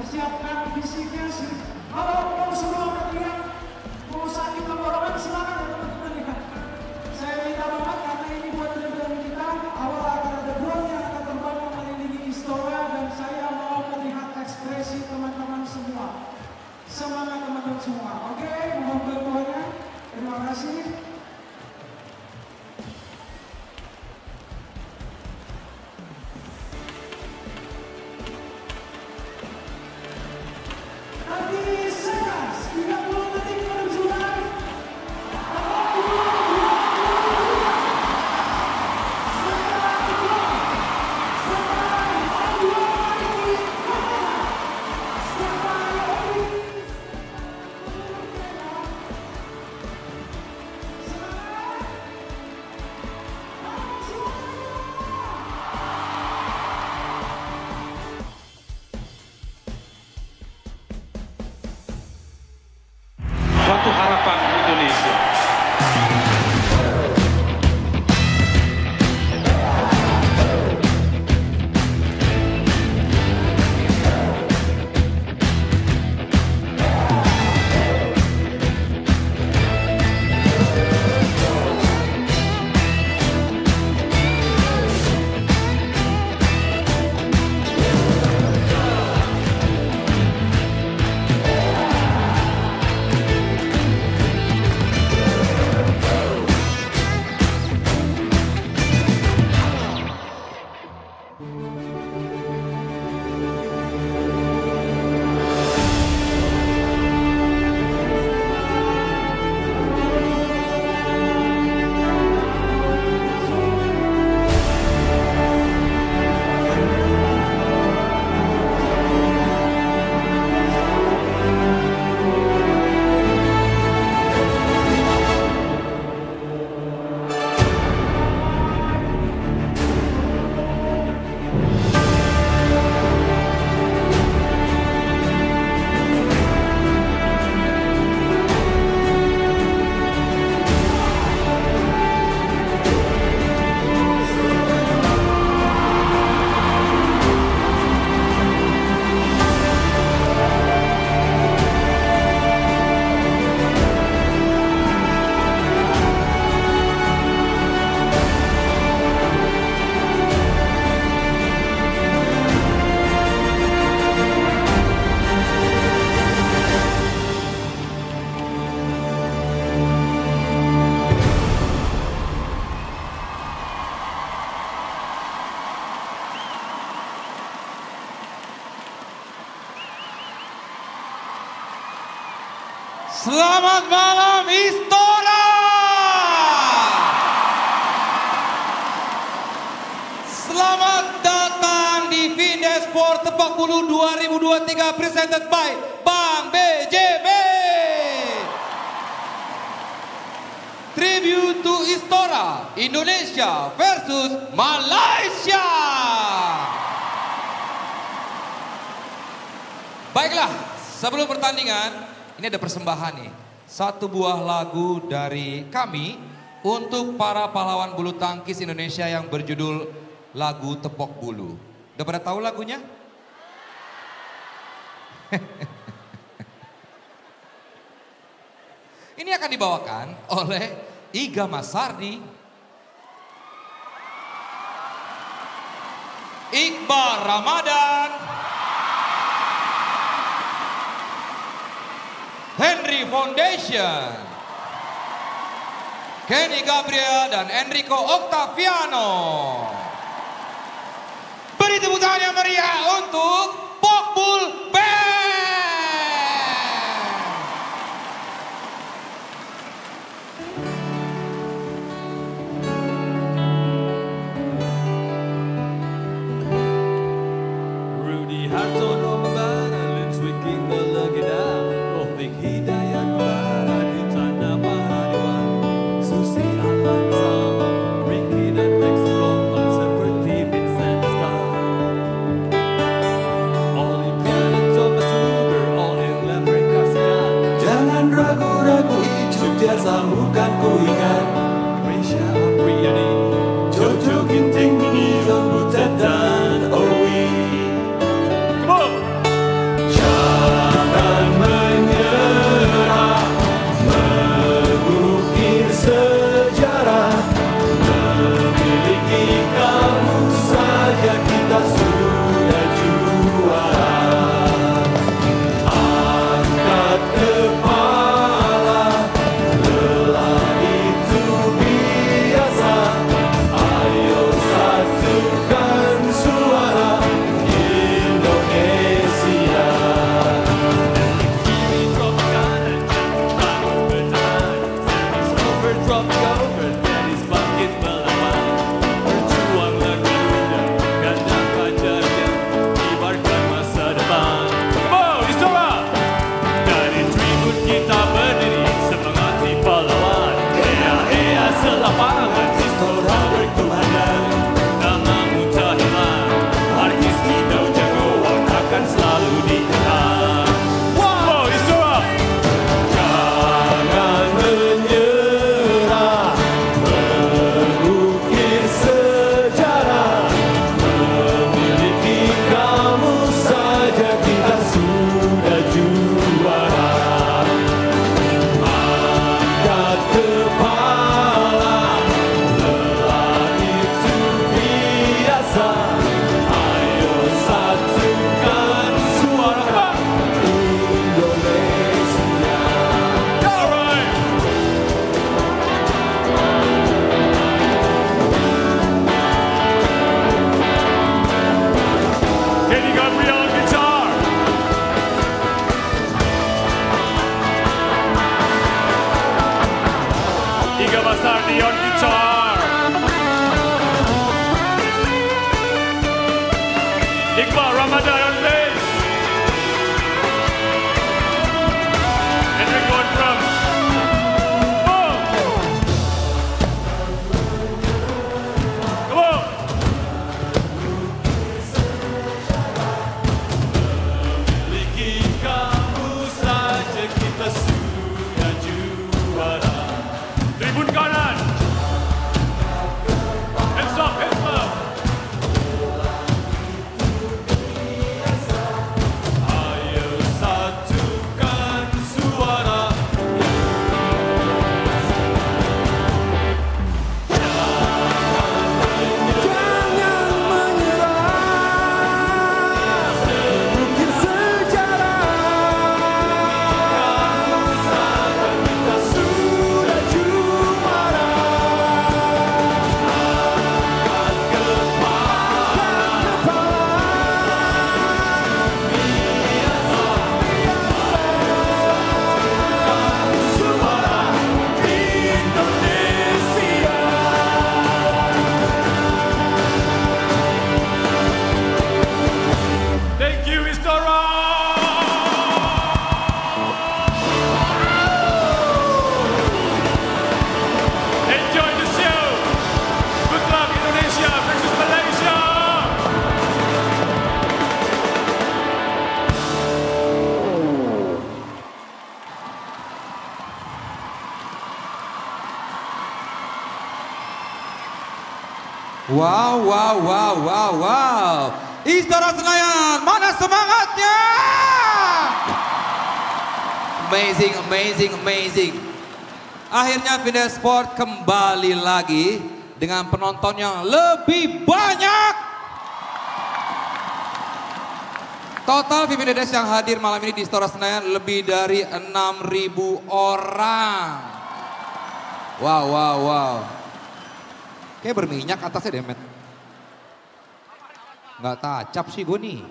Persiapkan fisiknya sih. Kalau mau semua berteriak, mau sakit tenggorokan silakan ya teman-teman ya. Saya minta banget karena ini buat teman-teman kita. Awal akan ada drone yang akan terbang mengelilingi Istora dan saya mau melihat ekspresi teman-teman semua. Semangat teman-teman semua. Oke, mohon bantuannya. Terima kasih. Suatu harapan Indonesia. Selamat malam Istora. Selamat datang di Vindesport Tebak Bulu 2023 presented by Bank BJB. Tribute to Istora, Indonesia versus Malaysia. Baiklah, sebelum pertandingan ini ada persembahan nih, satu buah lagu dari kami untuk para pahlawan bulu tangkis Indonesia yang berjudul lagu Tepok Bulu. Udah pada tahu lagunya? Ini akan dibawakan oleh Iga Masardi, Iqbal Ramadan, Henry Foundation, Kenny Gabriel dan Enrico Octaviano. Beri tepuk tangan yang meriah untuk Pokbul Band. Rudy Hartono membara, Lens Wiking melegenda, Taufik Hidayat membara di tanah pahlawan, Susi Alanza, Ricky dan Mexico seperti Vincent Star. Pandi on guitar. Iqbal Ramadan on bass. Enrico on drums. Oh! Come on! Miliki kamu saja kita sudah juara. Tribun kanan. Hands up, hands up. Ayo satukan suara. Jangan menyerah, ukir sejarah. Kita sudah juara. Thank you, Istora. Enjoy the show. Good luck, Indonesia versus Malaysia. Wow, wow, wow, wow, wow. Istora Senayan, mana semangatnya? Amazing, amazing, amazing. Akhirnya Vindes Sport kembali lagi dengan penonton yang lebih banyak. Total Vindes yang hadir malam ini di Istora Senayan lebih dari 6.000 orang. Wow, wow, wow. Kayak berminyak atasnya deh, Met. Nggak tacap sih gue nih.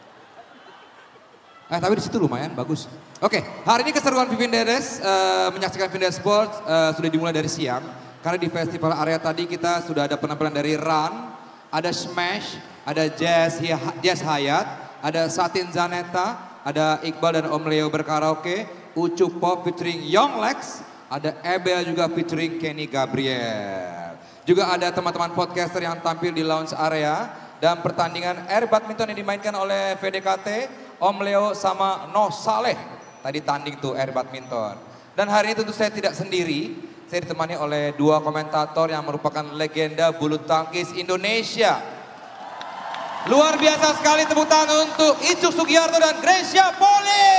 Tapi di situ lumayan bagus. Oke, hari ini keseruan Vindes menyaksikan Vindes Sport sudah dimulai dari siang. Karena di festival area tadi kita sudah ada penampilan dari Run, ada Smash, ada Jazz Hayat, ada Satin Zaneta, ada Iqbal dan Om Leo berkaraoke, Ucup Pop featuring Young Lex, ada Ebel juga featuring Kenny Gabriel. Juga ada teman-teman podcaster yang tampil di lounge area dan pertandingan air badminton yang dimainkan oleh VDKT, Om Leo sama Noh Saleh. Tadi tanding tuh air badminton. Dan hari ini tentu saya tidak sendiri, saya ditemani oleh dua komentator yang merupakan legenda bulu tangkis Indonesia. Luar biasa sekali, tepuk tangan untuk Icuk Sugiarto dan Gracia Poli.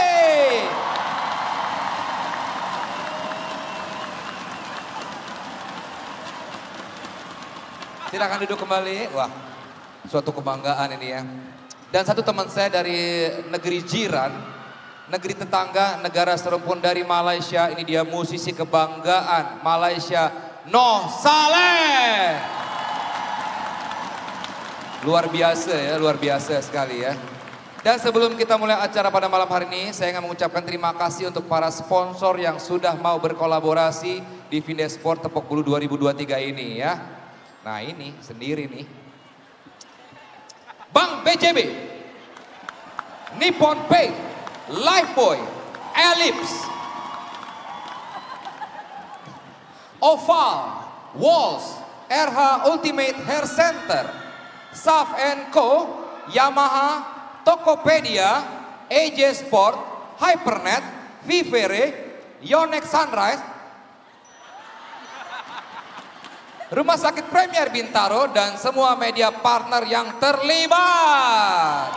Silakan duduk kembali. Wah, suatu kebanggaan ini ya. Dan satu teman saya dari negeri jiran, negeri tetangga, negara serumpun dari Malaysia. Ini dia musisi kebanggaan Malaysia, Noh Saleh. Luar biasa ya, luar biasa sekali ya. Dan sebelum kita mulai acara pada malam hari ini, saya ingin mengucapkan terima kasih untuk para sponsor yang sudah mau berkolaborasi di Vindes Sport Tepok Bulu 2023 ini ya. Nah ini sendiri nih. Bank BJB, Nippon Paint, Lifebuoy, Ellipse, Oval, Walls, RH Ultimate Hair Center, Saf & Co, Yamaha, Tokopedia, AJ Sport, Hypernet, Vivere, Yonex Sunrise, Rumah Sakit Premier Bintaro, dan semua media partner yang terlibat.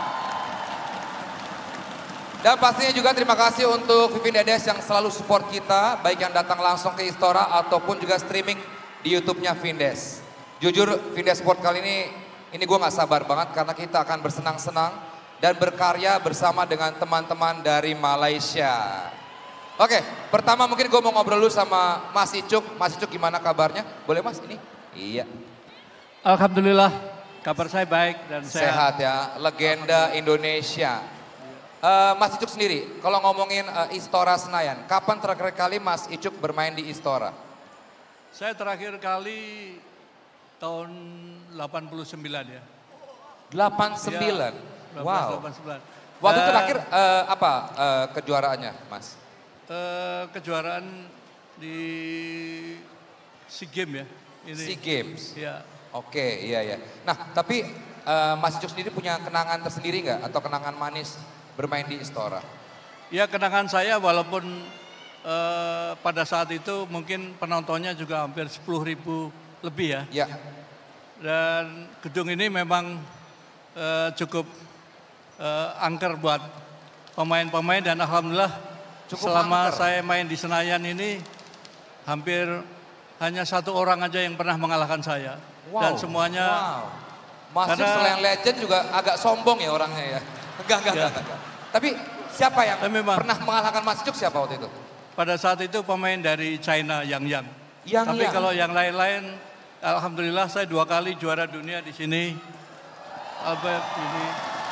Dan pastinya juga terima kasih untuk Vindes yang selalu support kita, baik yang datang langsung ke Istora ataupun juga streaming di YouTube-nya Vindes. Jujur Vindes Sport kali ini gue gak sabar banget karena kita akan bersenang-senang dan berkarya bersama dengan teman-teman dari Malaysia. Oke, pertama mungkin gue mau ngobrol dulu sama Mas Icuk. Mas Icuk gimana kabarnya? Boleh Mas ini? Iya. Alhamdulillah, kabar saya baik dan Sehat ya, legenda Indonesia. Mas Icuk sendiri, kalau ngomongin Istora Senayan, kapan terakhir kali Mas Icuk bermain di Istora? Saya terakhir kali tahun 89 ya. 89. Ya, Wow. 89. Waktu terakhir apa kejuaraannya, Mas? Kejuaraan di SEA Games ya. Ini. SEA Games. Ya. Oke, iya. Nah, tapi Mas Icuk sendiri punya kenangan tersendiri nggak? Atau kenangan manis bermain di Istora? Ya, kenangan saya walaupun pada saat itu mungkin penontonnya juga hampir 10.000 lebih ya. Ya. Dan gedung ini memang cukup angker buat pemain-pemain dan alhamdulillah Cukup selama angker. saya main di Senayan ini hampir hanya satu orang aja yang pernah mengalahkan saya. Dan semuanya Mas Icuk selain legend juga agak sombong ya orangnya ya. Enggak. Tapi siapa yang memang. pernah mengalahkan Mas Icuk siapa waktu itu? pada saat itu pemain dari China Yang. Tapi kalau yang lain-lain, alhamdulillah saya 2 kali juara dunia di sini. Albert ini.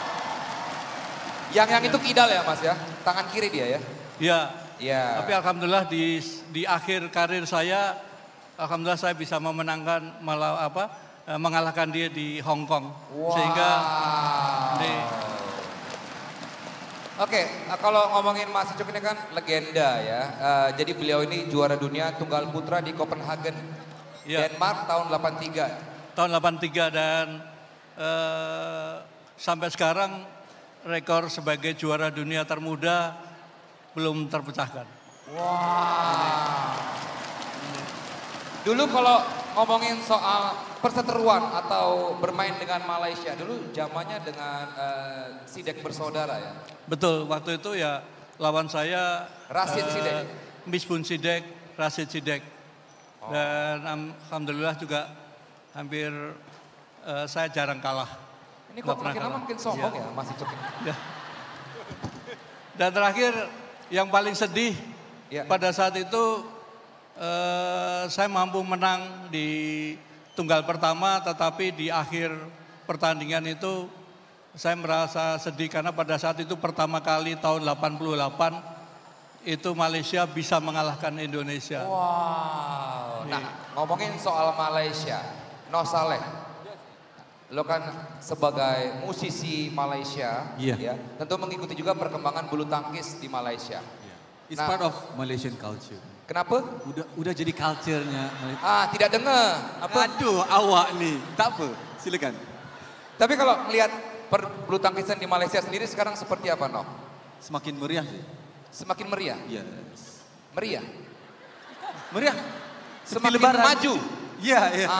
Yang itu kidal ya Mas ya? Tangan kiri dia ya? Iya. Tapi alhamdulillah di akhir karir saya, alhamdulillah saya bisa memenangkan mengalahkan dia di Hong Kong. Sehingga Oke, kalau ngomongin Mas Icuk ini kan legenda ya. Jadi beliau ini juara dunia tunggal putra di Copenhagen, Denmark tahun 83. Tahun 83 dan sampai sekarang rekor sebagai juara dunia termuda belum terpecahkan. Wah. Dulu kalau ngomongin soal perseteruan atau bermain dengan Malaysia, dulu zamannya dengan Sidek bersaudara ya? Betul, waktu itu ya lawan saya Rashid Sidek. Misbun Sidek, Rashid Sidek. Dan alhamdulillah juga hampir saya jarang kalah. Ini kok makin lama makin sombong ya Mas Icuk ini? Ya. Dan terakhir yang paling sedih pada saat itu saya mampu menang di tunggal pertama, tetapi di akhir pertandingan itu saya merasa sedih karena pada saat itu pertama kali tahun 88 itu Malaysia bisa mengalahkan Indonesia. Wow. Nah, ngomongin soal Malaysia, Noh Saleh, lo kan sebagai musisi Malaysia, ya, tentu mengikuti juga perkembangan bulu tangkis di Malaysia. It's part of Malaysian culture. Kenapa? Udah jadi culture-nya. Tidak dengar. Apa? Aduh, awak nih. Tak apa, silakan. Tapi kalau melihat bulu tangkisan di Malaysia sendiri sekarang seperti apa, Noh? Semakin meriah sih. Semakin meriah? Yes. Meriah? Meriah. Semakin maju? Iya.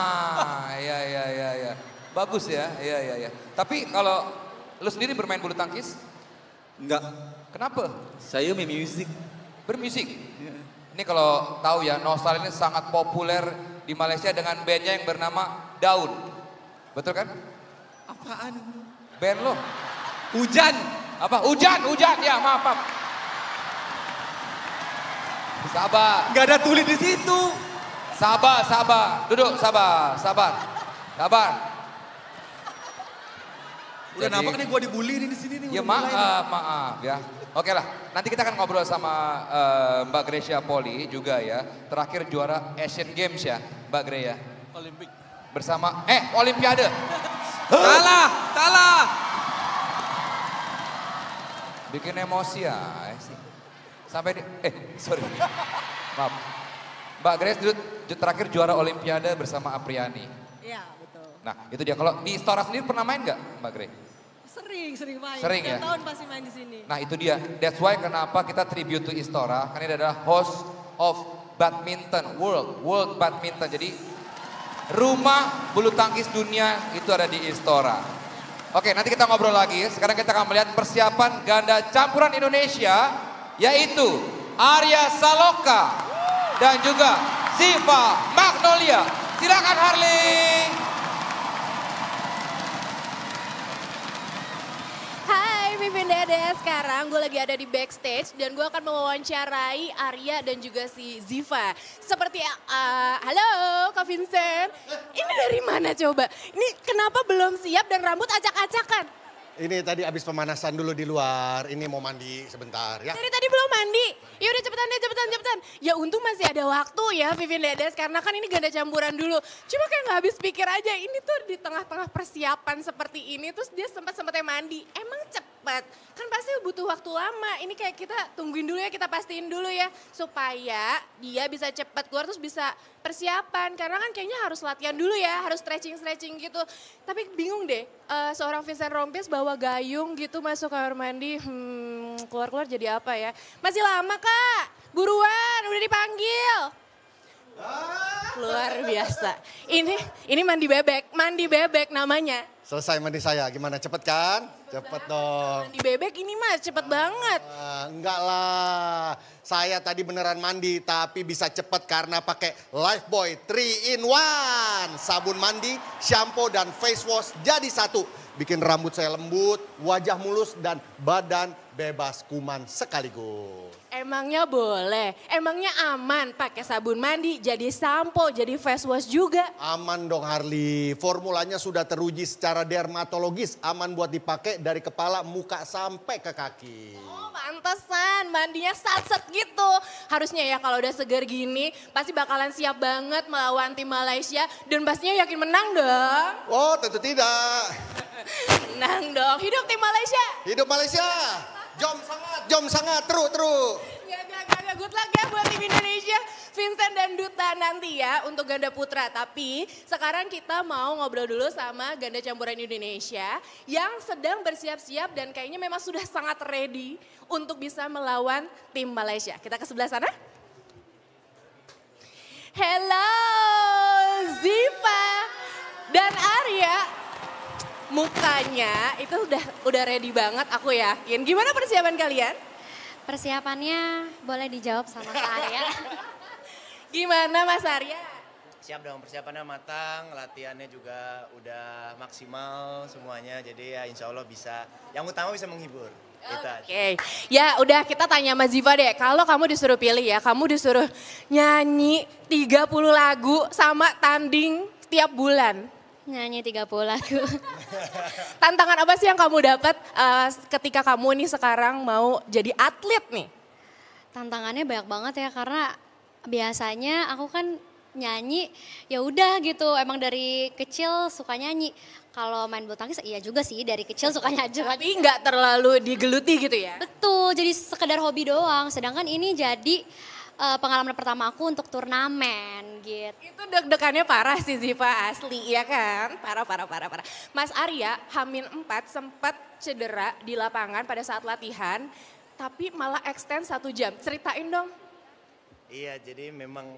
Iya. Bagus ya, iya. Tapi kalau lu sendiri bermain bulu tangkis? Enggak. Kenapa? Saya main musik. Bermusik? Ini kalau tahu ya, Noh Saleh ini sangat populer di Malaysia dengan bandnya yang bernama Daun. Betul kan? Apaan? Band lo? Hujan. Apa? Hujan, ya maaf. Sabar. Enggak ada tulis di situ. Sabar. Duduk, sabar. Udah nampak nih gue dibully nih di sini nih. Ya maaf ya. Oke lah, nanti kita akan ngobrol sama Mbak Grecia Poli juga ya. Terakhir juara Asian Games ya, Mbak Gre ya. Olimpik. Bersama, Olimpiade. Salah. Bikin emosi ya sih. Sampai sorry. Maaf. Mbak Grace dulu terakhir juara Olimpiade bersama Apriani. Iya, betul. Nah itu dia, kalau di Istora sendiri pernah main nggak Mbak Grace? Sering main. Sering ya? Setiap tahun pasti main di sini. Nah itu dia, that's why kenapa kita tribute to Istora. Karena ini adalah host of badminton, world badminton. Jadi rumah bulu tangkis dunia itu ada di Istora. Oke, nanti kita ngobrol lagi. Sekarang kita akan melihat persiapan ganda campuran Indonesia, yaitu Arya Saloka dan juga Ziva Magnolia. Silakan Harley. Hai Mimin Dede, sekarang gue lagi ada di backstage dan gue akan mewawancarai Arya dan juga si Ziva. Seperti, halo Kak Vincent, ini dari mana coba? Ini kenapa belum siap dan rambut acak-acakan? Ini tadi habis pemanasan dulu di luar. Ini mau mandi sebentar ya. Dari tadi belum mandi. Ya udah cepetan deh, cepetan. Ya untung masih ada waktu ya Vivien Dedes karena kan ini ganda campuran dulu. Cuma kayak nggak habis pikir aja ini tuh di tengah-tengah persiapan seperti ini terus dia sempat-sempatnya mandi. Emang cepet? Kan pasti butuh waktu lama. Ini kayak kita tungguin dulu ya, kita pastiin dulu ya supaya dia bisa cepet keluar terus bisa persiapan. Karena kan kayaknya harus latihan dulu ya, harus stretching gitu. Tapi bingung deh, seorang Vincent Rompis bawa gayung gitu masuk kamar mandi, keluar-keluar jadi apa ya? Masih lama Kak, buruan udah dipanggil. Luar biasa. Ini mandi bebek namanya. Selesai mandi saya, gimana cepet kan? Cepet dong. Mandi bebek ini mas cepet banget. Enggak lah, saya tadi beneran mandi tapi bisa cepet karena pakai Lifebuoy 3 in 1. Sabun mandi, shampoo dan face wash jadi satu. Bikin rambut saya lembut, wajah mulus dan badan bebas kuman sekaligus. Emangnya boleh? Emangnya aman pakai sabun mandi, jadi sampo, jadi face wash juga? Aman dong Harley, formulanya sudah teruji secara dermatologis. Aman buat dipakai dari kepala, muka sampai ke kaki. Oh pantesan, mandinya sat-set gitu. Harusnya ya kalau udah segar gini, pasti bakalan siap banget melawan tim Malaysia. Dan pastinya yakin menang dong. Oh tentu tidak. Menang dong, hidup tim Malaysia. Hidup Malaysia. Jom sangat, teruk. Gak, good luck ya buat tim Indonesia. Vincent dan Duta nanti ya untuk ganda putra. Tapi sekarang kita mau ngobrol dulu sama ganda campuran Indonesia yang sedang bersiap-siap dan kayaknya memang sudah sangat ready untuk bisa melawan tim Malaysia. Kita ke sebelah sana. Hello Ziva dan Arya. Mukanya itu udah ready banget aku yakin. Gimana persiapan kalian? Persiapannya boleh dijawab sama Kak Arya. Gimana Mas Arya? Siap dong, persiapannya matang, latihannya juga udah maksimal semuanya. Jadi ya insya Allah bisa, yang utama bisa menghibur. Oke, ya udah kita tanya Mas Ziva deh. Kalau kamu disuruh pilih ya, kamu disuruh nyanyi 30 lagu sama tanding tiap bulan. Nyanyi 30 lagu. Tantangan apa sih yang kamu dapat ketika kamu nih sekarang mau jadi atlet nih? Tantangannya banyak banget ya karena biasanya aku kan nyanyi ya udah gitu, emang dari kecil suka nyanyi. Kalau main bulu tangkis iya juga sih, dari kecil suka nyanyi. Tapi nggak terlalu digeluti gitu ya? Betul, jadi sekedar hobi doang. Sedangkan ini jadi pengalaman pertama aku untuk turnamen gitu. Itu deg-degannya parah sih Ziva, asli ya kan? Parah. Mas Arya H-4 sempat cedera di lapangan pada saat latihan, tapi malah extend 1 jam. Ceritain dong. Iya, jadi memang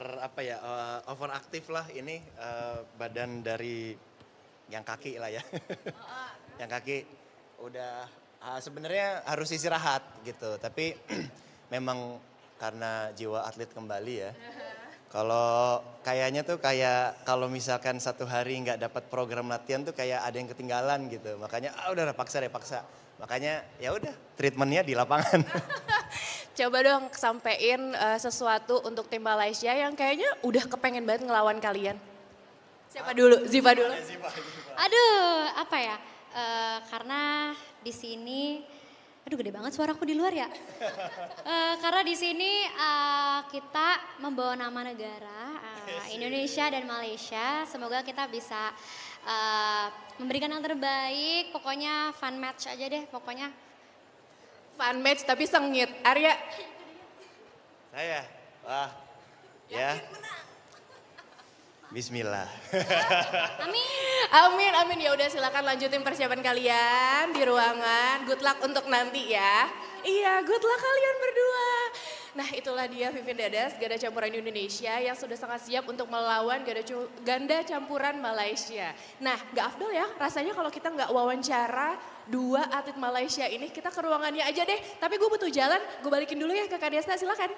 overaktif lah ini badan dari yang kaki lah ya. Yang kaki udah sebenarnya harus istirahat gitu, tapi memang karena jiwa atlet kembali ya. Kalau kayaknya tuh kayak kalau misalkan 1 hari nggak dapat program latihan tuh kayak ada yang ketinggalan gitu. Makanya udah paksa. Makanya ya udah treatmentnya di lapangan. Coba dong sampein sesuatu untuk tim Malaysia yang kayaknya udah kepengen banget ngelawan kalian. Siapa dulu? Ziva dulu. Aduh, apa ya? Karena di sini aduh gede banget suaraku di luar ya. Karena di sini kita membawa nama negara Indonesia dan Malaysia. Semoga kita bisa memberikan yang terbaik. Pokoknya fun match aja deh pokoknya. Fun match tapi sengit. Arya? Saya? Wah, ya. Bismillah. Amin. Ya udah silakan lanjutin persiapan kalian di ruangan. Good luck untuk nanti ya. Iya, good luck kalian berdua. Nah itulah dia Vivien Dedes, ganda campuran Indonesia yang sudah sangat siap untuk melawan ganda campuran Malaysia. Nah gak afdol ya rasanya kalau kita gak wawancara 2 atlet Malaysia ini, kita ke ruangannya aja deh. Tapi gue butuh jalan, gue balikin dulu ya ke Kak Desta, silakan.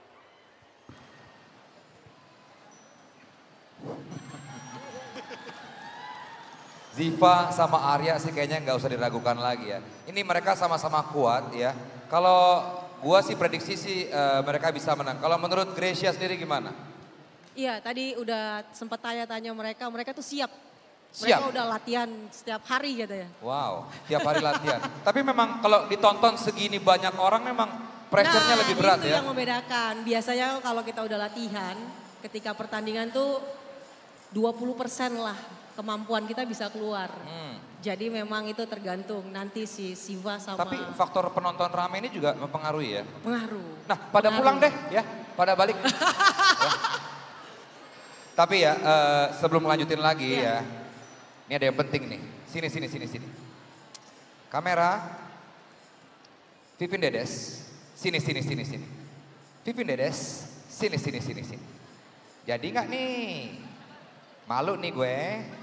Ziva sama Arya sih kayaknya nggak usah diragukan lagi ya. Ini mereka sama-sama kuat ya. Kalau gua sih prediksi sih mereka bisa menang. Kalau menurut Gracia sendiri gimana? Iya tadi udah sempat tanya-tanya mereka tuh siap Mereka Siap. udah latihan setiap hari katanya. Wow, tiap hari latihan. Tapi memang kalau ditonton segini banyak orang memang pressure-nya lebih berat itu ya. yang membedakan. Biasanya kalau kita udah latihan, ketika pertandingan tuh 20% lah kemampuan kita bisa keluar. Jadi memang itu tergantung nanti si Siva sama... Tapi faktor penonton rame ini juga mempengaruhi ya? Pengaruh. Nah, pada pulang deh ya, pada balik. Ya. Tapi ya, sebelum melanjutin lagi ya, ini ada yang penting nih. Sini. Kamera, Vivin Dedes, sini. Vivin Dedes, sini. Jadi nggak nih? Malu nih gue.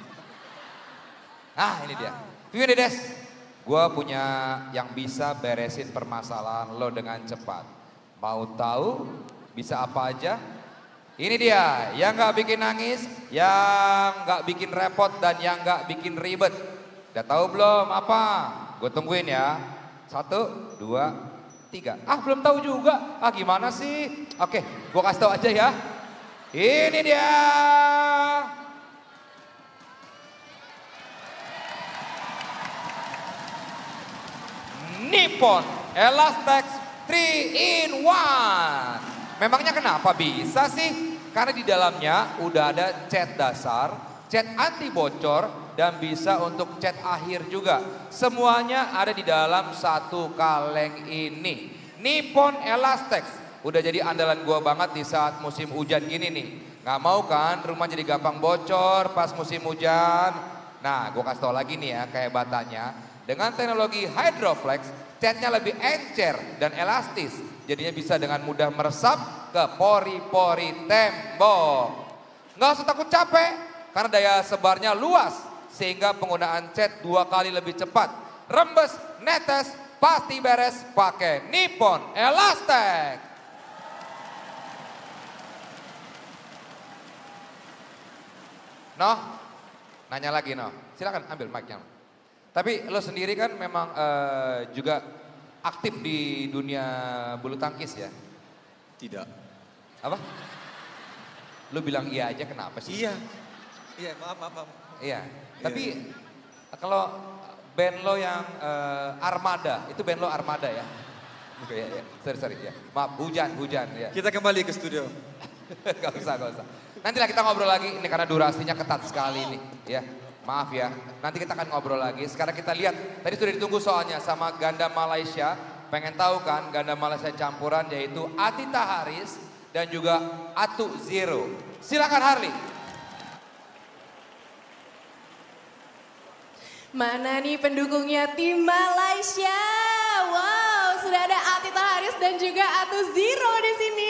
Nah ini dia. Vivin Dedes, gue punya yang bisa beresin permasalahan lo dengan cepat. Mau tahu bisa apa aja? Ini dia, yang nggak bikin nangis, yang nggak bikin repot, dan yang nggak bikin ribet. Udah tahu belum apa? Gue tungguin ya. 1, 2, 3. Ah belum tahu juga. Ah gimana sih? Oke, gue kasih tahu aja ya. Ini dia. Nippon Elastex 3 in 1. Memangnya kenapa bisa sih? Karena di dalamnya udah ada cat dasar, cat anti bocor, dan bisa untuk cat akhir juga. Semuanya ada di dalam satu kaleng ini. Nippon Elastex udah jadi andalan gua banget di saat musim hujan gini nih. Nggak mau kan rumah jadi gampang bocor pas musim hujan? Nah, gua kasih tau lagi nih ya kehebatannya. Dengan teknologi Hydroflex, catnya lebih encer dan elastis. Jadinya bisa dengan mudah meresap ke pori-pori tembok. Nggak usah takut capek, karena daya sebarnya luas. Sehingga penggunaan cat 2 kali lebih cepat. Rembes, netes, pasti beres pakai Nippon Elastex. Noh, nanya lagi Noh. Silakan ambil mic-nya. Tapi lo sendiri kan memang juga aktif di dunia bulu tangkis ya? Tidak. Apa? Lo bilang iya aja kenapa sih? Iya. Iya, maaf. Iya, tapi kalau band lo yang Armada, itu band lo Armada ya? Oke ya, sorry ya. Maaf, hujan ya. Kita kembali ke studio. Gak usah. Nantilah kita ngobrol lagi, ini karena durasinya ketat sekali nih ya. Maaf ya, nanti kita akan ngobrol lagi. Sekarang kita lihat, tadi sudah ditunggu soalnya sama ganda Malaysia. Pengen tahu kan ganda Malaysia campuran yaitu Atita Haris dan juga Atu Zero. Silakan Harley. Mana nih pendukungnya tim Malaysia? Wow, sudah ada Atita Haris dan juga Atu Zero di sini.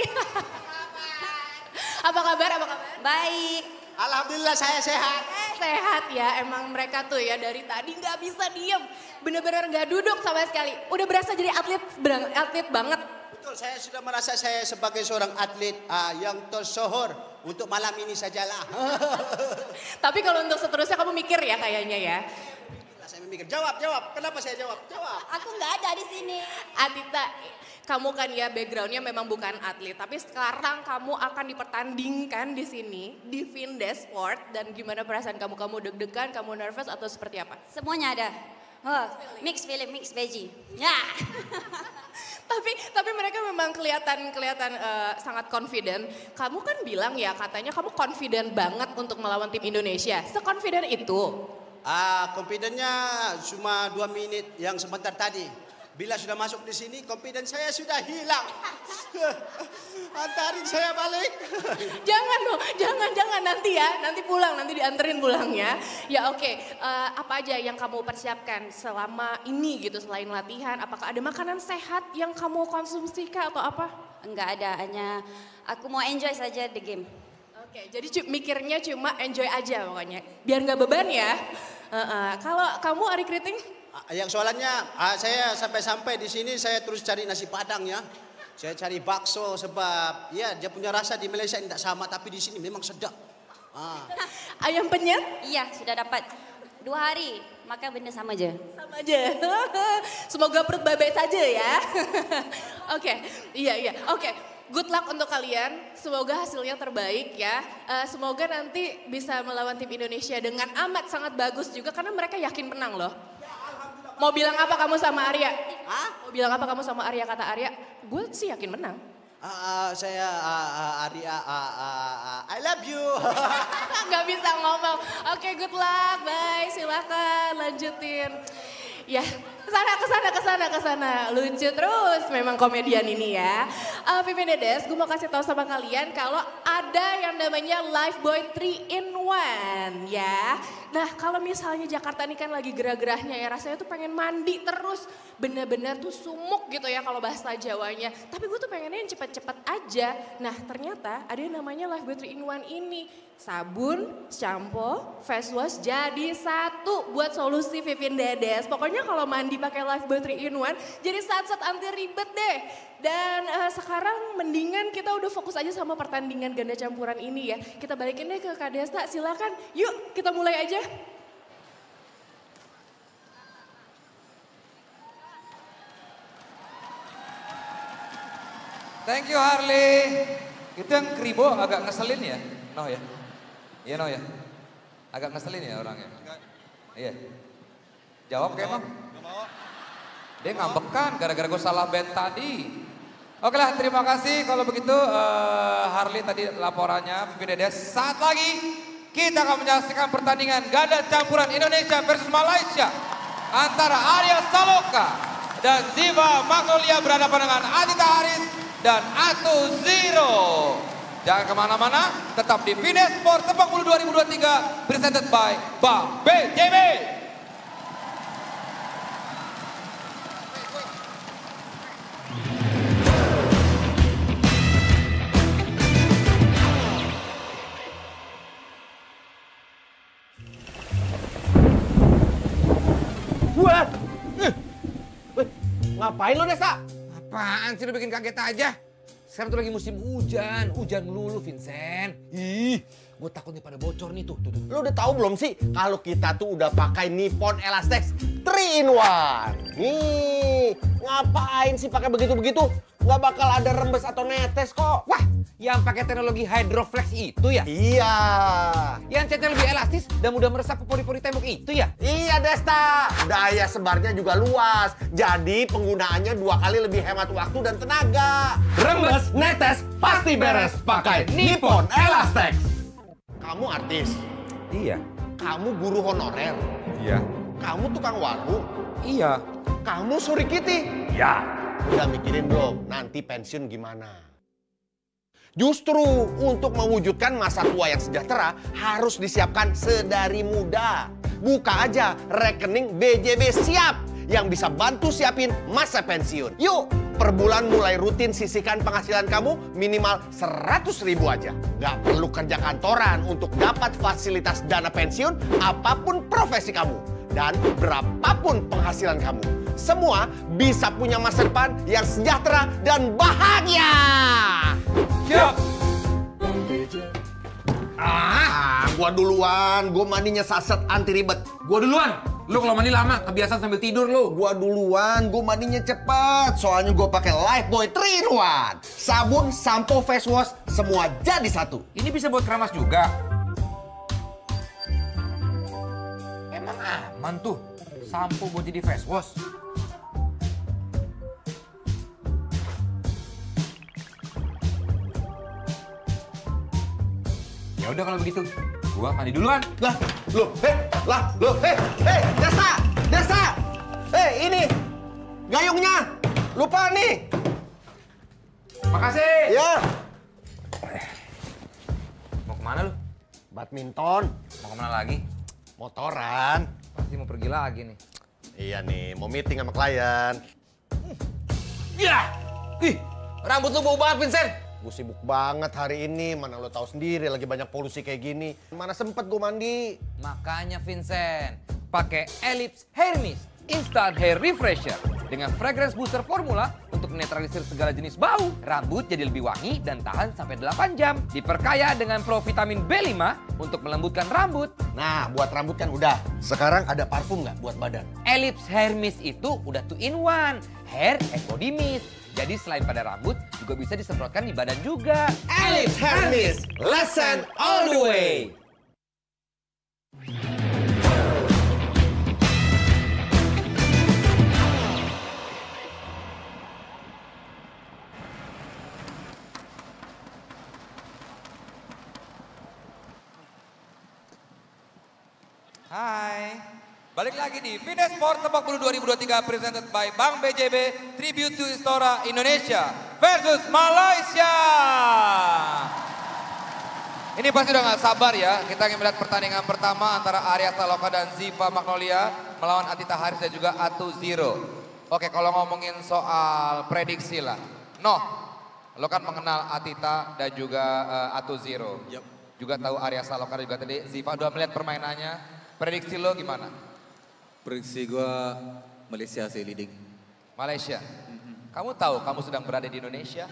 Apa kabar? Baik. Alhamdulillah saya sehat. Sehat ya, emang mereka tuh ya dari tadi nggak bisa diem. Bener-bener nggak duduk sama sekali. Udah berasa jadi atlet banget. Betul, saya sudah merasa saya sebagai seorang atlet yang tersohor untuk malam ini sajalah. Tapi kalau untuk seterusnya kamu mikir ya kayaknya ya. Saya memikir, jawab. Kenapa saya jawab? Aku nggak ada di sini. Atita, kamu kan ya backgroundnya memang bukan atlet, tapi sekarang kamu akan dipertandingkan di sini di Vindes Sport. Dan gimana perasaan kamu? Kamu deg-degan, kamu nervous atau seperti apa? Semuanya ada. Mix feeling, mix veggie. Ya. Tapi mereka memang kelihatan sangat confident. Kamu kan bilang ya katanya kamu confident banget untuk melawan tim Indonesia. Se-confident itu? Confidentnya cuma 2 menit yang sebentar tadi. Bila sudah masuk di sini, confidence saya sudah hilang. Antarin saya balik. Jangan dong, jangan nanti ya, nanti pulang, nanti dianterin pulangnya. Ya oke, apa aja yang kamu persiapkan selama ini gitu selain latihan? Apakah ada makanan sehat yang kamu konsumsi kah atau apa? Enggak ada, hanya aku mau enjoy saja the game. Oke, jadi mikirnya cuma enjoy aja pokoknya, biar nggak beban ya. Kalau kamu Ari Kriting? Yang soalnya saya sampai di sini saya terus cari nasi padang ya. Saya cari bakso sebab ya dia punya rasa di Malaysia tidak sama tapi di sini memang sedap. Ayam penyet? Iya, sudah dapat. 2 hari, maka benda sama aja. Sama aja. Semoga perut babe saja ya. Oke, iya. Oke, good luck untuk kalian. Semoga hasilnya terbaik ya. Semoga nanti bisa melawan tim Indonesia dengan amat sangat bagus juga karena mereka yakin menang loh. Mau bilang apa kamu sama Arya? Mau bilang apa kamu sama Arya? Kata Arya, gue sih yakin menang. Saya Arya, I love you. Gak bisa ngomong. Oke, good luck, bye. Silakan lanjutin. Ya, kesana. Lucu terus memang komedian ini ya. Vivien Dedes, gue mau kasih tahu sama kalian kalau ada yang namanya Lifebuoy 3-in-1 ya. Nah, kalau misalnya Jakarta ini kan lagi gerah-gerahnya ya, rasanya tuh pengen mandi terus. Bener-bener tuh sumuk gitu ya kalau bahasa Jawanya. Tapi gue tuh pengennya yang cepet-cepet aja. Nah, ternyata ada yang namanya Lifebuoy 3-in-1 ini. Sabun, shampoo, face wash jadi satu buat solusi Vivien Dedes. Pokoknya kalau mandi pakai Lifebuoy 3-in-1 jadi sat-sat anti ribet deh. Dan sekarang mendingan kita udah fokus aja sama pertandingan ganda campuran ini ya. Kita balikin deh ke Kak Desta, silakan. Yuk kita mulai aja. Thank you Harley. Itu yang kribo agak ngeselin ya? No ya? Iya no ya? Agak ngeselin ya orangnya? Iya. Jawab kayak emang? Dia ngambekan gara-gara gue salah band tadi. Oke lah, terima kasih kalau begitu Harley tadi laporannya, Vivien Dedes. Saat lagi kita akan menyaksikan pertandingan ganda campuran Indonesia versus Malaysia antara Arya Saloka dan Ziva Magnolia berhadapan dengan Adita Haris dan Atu Zero. Jangan kemana-mana, tetap di Fines Sport Sepak Bulu 2023 presented by Bang BJB. Ngapain lo Desa? Apaan sih lo bikin kaget aja? Sekarang tuh lagi musim hujan, hujan melulu Vincent. Ih, gue takut nih pada bocor nih tuh. Lo udah tahu belum sih kalau kita tuh udah pakai Nippon Elastex 3-in-1? Nih, ngapain sih pakai begitu-begitu? Nggak bakal ada rembes atau netes kok. Wah, yang pakai teknologi Hydroflex itu ya? Iya. Yang catnya lebih elastis dan mudah meresap ke pori-pori tembok itu ya? Iya Desta, daya sebarnya juga luas. Jadi penggunaannya 2 kali lebih hemat waktu dan tenaga. Rembes, netes, pasti beres pakai Nippon Elastex. Kamu artis? Iya. Kamu guru honorer? Iya. Kamu tukang warung? Iya. Kamu suri kiti? Ya. Udah mikirin belum nanti pensiun gimana? Justru untuk mewujudkan masa tua yang sejahtera harus disiapkan sedari muda. Buka aja rekening BJB Siap yang bisa bantu siapin masa pensiun. Yuk, per bulan mulai rutin sisihkan penghasilan kamu minimal 100.000 aja. Gak perlu kerja kantoran untuk dapat fasilitas dana pensiun apapun profesi kamu. Dan berapapun penghasilan kamu. Semua bisa punya masa depan yang sejahtera dan bahagia. Siap. Gua duluan. Gua mandinya saset anti ribet. Gua duluan. Lu kalau mandi lama, kebiasaan sambil tidur lu. Gua duluan. Gua mandinya cepet. Soalnya gua pakai Lifebuoy 3-in-1. Sabun, sampo, face wash, semua jadi satu. Ini bisa buat keramas juga. Emang aman tuh sampo buat jadi face wash. Ya udah kalau begitu, gua mandi duluan. Desa, ini gayungnya, lupa nih. Makasih. Ya. Mau kemana lu? Badminton. Mau kemana lagi? Motoran. Pasti mau pergi lagi nih. Iya nih, mau meeting sama klien. Ya, ih, rambut lu bau banget Vincent. Gue sibuk banget hari ini, mana lo tahu sendiri lagi banyak polusi kayak gini. Mana sempet gue mandi. Makanya Vincent, pakai Ellipse Hair Mist Instant Hair Refresher dengan fragrance booster formula untuk untuk menetralisir segala jenis bau. Rambut jadi lebih wangi dan tahan sampai 8 jam. Diperkaya dengan provitamin B5 untuk melembutkan rambut. Nah, buat rambut kan udah. Sekarang ada parfum nggak buat badan? Ellipse Hair Mist itu udah 2-in-1. Hair and body mist. Jadi selain pada rambut, juga bisa disemprotkan di badan juga. Ellipse Hair Mist, listen all the way. Hai, balik lagi di Fitness Sport Tebak Bulu 2023 presented by Bank BJB Tribute to Istora Indonesia versus Malaysia. Ini pasti udah gak sabar ya, kita ingin melihat pertandingan pertama antara Arya Saloka dan Ziva Magnolia melawan Atita Haris dan juga Atu Zero. Oke, kalau ngomongin soal prediksi lah, Noh, lo kan mengenal Atita dan juga Atu Zero. Juga tahu Arya Saloka juga tadi, Ziva udah melihat permainannya. Prediksi lo gimana? Prediksi gue Malaysia sih leading. Malaysia? Kamu tahu kamu sedang berada di Indonesia?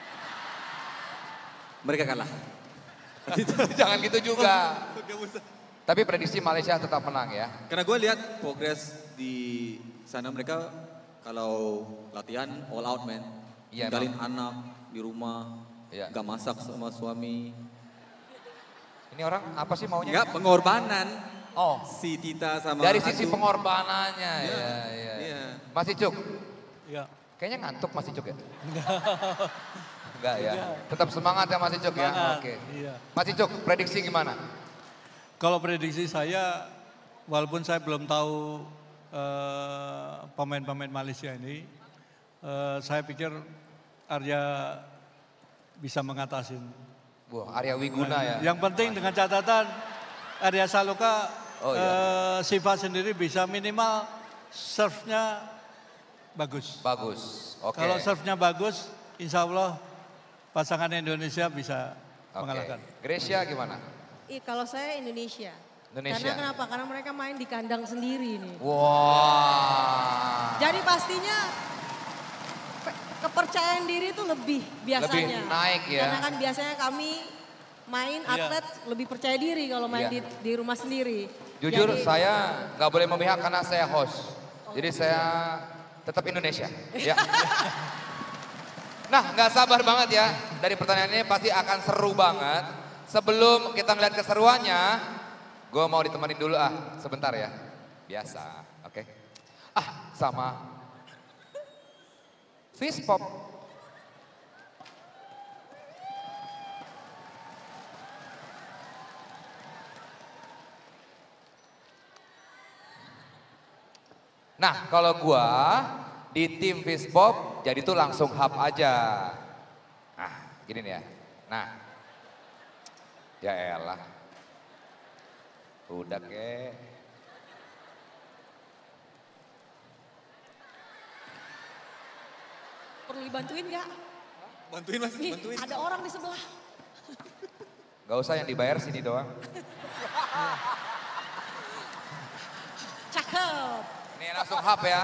Mereka kalah. Jangan gitu juga. Tapi prediksi Malaysia tetap menang ya? Karena gue lihat progres di sana mereka kalau latihan all out man. Iya, Tinggalin anak di rumah, gak masak sama suami. Ini orang apa sih maunya? Enggak, pengorbanan. Oh, si Tita sama dari sisi Atu. pengorbanannya, Iya. ya. Masih Cuk? Iya. Kayaknya ngantuk Masih Cuk ya? Enggak ya? Tetap semangat ya Masih Cuk ya? Oke. Iya. Masih Cuk, prediksi gimana? Kalau prediksi saya, walaupun saya belum tahu pemain-pemain Malaysia ini, saya pikir Arya bisa mengatasi. Wah, Arya Wiguna ya? Yang penting dengan catatan Arya Saloka, Siva sendiri bisa minimal serve-nya bagus. Bagus, oke. Kalau serve-nya bagus, insya Allah pasangan Indonesia bisa mengalahkan. Gracia gimana? Kalau saya Indonesia. Indonesia. Karena kenapa? Karena mereka main di kandang sendiri nih. Wah. Jadi pastinya kepercayaan diri itu lebih biasanya. Lebih naik ya. Karena kan biasanya kami main atlet lebih percaya diri kalau main di rumah sendiri. Jujur Jadi, saya nggak boleh memihak karena saya host. Jadi saya tetap Indonesia. Ya. Nah nggak sabar banget ya. Dari pertanyaan ini pasti akan seru banget. Sebelum kita ngeliat keseruannya, gue mau ditemenin dulu sebentar ya. Biasa, oke. Sama Fist Pop. Nah, kalau gua di tim Fist Pop jadi tuh langsung hub aja. Nah, gini nih ya. Nah. Ya elah. Udah kek. perlu dibantuin nggak? Bantuin Mas, Nih, bantuin. ada orang di sebelah. Gak usah yang dibayar sini doang. Cakep. Nih langsung hub ya.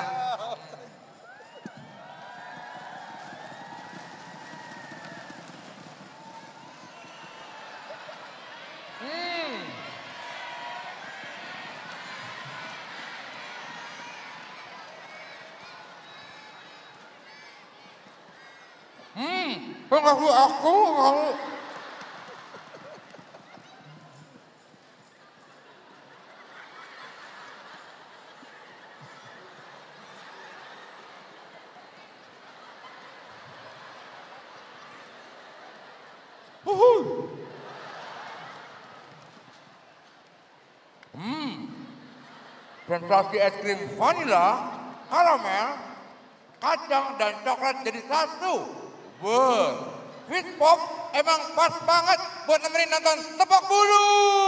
Pengaku aku kalau sensasi es krim vanila, karamel, kacang dan coklat jadi satu. Fist Pop emang pas banget buat nemenin nonton Tebak Bulu.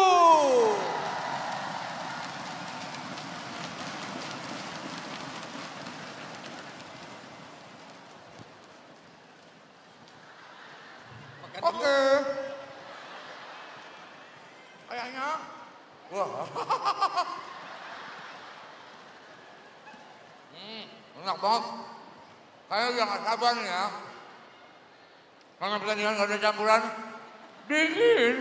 Oke. Kayaknya. Wah. Enak banget. Kalian udah gak sabar nih ya. Karena pertandingan gak ada campuran dingin.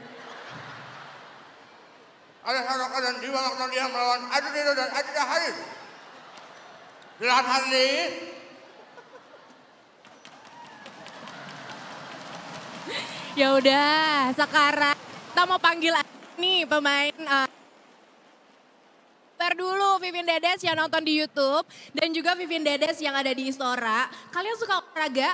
Ada Sanoka dan Diwa Magnolia melawan Adriano dan Adida Haris. Silakan Harley. Ya udah, sekarang kita mau panggil nih pemain dulu Vivien Dedes yang nonton di YouTube dan juga Vivien Dedes yang ada di Istora. Kalian suka olahraga?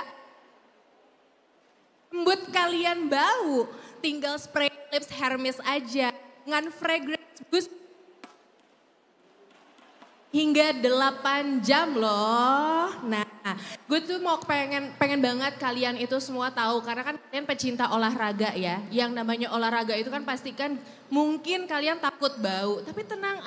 Rambut kalian bau, tinggal spray lips Hermes aja dengan fragrance boost hingga 8 jam loh. Nah, gue tuh mau pengen banget kalian itu semua tahu karena kan kalian pecinta olahraga ya. Yang namanya olahraga itu kan pasti kan mungkin kalian takut bau, tapi tenang.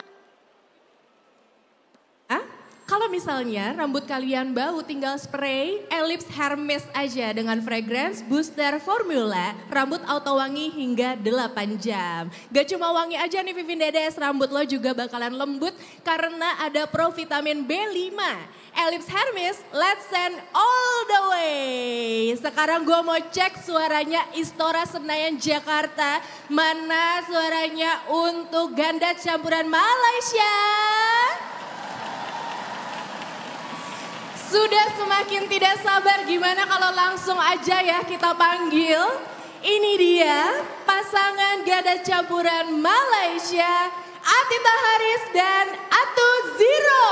Kalau misalnya rambut kalian bau tinggal spray Ellipse Hermes aja dengan fragrance booster formula rambut auto wangi hingga 8 jam. Gak cuma wangi aja nih Vivien Dedes, rambut lo juga bakalan lembut karena ada provitamin B5. Ellipse Hermes, let's send all the way. Sekarang gue mau cek suaranya Istora Senayan Jakarta. Mana suaranya untuk ganda campuran Malaysia? Sudah semakin tidak sabar, gimana kalau langsung aja ya kita panggil. Ini dia pasangan ganda campuran Malaysia, Atita Haris dan Atu Zero.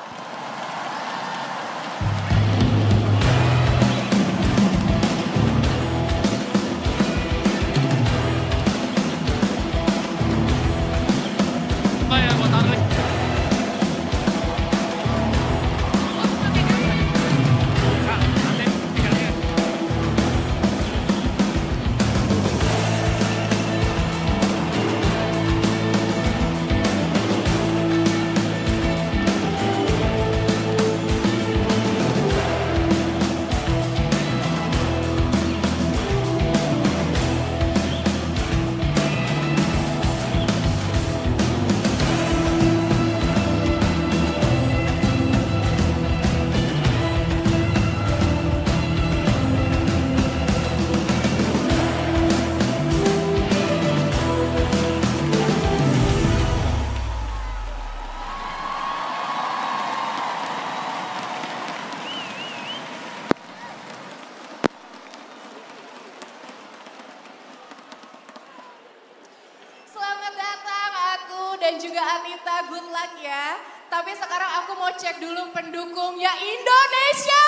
Dan juga Atita, good luck ya. Tapi sekarang aku mau cek dulu pendukungnya Indonesia.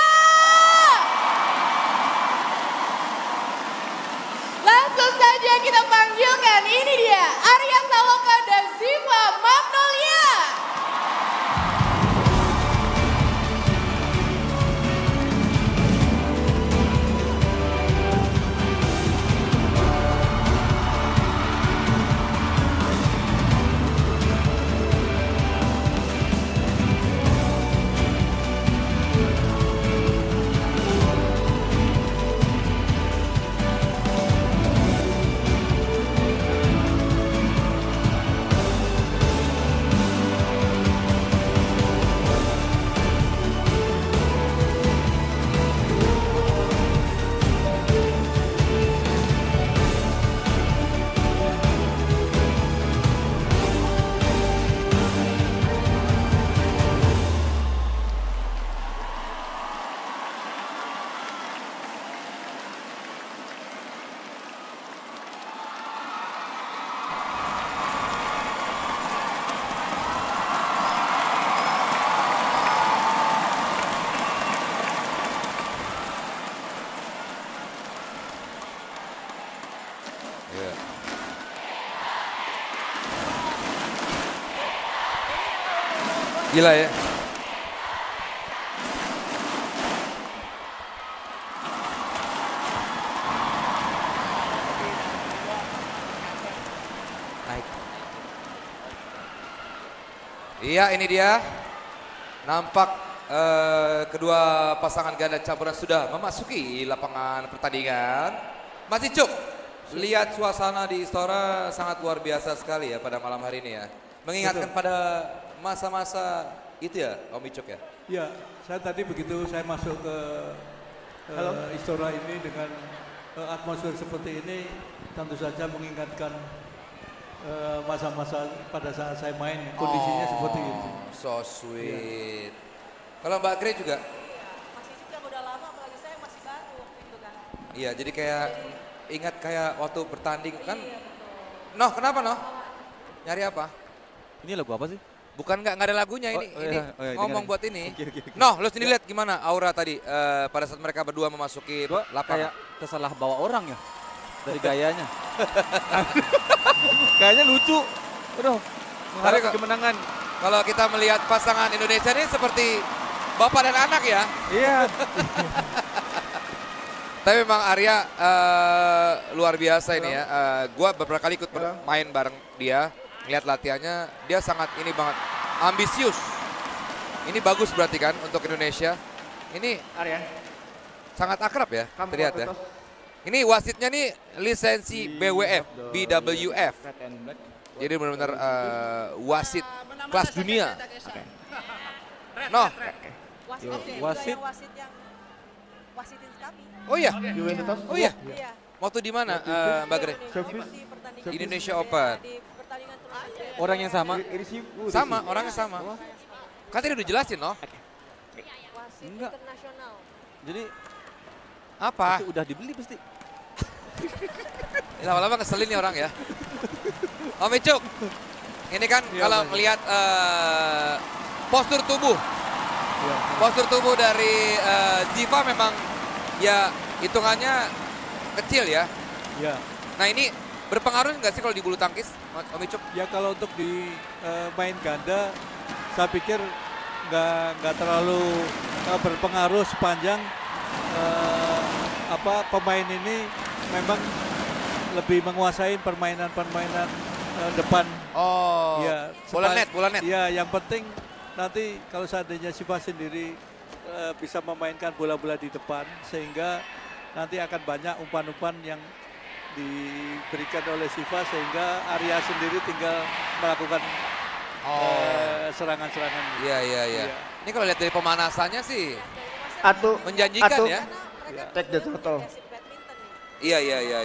Langsung saja kita panggilkan, ini dia Arya Saloka dan Ziva Magnolia. Gila ya. Naik. Iya, ini dia. Nampak kedua pasangan ganda campuran sudah memasuki lapangan pertandingan. Mas Icuk, lihat suasana di Istora sangat luar biasa sekali ya pada malam hari ini ya. Mengingatkan pada masa-masa itu ya, Om Icuk ya? Ya, saya tadi begitu saya masuk ke Istora ini dengan atmosfer seperti ini, tentu saja mengingatkan masa-masa pada saat saya main, kondisinya seperti itu. So sweet. Kalau Mbak Grey juga? Masih juga udah lama, apalagi saya masih baru gitu kan. Iya, jadi kayak ingat kayak waktu bertanding kan. Noh, kenapa Noh? Nyari apa? Ini lagu apa sih? Bukan nggak ada lagunya ini. Ini ngomong dengerin. buat ini. Oke. Noh, lu sendiri lihat gimana aura tadi pada saat mereka berdua memasuki lapangan. Kayak tersalah bawa orang ya dari gayanya. Kayaknya lucu. Aduh, mengharap kemenangan. Kalau kita melihat pasangan Indonesia ini seperti bapak dan anak ya. Iya. Tapi memang Arya luar biasa ini ya. Gua beberapa kali ikut main bareng dia. Lihat latihannya, dia sangat ini banget, ambisius. Ini bagus berarti kan untuk Indonesia. Ini Arya sangat akrab ya, terlihat ya. Ini wasitnya nih lisensi BWF. Jadi benar-benar wasit kelas dunia. Noh. Wasit. Wasitin kami. Oh iya. Juventus. Oh iya. Waktu di mana Mbak Grey? Indonesia Open. Orang yang sama? Sama, orangnya sama. Kan tadi udah jelasin loh. Enggak. Internasional. Jadi apa? Udah dibeli pasti. Lama-lama keselin nih orang ya. Om Icuk, ini kan kalau melihat postur tubuh. Postur tubuh dari Ziva memang ya hitungannya kecil ya. Ya. Nah ini berpengaruh nggak sih kalau di bulu tangkis, Om Icuk? Ya kalau untuk di main ganda, saya pikir nggak terlalu berpengaruh sepanjang pemain ini memang lebih menguasai permainan depan. Oh, ya, bola net. Ya, yang penting nanti kalau seandainya Siva sendiri bisa memainkan bola-bola di depan, sehingga nanti akan banyak umpan-umpan yang diberikan oleh Siva, sehingga Arya sendiri tinggal melakukan serangan-serangan. Iya. Ini kalau lihat dari pemanasannya sih menjanjikan ya. Take the total. Iya.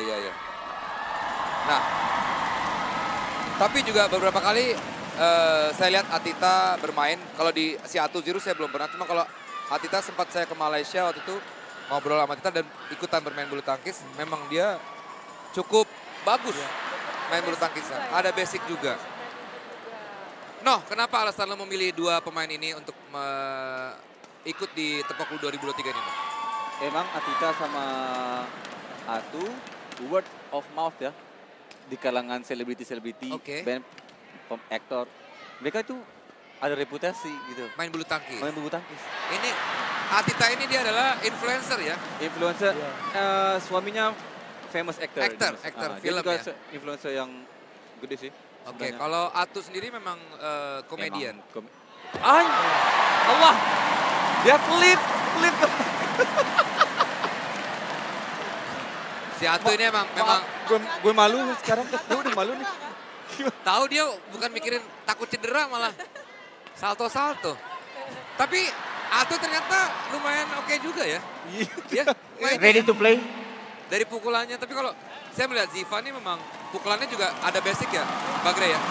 Nah, tapi juga beberapa kali saya lihat Atita bermain. Kalau di si Atu Ziru saya belum pernah. Cuma kalau Atita sempat saya ke Malaysia waktu itu ngobrol sama Atita dan ikutan bermain bulu tangkis. Memang dia cukup bagus main bulu tangkisnya. Ada basic juga. Noh, kenapa alasan lo memilih dua pemain ini untuk ikut di Tepok 2023 ini? Emang Atita sama Atu word of mouth ya di kalangan selebriti, band, aktor. Mereka itu ada reputasi gitu. Main bulu tangkis. Ini Atita ini dia adalah influencer ya. Influencer. Suaminya famous actor. Actor film juga ya. Influencer yang gede sih. Oke, kalau Atu sendiri memang komedian. Allah, dia flip. Si Atu ini memang gue malu sekarang. Gue udah malu nih. Tahu dia bukan mikirin takut cedera malah salto. Tapi Atu ternyata lumayan oke juga ya. Iya. Ready to play? Dari pukulannya, tapi kalau saya melihat Ziva ini memang pukulannya juga ada basic ya, Mbak Grey ya.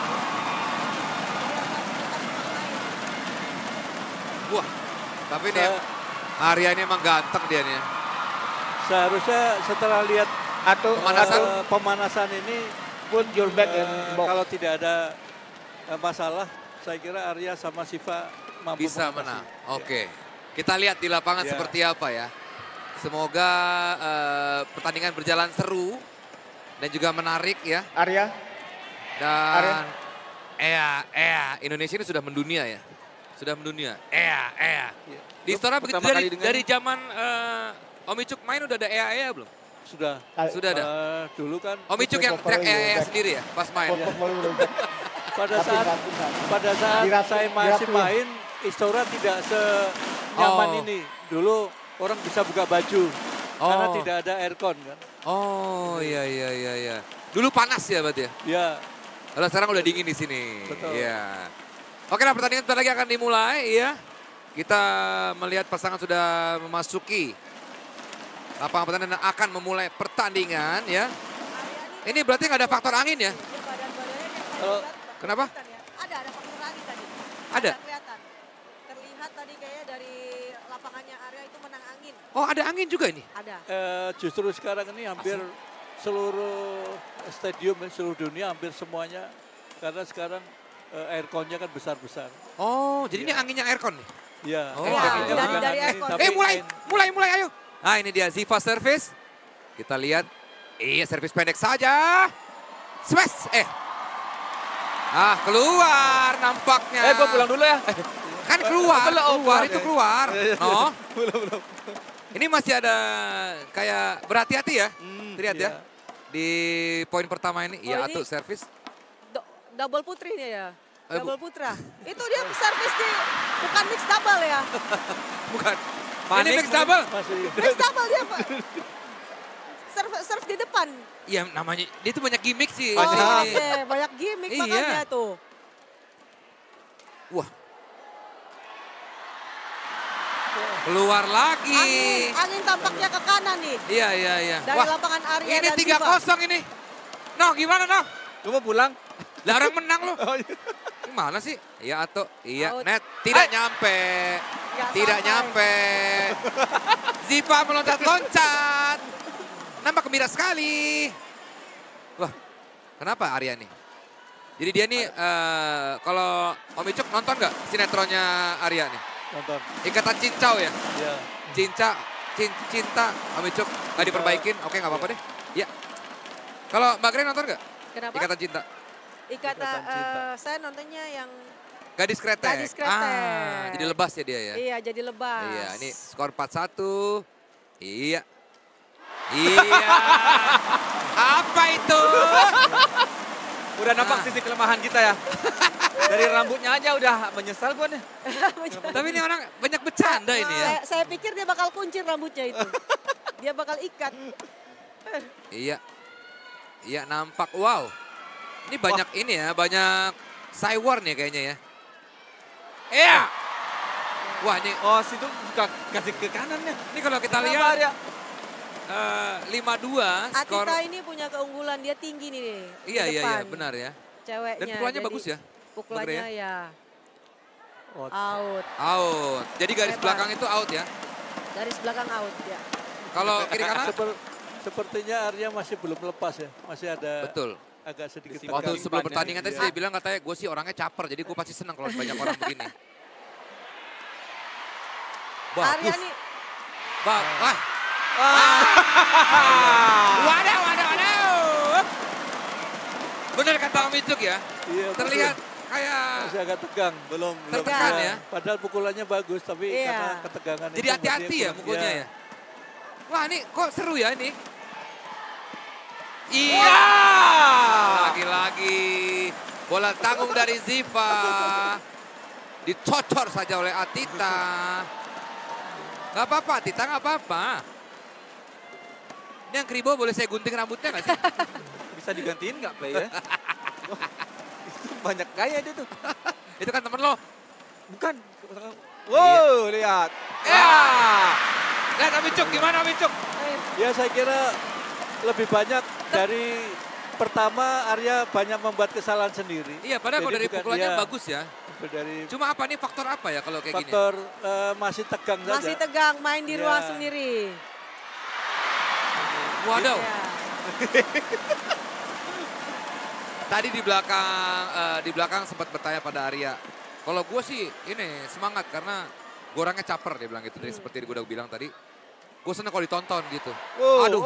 Wah, tapi ini Arya ini emang ganteng dia nih. Seharusnya setelah lihat pemanasan ini, put your back in box. Kalau tidak ada masalah, saya kira Arya sama Siva mampu bisa menang. Oke, kita lihat di lapangan seperti apa ya. Semoga pertandingan berjalan seru dan juga menarik ya. Arya. Dan Indonesia ini sudah mendunia ya. Sudah mendunia. Di Istora begitu dari zaman Om Icuk main udah ada belum? Sudah ada. Dulu kan Om Icuk yang teriak sendiri ya pas main. Pada saat saya masih main, Istora tidak senyaman ini. Dulu orang bisa buka baju karena tidak ada aircon kan. Oh iya. Dulu panas ya berarti ya? Iya. Kalau sekarang udah dingin di sini. Betul. Iya. Oke, nah pertandingan sebentar lagi akan dimulai ya. Kita melihat pasangan sudah memasuki lapangan pertandingan dan akan memulai pertandingan ya. Ini berarti nggak ada faktor angin ya? Kenapa? Ada faktor angin tadi. Ada? Kelihatan. Terlihat tadi kayaknya dari lapangannya Arya itu menang angin. Oh ada angin juga ini? Ada. Justru sekarang ini hampir seluruh stadium, seluruh dunia hampir semuanya. Karena sekarang aircon-nya kan besar-besar. Oh jadi ini anginnya aircon nih? Iya. Oh, dari aircon. Mulai ayo. Nah ini dia Ziva service. Kita lihat. Iya servis pendek saja. Smash. Keluar nampaknya. Gue pulang dulu ya. Kan keluar itu keluar. No. Belum. Ini masih ada kayak berhati-hati ya. Lihat ya. Di poin pertama ini. Iya Atu servis. Double putri nih ya. Double putra. Itu dia servis di bukan mix double ya. Bukan. Ini mix double. Mix double dia Pak. Serve di depan. Iya namanya, dia tuh banyak gimmick sih. Oke, banyak gimmick makanya tuh. Wah. Keluar lagi. Angin tampaknya ke kanan nih. Iya. Dari lapangan Arya ini dan 3-0 ini. No, gimana no? Lu mau pulang? Lah orang menang lu. Gimana sih? Iya Ato, iya net. Tidak nyampe. Tidak nyampe. Ziva meloncat-loncat. Nampak gembira sekali. Wah, kenapa Arya nih? Jadi dia nih, kalau Om Icuk nonton nggak sinetronnya Arya nih? Nonton. Ikatan Cincau ya? Iya. Cinta, Om Icuk nggak diperbaikin, oke nggak apa-apa deh. Iya. Kalau Mbak Gren nonton nggak? Kenapa? Ikatan Cinta. Saya nontonnya yang Gadis Kretek. Gadis Kretek. Jadi lebas ya dia ya? Iya, jadi lebas. Iya, ini skor 4-1. Iya. Apa itu? Udah nampak sisi kelemahan kita ya. Dari rambutnya aja udah menyesal gue nih. Tapi ini orang banyak bercanda ini ya. Saya pikir dia bakal kuncir rambutnya itu. Dia bakal ikat. Iya nampak. Wow. Ini banyak ini ya, banyak Cywar nih kayaknya ya. Iya. Wah ini. Oh situ kasih ke kanannya. Ini kalau kita lihat. 5-2 skor. Atita ini punya keunggulan, dia tinggi nih. Iya benar ya. Ceweknya. Dan pukulannya bagus ya. Pukulannya ya. Out. Jadi garis belakang itu out ya. Garis belakang out ya. Kalau kiri kanan? Sepertinya Arya masih belum lepas ya. Masih ada. Betul. Agak sedikit. Waktu sebelum pertandingan tadi saya bilang katanya gue sih orangnya caper. Jadi gue pasti senang kalau banyak orang begini. Arya nih. Waduh. Benar kata Om Icuk ya. Iya, terlihat kayak masih agak tegang, belum tertekan ya. Padahal pukulannya bagus tapi karena ketegangan. Jadi hati-hati ya mukulnya ya. Wah ini kok seru ya ini. Iya. Lagi-lagi bola tanggung dari Ziva. Dicocor saja oleh Atita. Gak apa-apa Atita, gak apa-apa. Ini yang Kribo boleh saya gunting rambutnya gak sih? Bisa digantiin gak play ya? Itu banyak gaya dia tuh. Itu kan temen lo? Bukan. Wow, lihat. Ya. Lihat Om Icuk, gimana Om Icuk? Ya saya kira lebih banyak dari pertama Arya banyak membuat kesalahan sendiri. Iya, padahal kalau dari pukulannya bagus ya. Cuma apa nih faktor apa ya kalau kayak gini? Faktor masih tegang saja. Masih tegang, main di ruang sendiri. Waduh. Tadi di belakang sempat bertanya pada Arya. Kalau gue sih ini semangat karena gue orangnya caper dia bilang gitu. Dari seperti gue udah bilang tadi. Gue seneng kalau ditonton gitu. Aduh.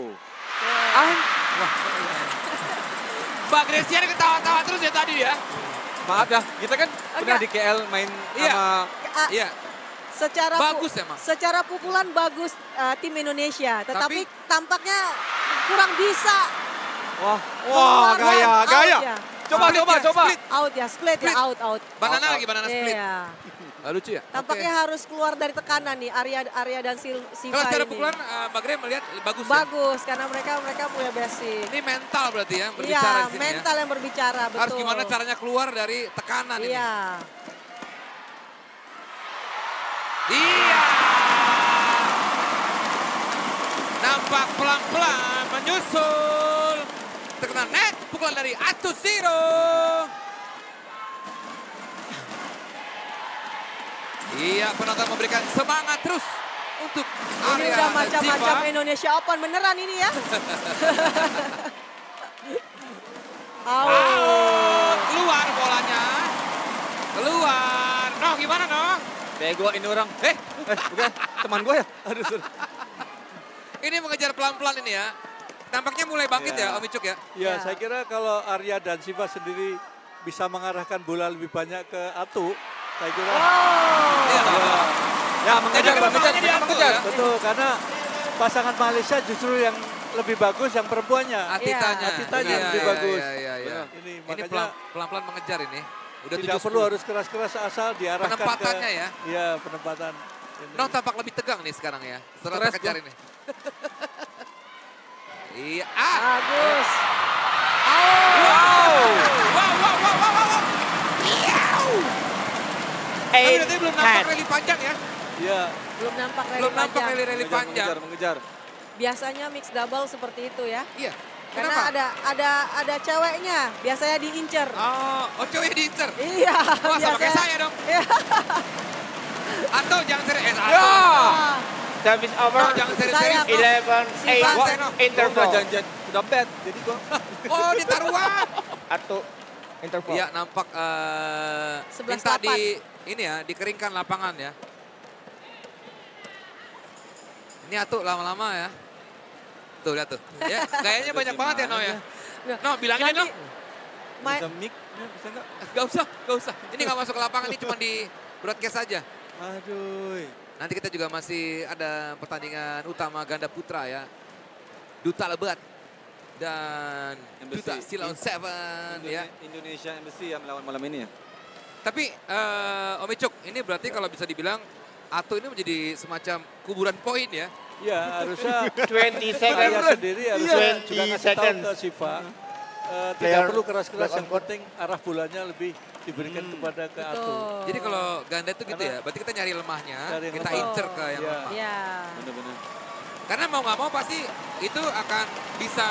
Wah. Mbak Gresian ketawa-tawa terus ya tadi ya. Maaf ya, kita kan pernah di KL main sama... Iya. Bagus emang. Secara pukulan bagus tim Indonesia. Tetapi tampaknya kurang bisa. Wah, gaya. Ya. Coba. Out ya, split ya, out. Banana split. Iya. Lucu ya? Tampaknya harus keluar dari tekanan nih, Arya dan Siva ini. Kalau secara pukulan, Mbak Gre melihat bagus ya? Bagus, karena mereka punya basic. Ini mental berarti ya, berbicara di sini ya? Mental yang berbicara, betul. Harus gimana caranya keluar dari tekanan ini. Iya. Nampak pelan-pelan menyusul. Terkena net, pukulan dari Atu Zero. Iya, penonton memberikan semangat terus untuk Ini Arya udah dan macam-macam Ziva. Indonesia Open beneran ini ya. Out, keluar bolanya. Keluar. Noh, gimana Noh? Bego ini orang. Bukan teman gue ya? Aduh, sorry. Ini mengejar pelan-pelan ini ya. Nampaknya mulai bangkit ya Om Icuk ya? Ya, saya kira kalau Arya dan Ziva sendiri bisa mengarahkan bola lebih banyak ke Atu, saya kira. Ya, mengejar. Betul, karena pasangan Malaysia justru yang lebih bagus yang perempuannya. Atitanya. Atitanya yang lebih bagus. Iya. Ini Ini makanya pelan-pelan mengejar ini. Udah tidak 70. perlu harus keras-keras asal diarahkan Penempatannya ke, ya? Iya, penempatan. Noh tampak lebih tegang nih sekarang ya. Setelah Stres terkejar gua. ini. Iya. Bagus. Wow. Tapi berarti belum nampak rally panjang ya? Iya. Belum nampak rally Belum nampak panjang. rally panjang. Mengejar. Biasanya mix double seperti itu ya. Iya. Karena ada ceweknya, biasanya diincer. Oh cewek diincer? Iya. Wah, sama kayak biasanya. saya dong. Iya. Atau jangan serius. Service over. Oh, jangan serius-serius. 11-8 interval. Udah bad, jadi gua. Oh, di taruhan. Atau interval. Iya, nampak 11-8. minta ini ya, dikeringkan lapangan ya. Ini Atu lama-lama ya. Tuh, lihat tuh. Ya, kayaknya banyak banget ya, No ya. No, bilangin deh, No. Bisa mic, bisa nggak? Gak usah. Ini gak masuk ke lapangan, ini cuma di broadcast saja. Aduh. Nanti kita juga masih ada pertandingan utama ganda putra ya. Duta Lebat dan Duta Silon Seven ya. Indonesia Embassy yang melawan malam ini ya. Tapi Om Icuk, ini berarti kalau bisa dibilang Atu ini menjadi semacam kuburan poin ya. Ya, harusnya 20 Arya seconds. sendiri harus juga 20 ngasih tahu seconds. ke Siva. Tidak Player perlu keras-keras, block on yang penting arah bolanya lebih diberikan kepada ke Atu. Jadi kalau ganda itu gitu ya, berarti kita nyari lemahnya, Cari yang kita lemah. incer ke yang Iya. lemah. Iya. Benar-benar. Karena mau nggak mau pasti itu akan bisa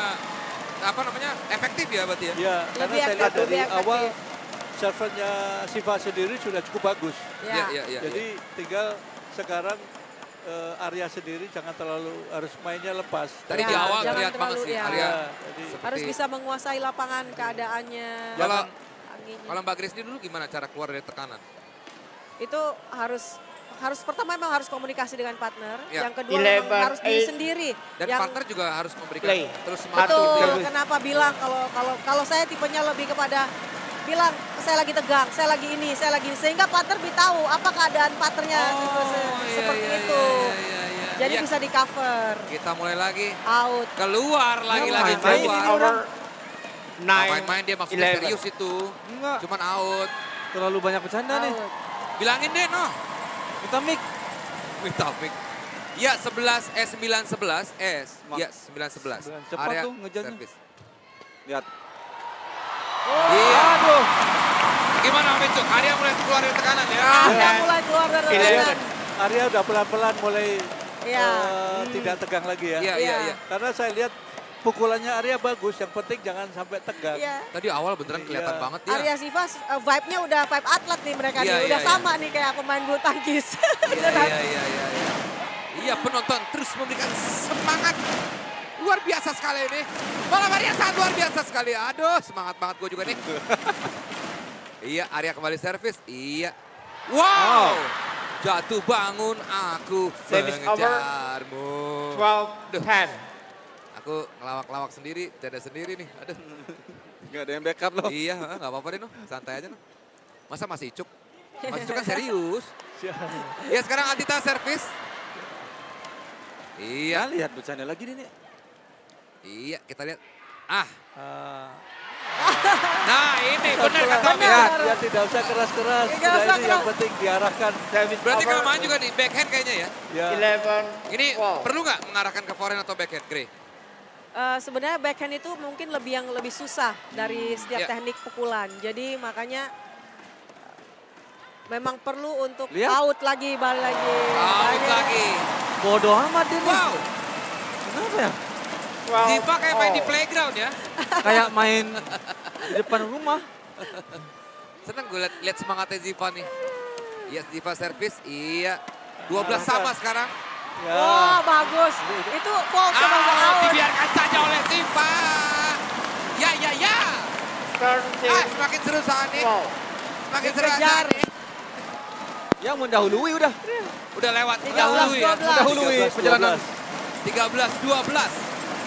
efektif ya berarti ya. Ya, karena Lebih saya lihat efektif, dari lebih awal efektif. servernya Siva sendiri sudah cukup bagus. Iya. Jadi tinggal sekarang Arya sendiri jangan terlalu harus mainnya lepas. Tadi Ya, di awal jangan terlihat banget terlalu, sih ya. Arya. Jadi Harus bisa menguasai lapangan keadaannya. Kalau Mbak Grace dulu gimana cara keluar dari tekanan? Itu harus pertama memang harus komunikasi dengan partner. Ya. Yang kedua memang harus diri sendiri. Dan yang, partner juga harus memberikan Play. terus semangat. betul. Kenapa bilang kalau saya tipenya lebih kepada bilang saya lagi tegang, saya lagi ini, sehingga partner tahu apa keadaan partnernya seperti itu. Jadi bisa di cover. Kita mulai lagi. Out. Keluar lagi-lagi keluar. Main-main dia maksudnya 11. serius itu. Enggak. Cuman out. Terlalu banyak bercanda nih. Bilangin deh, No. Minta mic. Minta mic. Ya, 9-11. Ya, 9-11. Cepat Area tuh ngejarnya. service. Lihat. Iya. Aduh. Gimana Om Icuk? Arya mulai keluar dari tekanan ya. Udah mulai keluar dari tekanan. Arya udah pelan-pelan mulai Iya. tidak tegang lagi ya. Iya. Karena saya lihat pukulannya Arya bagus, yang penting jangan sampai tegang. Iya. Tadi awal beneran kelihatan banget ya. Arya Siva vibe-nya udah vibe atlet nih mereka Iya, nih. iya, Udah iya. sama nih kayak pemain bulu tangkis. Iya. Iya, penonton terus memberikan semangat. Luar biasa sekali ini. Malam Arya sangat luar biasa sekali. Aduh, semangat banget gue juga nih. Iya, Arya kembali servis. Iya. Wow. Jatuh bangun aku Service over. mengejarmu. 12-10. Aku ngelawak-lawak sendiri, canda sendiri nih. Aduh. Gak ada yang backup loh. Iya, nggak apa-apa deh, no. Santai aja, no. Masa masih Icuk? Mas Icuk kan serius. Ya, sekarang Adita servis. Iya. Lihat bercanda lagi nih. Iya, kita lihat. Nah, ini benar kata Om. Ya tidak usah keras-keras. Sudah ini yang penting diarahkan. Berarti kelemahan juga di backhand kayaknya ya? Ya. 11. Ini perlu nggak mengarahkan ke forehand atau backhand, Grey? Sebenarnya backhand itu mungkin yang lebih susah dari setiap Ya. teknik pukulan. Jadi makanya memang perlu untuk Lihat. out lagi, balik lagi. Out Makanya lagi. Bodoh amat dia nih. Wow. Kenapa ya? Ziva kayak main di playground ya. Kayak main di depan rumah. Seneng gue lihat semangatnya Ziva nih. Iya, Ziva servis. Iya. 12 sama sekarang. Ya. Wah, bagus. Itu fault sama out. Dibiarkan saja oleh Ziva. Ya. Semakin seru saat ini. Semakin seru saat ini. Yang mendahului udah. Udah lewat. 13-12. Mendahului perjalanan. 13-12.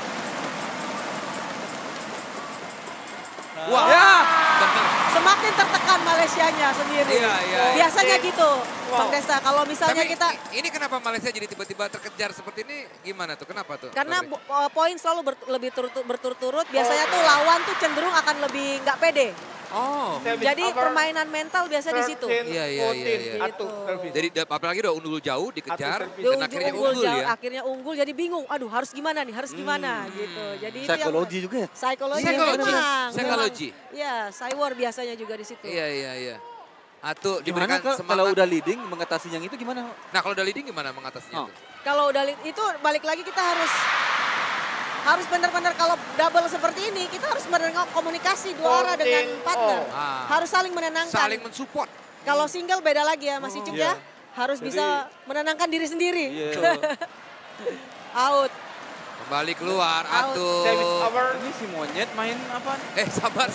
Wah, ya. Semakin tertekan Malaysianya sendiri. Iya. Biasanya gitu, Bang Desta. Kalau misalnya Tapi kita... ini kenapa Malaysia jadi tiba-tiba terkejar seperti ini? Gimana tuh? Kenapa tuh? Karena poin selalu lebih berturut-turut. Biasanya tuh lawan tuh cenderung akan lebih nggak pede. Oh. Jadi permainan mental biasa di situ. Iya. Gitu. Jadi apalagi udah unggul jauh dikejar dan akhirnya unggul ya. Akhirnya unggul jadi bingung. Aduh, harus gimana nih? Harus gimana gitu. Jadi psikologi juga ya? Psikologi. Iya, Cywar biasanya juga di situ. Iya. Atau gimana diberikan semangat. Kalau udah leading mengatasi yang itu gimana? Nah, kalau udah leading gimana mengatasinya? Kalau udah itu balik lagi kita harus benar-benar kalau double seperti ini kita harus benar komunikasi dua arah dengan partner. Harus saling menenangkan. Saling mensupport. Kalau single beda lagi ya Mas Icuk ya. Harus bisa menenangkan diri sendiri. Out. Kembali keluar Atu. Ini si monyet main apa? Sabar.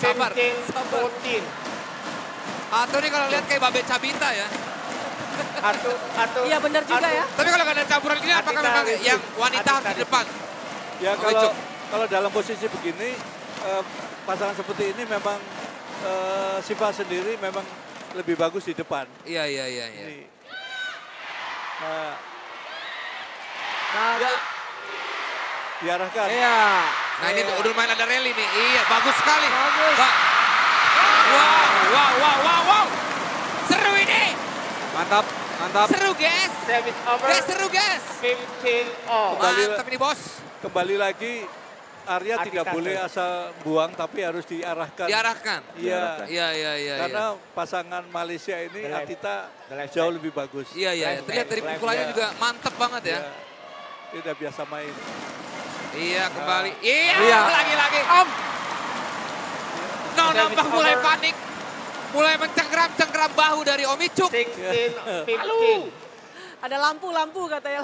Atu nih kalau lihat kayak Babe Cabita ya. Atu. Iya benar juga ya. Tapi kalau ada campuran gini apakah memang yang wanita di depan? Ya kalau dalam posisi begini, pasangan seperti ini memang Ziva sendiri memang lebih bagus di depan. Iya. Diarahkan. Iya. Nah ini udah main ada rally nih. Iya, bagus sekali. Wow. Seru ini. Mantap. Seru guys. Seru guys. 15 all. Mantap ini bos. Kembali lagi Arya tidak boleh asal buang tapi harus diarahkan. Iya. Karena pasangan Malaysia ini Atita jauh lebih bagus. Iya. Terlihat dari pukulannya juga mantap banget ya. Tidak biasa main. Iya, kembali. Iya. Lagi-lagi. Nampak mulai panik. Mulai mencengkram bahu dari Om Icuk. 16, 15. Ada lampu katanya.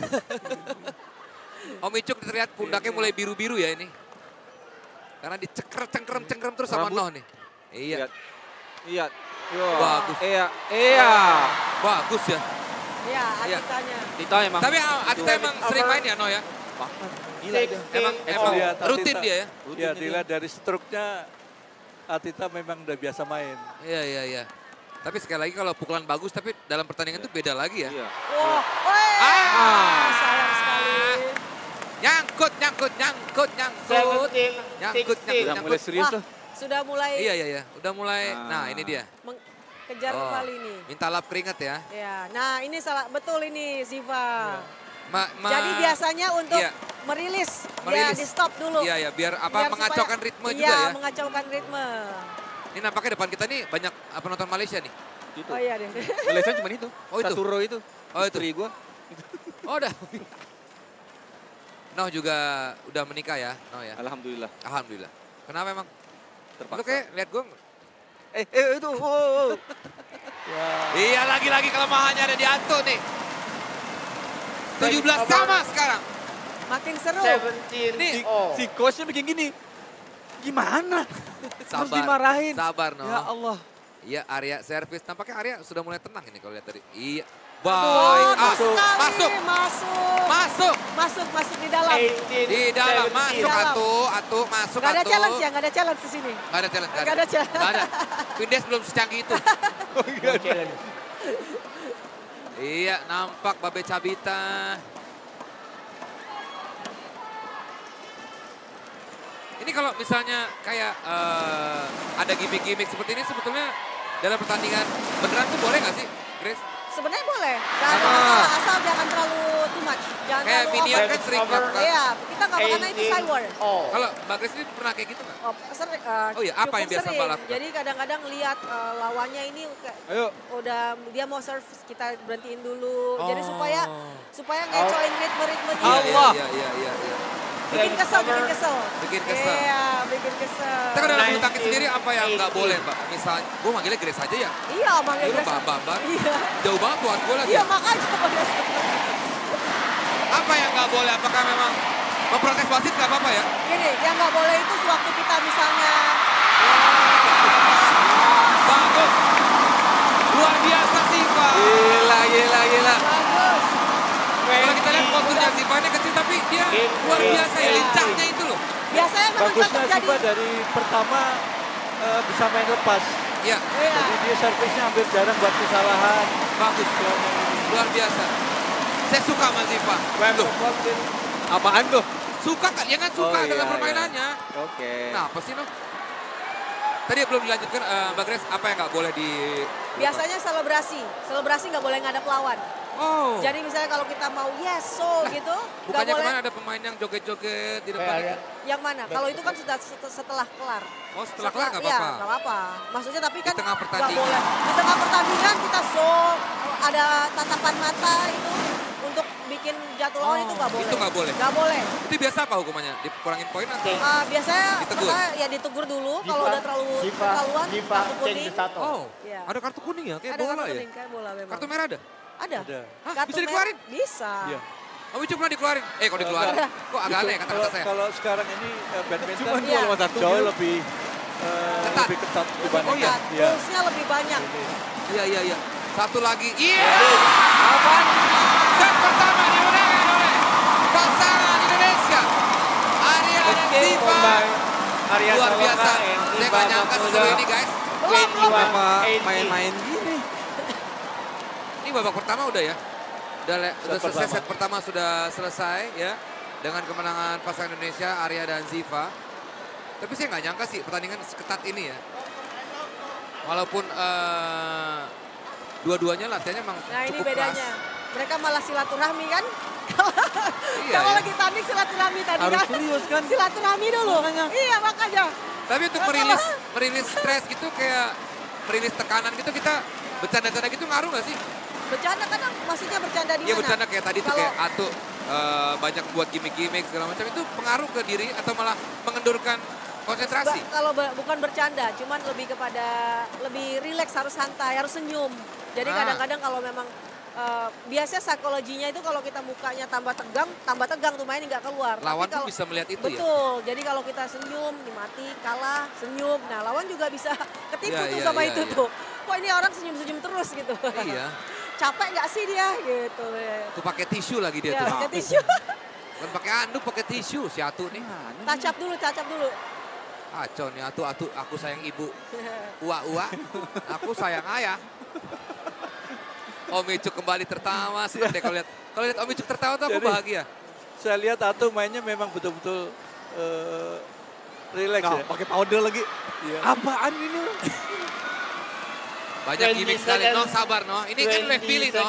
Om Icuk terlihat pundaknya mulai biru-biru ya ini. Karena dicengkram terus sama Noh nih. Iya. Bagus. Iya. Bagus ya. Iya, Atitanya. Atita emang. Tapi Atita emang sering main ya Noh ya? Gila dia. Emang rutin dia ya? Ya dilihat dari struknya Atita memang udah biasa main. Iya. Tapi sekali lagi kalau pukulan bagus tapi dalam pertandingan itu beda lagi ya. Sayang sekali. Nyangkut. Udah mulai serius tuh. Sudah mulai. Iya. Udah mulai. Nah ini dia. Kejar kembali nih. Minta lap keringat ya. Ya, nah ini salah betul ini Ziva. Ya. Jadi biasanya untuk merilis, ya di stop dulu. Iya, biar mengacaukan ritme juga ya. Iya, mengacaukan ritme. Ini nampaknya depan kita nih banyak penonton Malaysia nih. Gitu. Oh iya deh. Malaysia cuma itu. Oh itu. Satu row itu. Oh itu. Istri gua. Oh udah. Noh juga udah menikah ya, Noh ya. Alhamdulillah. Kenapa emang? Terpaksa. Lu kayak lihat gue. Itu. Iya lagi-lagi kelemahannya ada di Atu nih. 17 sama sekarang. Makin seru. 17 nih. Si coachnya bikin gini. Gimana? Harus dimarahin. Sabar Noh. Ya Allah. Iya Arya servis. Nampaknya Arya sudah mulai tenang ini kalau lihat tadi. Iya. Baik. Masuk di dalam. Di dalam masuk Atu masuk Gak ada challenge ya, gak ada challenge di sini. Gak ada challenge. Vindes belum secanggih itu. Iya, nampak Babe Cabita. Ini kalau misalnya kayak ada gimmick-gimmick seperti ini sebetulnya dalam pertandingan beneran tuh boleh nggak sih, Grace? Sebenarnya boleh, gak ada masalah, asal jangan terlalu too much. Jangan kayak terlalu Minion kan sering melakukan. Iya, kita nggak karena itu Cywar. Kalau Mbak Grace ini pernah kayak gitu nggak? Sering, oh iya, apa yang biasa sering. Mbak lakukan? Jadi kadang-kadang lihat lawannya ini udah dia mau serve, kita berhentiin dulu. Jadi supaya ngecoin ritme-ritmenya. Iya. Bikin kesel, bikin kesel. Bikin kesel. Iya, bikin kesel. Kita kan dalam bulu tangkis sendiri apa yang nggak boleh, Mbak? Misalnya, gue manggilnya Grace aja ya? Iya, manggil Grace. Mbak. Iya. Jauh banget buat gue lagi. Iya, makanya. Apa yang nggak boleh? Apakah memang memprotes wasit nggak apa-apa ya? Gini, yang nggak boleh itu sewaktu kita misalnya... Bagus. Luar biasa sih, Pak. Gila. Bagus. Kalau kita lihat posturnya Ziva ini kecil tapi dia luar biasa ya, lincahnya itu loh. Biasanya memang Bagusnya terjadi. Ziva dari pertama bisa main lepas. Iya. Jadi dia servisnya hampir jarang buat kesalahan. Bagus. Luar biasa. Saya suka sama Ziva. Loh. Apaan tuh? Suka kan? Ya kan suka Oh, dengan iya, permainannya. Oke. Nah apa sih noh? Tadi belum dilanjutkan Mbak Grace, apa yang nggak boleh di... Biasanya selebrasi. Selebrasi nggak boleh ngadep lawan. Oh. Jadi misalnya kalau kita mau yes, so gitu. Nggak Bukannya boleh. kemarin ada pemain yang joget-joget di depan. Yang mana? Kalau itu kan sudah setelah kelar. Oh setelah kelar nggak Iya, apa-apa? nggak apa-apa. Maksudnya tapi kan Di tengah nggak pertandingan. boleh. Di tengah pertandingan kita ada tatapan mata itu untuk bikin jatuh lawan itu nggak boleh. Itu nggak boleh? Nggak boleh. Itu biasa apa hukumannya? Dikurangin poin atau? Biasanya Ditegur? pertama ya ditegur dulu. Kalau udah terlalu keterlaluan, kartu kuning. Oh, Iya. ada kartu kuning ya? Kayak Ada bola kartu ya? kuning, kayak bola memang. Kartu merah ada? Ada. Hah, Kartu bisa merah dikeluarin? Bisa. Iya. Oh, Ucup pernah dikeluarin? Kok dikeluarin? Kok agak aneh kata-kata saya? Kalau sekarang ini badminton Cuma dua lawan satu jauh gitu. lebih lebih ketat dibanding. Oh iya? Rulesnya lebih banyak. Iya. Satu lagi. Iya! Apa? Dan pertama dimenangkan oleh pasangan Indonesia. Arya dan Ziva. Luar biasa. Saya nggak nyangka sesuai ini guys. Main-main gini. Ini babak pertama udah ya. Udah selesai, set pertama sudah selesai ya. Dengan kemenangan pasangan Indonesia, Arya dan Ziva. Tapi saya nggak nyangka sih pertandingan seketat ini ya. Walaupun dua-duanya latihannya memang Nah ini cukup bedanya. keras. Mereka malah silaturahmi kan. Iya, Kalau ya. lagi tanding silaturahmi tadi Harus kan. serius kan? Silaturahmi dulu. Iya makanya. Tapi untuk merilis stres gitu kayak merilis tekanan gitu kita bercanda-canda gitu ngaruh nggak sih? Bercanda kan maksudnya bercanda di mana? Iya bercanda kayak tadi tuh Kalau- kayak Atu banyak buat gimmick-gimmick segala macam itu pengaruh ke diri atau malah mengendurkan konsentrasi? Kalau bukan bercanda, cuman lebih kepada lebih rileks, harus santai, harus senyum. Jadi kadang-kadang kalau memang biasanya psikologinya itu kalau kita mukanya tambah tegang tuh main nggak keluar. Lawan Tapi kalau, pun bisa melihat itu ya? Betul, jadi kalau kita senyum, dimati, kalah, senyum. Nah lawan juga bisa ketipu tuh sama itu tuh. Kok ini orang senyum-senyum terus gitu. Iya. Capek nggak sih dia gitu. Tuh pakai tisu lagi dia Ya, tuh. pakai tisu. Bukan pakai anduk, pakai tisu si Atu nih. Tacap dulu. Kacau nih Atu, aku sayang ibu. Ua, aku sayang ayah. Om Icuk kembali tertawa. Senang deh kalau lihat Om Icuk tertawa tuh aku Jadi, bahagia. Saya lihat Atu mainnya memang betul-betul relax ya. Pakai powder lagi. Iya. Apaan ini? Banyak gimmick sekali. No, sabar no. Ini kan left pilih no.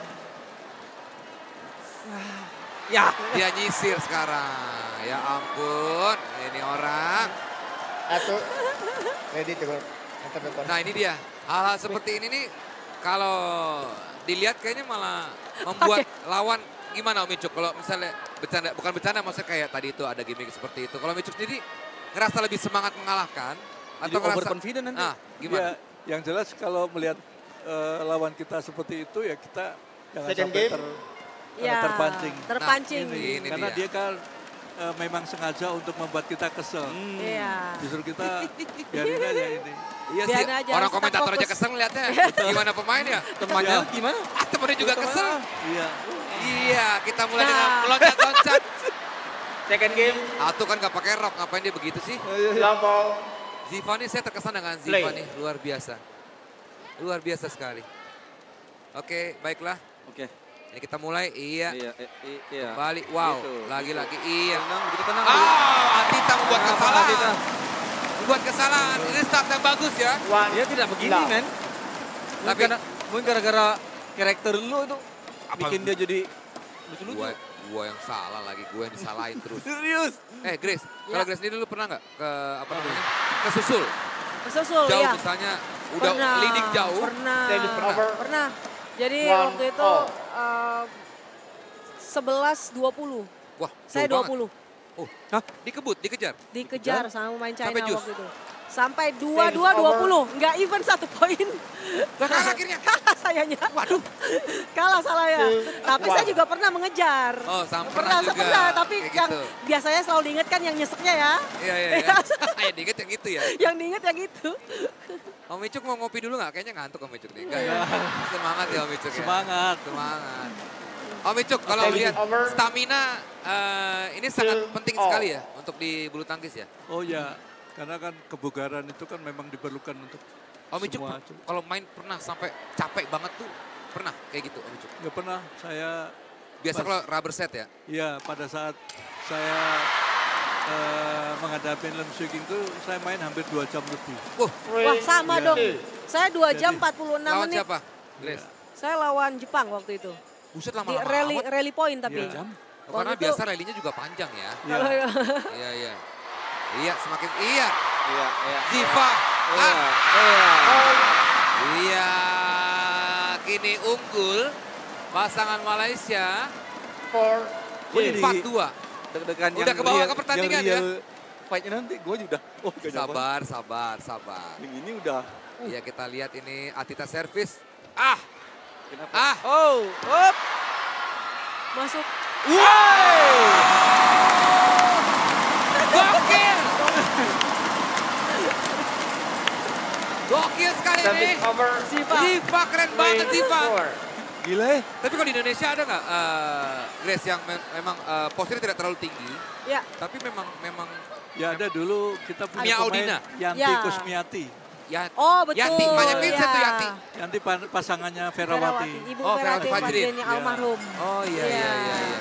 Ya. Dia nyisir sekarang. Ya ampun, ini orang. Atu, ready to go. Nah ini dia, hal-hal seperti ini nih kalau dilihat kayaknya malah membuat lawan gimana Om Icuk? Kalau misalnya bercanda, bukan bercanda maksudnya kayak tadi itu ada gimmick seperti itu. Kalau Om Icuk sendiri ngerasa lebih semangat mengalahkan atau ngerasa overconfident nanti? Nah, gimana? Ya, yang jelas kalau melihat lawan kita seperti itu ya kita jangan Second sampai game. terpancing. Terpancing. Nah, ini Karena dia. dia kan memang sengaja untuk membuat kita kesel. Iya. Justru kita biarin aja ini. Iya Biarin sih, aja, orang harus komentator tetap aja fokus. kesel ngeliatnya. Gimana pemain ya? Temannya Ya. gimana? Temennya juga kesel. Iya. Iya, kita mulai dengan meloncat-loncat. Second game. Atu kan gak pakai rok, ngapain dia begitu sih? Lampau. Ziva nih saya terkesan dengan Ziva nih, luar biasa. Luar biasa sekali. Oke, baiklah. Oke. Ini kita mulai, iya. Iya. Kembali, wow, Gitu, lagi-lagi, iya. Tenang, begitu tenang. Atita membuat Kenapa kesalahan. Atita? Membuat kesalahan, ini start yang bagus ya. Dia tidak begini, men. Tapi Mungkin gara-gara karakter lu itu bikin dia jadi lucu-lucu. Gua yang salah lagi, gua yang disalahin terus. Serius? Grace, kalau Grace ini dulu pernah nggak ke apa namanya? Ke susul? Kesusul Jauh ya. misalnya udah Pernah, leading jauh. Pernah. Jadi waktu itu 11-20. Wah, Saya jauh 20. Oh, dikebut, dikejar? Dikejar sama pemain China Sampai jus? waktu itu. Sampai 22-20, nggak even 1 poin. Kalah akhirnya? Kalah sayanya. Waduh. Kalah salah ya. Tapi saya juga pernah mengejar. Oh, pernah juga. Pernah, tapi Kayak yang gitu. biasanya selalu diinget kan yang nyeseknya ya. Iya. Ya diinget yang itu ya. Yang diinget yang itu. Om Icuk mau ngopi dulu nggak? Kayaknya ngantuk Om Icuk nih. Enggak ya? Semangat ya Om Icuk ya. Semangat. Om Icuk, kalau lihat stamina ini sangat penting sekali ya untuk di bulu tangkis ya? Oh ya, karena kan kebugaran itu kan memang diperlukan untuk Om Icuk kalau main pernah sampai capek banget tuh, pernah kayak gitu Om Icuk? Nggak pernah, saya... Biasa kalau rubber set ya? Iya, pada saat saya menghadapi Lim Swee King itu saya main hampir 2 jam lebih. Wah sama dong. Saya 2 jam 46 menit. Lawan siapa? Grace? Saya lawan Jepang waktu itu. Buset Di lama-lama rally point tapi. Karena biasa rally-nya juga panjang ya. Iya. Iya, semakin iya. Ziva. Iya. Kini unggul pasangan Malaysia. 4-2. Deg-degan Udah ke bawah ke pertandingan ya. Fight-nya nanti gue udah. Sabar. Yang ini udah. Iya, kita lihat ini Atita servis. Kenapa? Hop. Masuk. Gokil! Gokil sekali nih. Ziva keren banget Ziva. Gila ya. Tapi kalau di Indonesia ada nggak Grace yang memang posturnya tidak terlalu tinggi. Ya. Tapi memang Ya ada dulu kita punya Mia Audina. Yanti Kusmiati. Oh betul. Yanti, banyak Vincent tuh Yanti. Yanti pasangannya Ferawati. Ibu Ferawati Fajrin almarhum. Oh iya.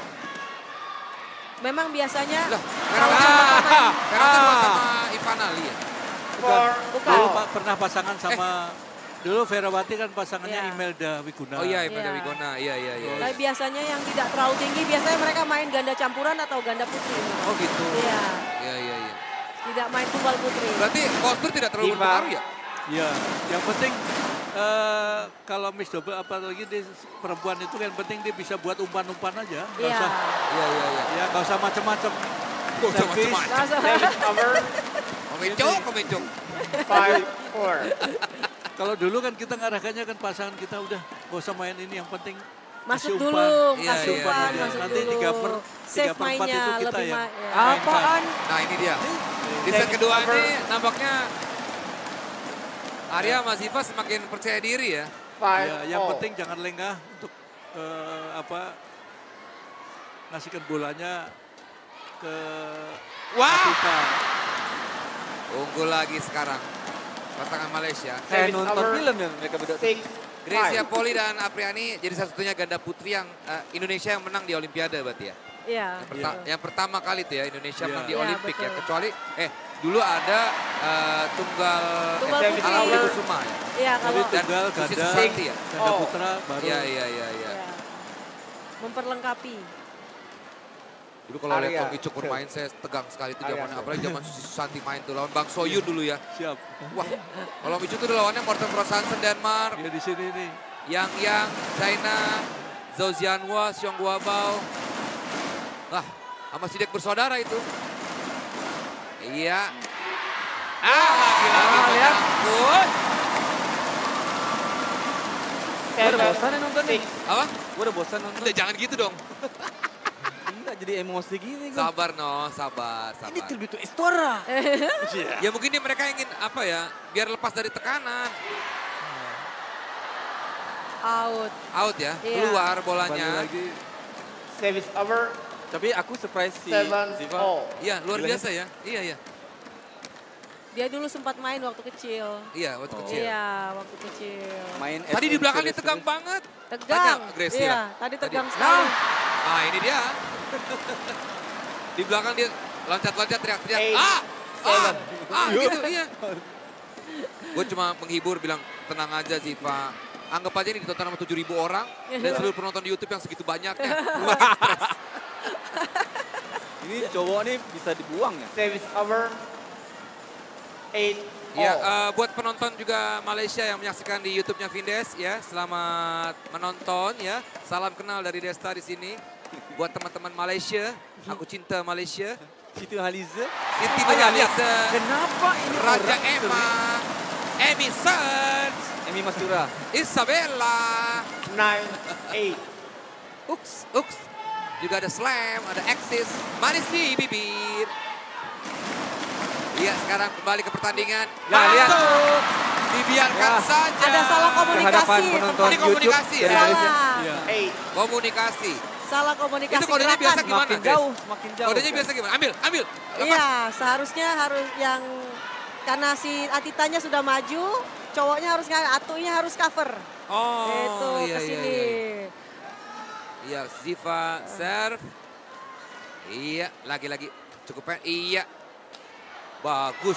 Memang biasanya Ferawati sama Ivan Ali ya? Bukan. Dulu pernah pasangan sama, dulu Ferawati kan pasangannya Imelda Wiguna. Oh iya Imelda Wiguna, iya. Tapi biasanya yang tidak terlalu tinggi, biasanya mereka main ganda campuran atau ganda putri. Oh gitu. Iya. Iya. Tidak main tunggal putri. Berarti postur tidak terlalu berpengaruh ya? Iya, yang penting kalau mix double apalagi di perempuan itu kan penting dia bisa buat umpan-umpan aja. Iya. Ya nggak usah macam-macam. Nggak usah macam-macam. Komicok. 5-4. Kalau dulu kan kita ngarahkannya kan pasangan kita udah nggak usah main ini, yang penting masuk kasih dulu, umpan. kasih umpan, masuk Nanti dulu. 3/4 itu kita lebih yang apaan? Nah ini dia. Di set kedua ini nampaknya Arya sama Ziva semakin percaya diri ya. Ya, yang penting jangan lengah untuk ngasihkan bolanya ke Atita. Unggul lagi sekarang pasangan Malaysia. Kayak nonton film ya mereka berdua. Gracia Poli dan Apriani jadi satu-satunya ganda putri yang Indonesia yang menang di Olimpiade berarti ya? Iya. Yang pertama kali tuh ya Indonesia menang di Iya, Olimpik ya. betul. Kecuali dulu ada tunggal putri. Alawi Kusuma ya. Iya, kalau Tunggal Susi ganda, Susanti ya. ganda putra baru. Iya. memperlengkapi. Dulu kalau lihat Tom Icuk bermain saya tegang sekali itu zamannya. Apalagi zaman Susi Susanti main tuh lawan Bang Soyun dulu ya. Siap. Wah, kalau Icuk tuh lawannya Morten Prosansen Denmark. Ya di sini nih. Yang China, Zhou Jianhua, Xiong Guobao. Wah, sama Sidek bersaudara itu. Iya. Lagi-lagi menyangkut. Gue udah bosan ya nonton nih. Apa? Gue udah bosan nonton. Udah jangan gitu dong. Enggak jadi emosi gini gue. Sabar sabar. Ini terbitu Istora. Ya mungkin mereka ingin apa ya, biar lepas dari tekanan. Out ya, keluar bolanya. Lagi. Service over. Tapi aku surprise si 7-0. Ziva. Iya, luar biasa ya. Iya. Dia dulu sempat main waktu kecil. Iya, waktu kecil. Iya, waktu kecil. Main Tadi di belakang dia tegang banget. Tegang. Tanya, Gracie Iya, lah. tadi tegang sekali. Nah, ini dia. Di belakang dia loncat-loncat teriak-teriak. Gitu, iya. Gue cuma menghibur bilang, tenang aja Ziva. Anggap aja ini ditonton sama 7.000 orang. Dan seluruh penonton di YouTube yang segitu banyaknya. Ini cowok nih bisa dibuang ya? Service over. 8. Ya, buat penonton juga Malaysia yang menyaksikan di YouTube-nya Vindes ya, selamat menonton ya. Salam kenal dari Desta di sini. Buat teman-teman Malaysia, aku cinta Malaysia. Siti Nurhaliza. Siti Nurhaliza. Kenapa ini Raja orang Emma. Amy Search. Emi Mastura. Isabella. 9-8. Uks. Juga ada slam, ada axis. Manis di bibir. Lihat sekarang kembali ke pertandingan. Nah, lihat. Dibiarkan saja. Ada salah komunikasi. Ini komunikasi ya? Salah. Komunikasi. Salah komunikasi Itu kodenya biasa gimana? Semakin jauh. Kodenya biasa gimana? Ambil. Lepas. Iya, seharusnya harus yang karena si Atitanya sudah maju, cowoknya harus Atunya harus cover. Oh, itu iya, ke sini. Iya, Ziva serve. Iya, lagi-lagi cukup pengen. Iya. Bagus.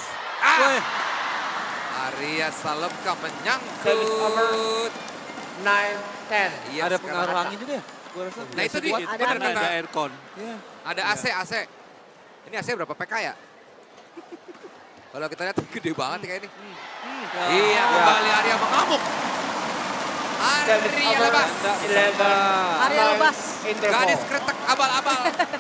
Arya Salemka menyangkut. 9-10. Iya, ada pengaruh angin juga ya? Gua rasa. Nah itu dia, ada aircon. Iya. Ada AC. Ini AC berapa PK ya? Kalau kita lihat gede banget kayak ini. Iya, kembali Arya mengamuk. Arya lepas. Arya lepas. Gadis kretek abal-abal.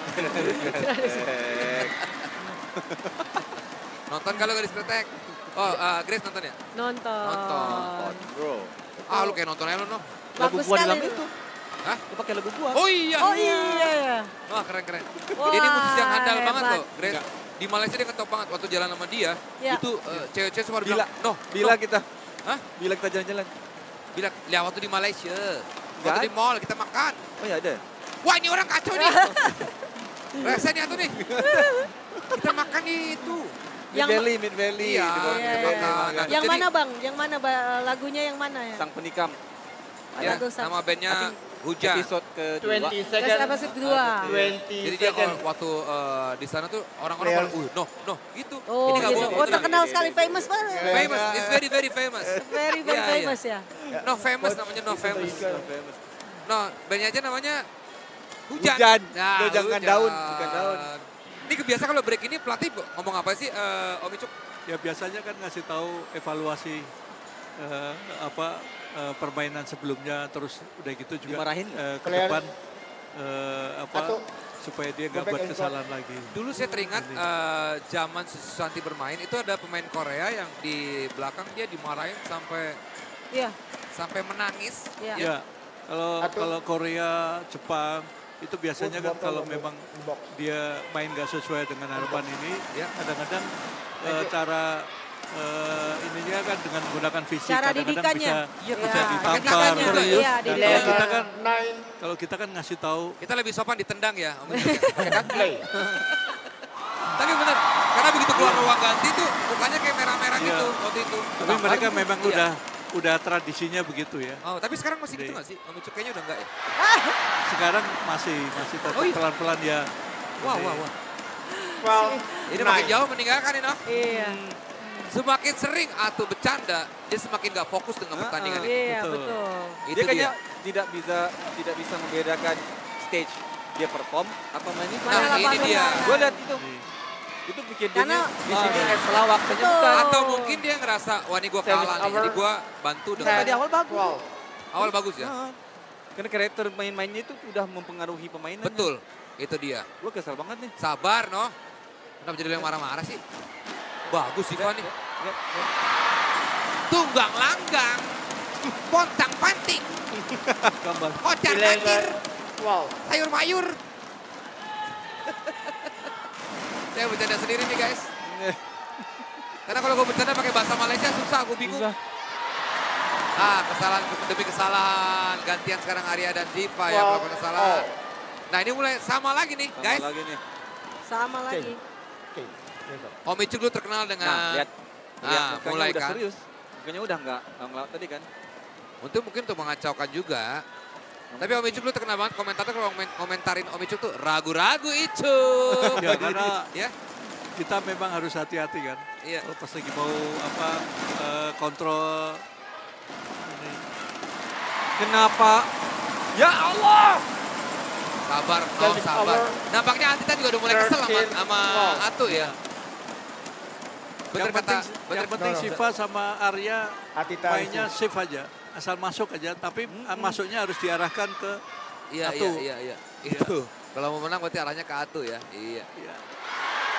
Nonton kalau gadis kretek. Oh, Grace nonton ya? Nonton. Bro. Lu kayak nonton aja lo. Lagu gua di dalam itu. Hah? Dia pakai lagu gua. Oh iya. Iya. Wah keren. Wah, Ini musisi yang handal hebat. banget loh, Grace. Di Malaysia dia ngetop banget waktu jalan sama dia. Ya. Itu cewek-cewek semua bilang, Bila kita. Hah? Bila kita jalan-jalan. Bila waktu di Malaysia. Nggak Waktu di mall kita makan. Oh ya ada. Wah ini orang kacau nih. Rasa nih Atu nih. Kita makan itu. Mid Valley. Iya. Yang mana Bang? Yang mana lagunya yang mana ya? Sang Penikam. Ya, nama bandnya Hujan. Episode ke-2. 20 seconds. Episode kedua. 20 Jadi dia seconds. waktu di sana tuh orang-orang pada, no, gitu. Oh, Ini nggak gitu. boleh, Oh, gitu. terkenal sekali, famous banget. Famous, it's very very famous. Very Iya, iya. famous ya. No famous namanya no famous. No, bandnya aja namanya Hujan. Nah, Jangan Hujan. daun, bukan daun. Ini kebiasaan kalau break ini pelatih ngomong apa sih Om Icuk? Ya biasanya kan ngasih tahu evaluasi permainan sebelumnya, terus udah gitu juga Dimarahin. ke depan supaya dia nggak buat kesalahan lagi. Dulu saya teringat zaman Susanti bermain itu ada pemain Korea yang di belakang dia dimarahin sampai menangis. Iya. Ya, kalau Korea, Jepang itu biasanya kan kalau memang dia main nggak sesuai dengan harapan ini, ya kadang-kadang cara ininya kan dengan menggunakan fisik, Cara kadang-kadang didikannya. bisa ditampar. Iya, didikan. Kalau kita kan ngasih tahu. Kita lebih sopan ditendang ya Om Icuk. Tapi benar, karena begitu keluar ruang ganti tuh mukanya kayak merah-merah Iya. gitu waktu itu. Tapi mereka memang udah tradisinya begitu ya. Oh, tapi sekarang masih gitu nggak sih? Om Icuk kayaknya udah enggak ya? Sekarang masih tetap pelan-pelan ya. Wah. Ini makin jauh meninggalkan ini, noh. Iya. Semakin sering Atu bercanda, dia semakin nggak fokus dengan pertandingan ini. Iya, betul. Itu Dia kayaknya dia. tidak bisa membedakan stage dia perform atau main itu. Nah, ini dia. Gue lihat itu. Itu bikin dia Karena- di sini kayak pelawak saja Betul. bukan. Atau mungkin dia ngerasa, wah ini gue kalah nih, jadi gue bantu dengan. Tapi di awal bagus. Awal bagus ya? Karena karakter main-mainnya itu udah mempengaruhi pemainnya. Betul, itu dia. Gue kesel banget nih. Sabar, noh. Kenapa jadi yang marah-marah sih? Bagus sih nih. Tunggang langgang, pontang panting, kocar kacir, sayur mayur. Saya bercanda sendiri nih guys. Karena kalau gue bercanda pakai bahasa Malaysia susah, gue bingung. Kesalahan demi kesalahan. Gantian sekarang Arya dan Ziva yang melakukan kesalahan. Nah ini mulai sama lagi nih guys. Sama lagi. Om Icuk dulu terkenal dengan... Nah, lihat. Mulai udah kan. serius. Mukanya udah nggak ngelawat tadi kan. Mungkin untuk mengacaukan juga. Tapi Om Icuk dulu terkenal banget, komentator kalau komentarin Om Icuk tuh ragu-ragu Icuk. Ya karena ya? Kita memang harus hati-hati kan. Iya. Kalau pas lagi mau kontrol. Kenapa? Ya Allah! Sabar, sabar. Nampaknya Atita juga udah mulai kesel sama Atu ya. Yang penting Ziva sama Arya mainnya safe aja. Asal masuk aja, tapi masuknya harus diarahkan ke Atu. Iya. Itu. Kalau mau menang berarti arahnya ke Atu ya. Iya.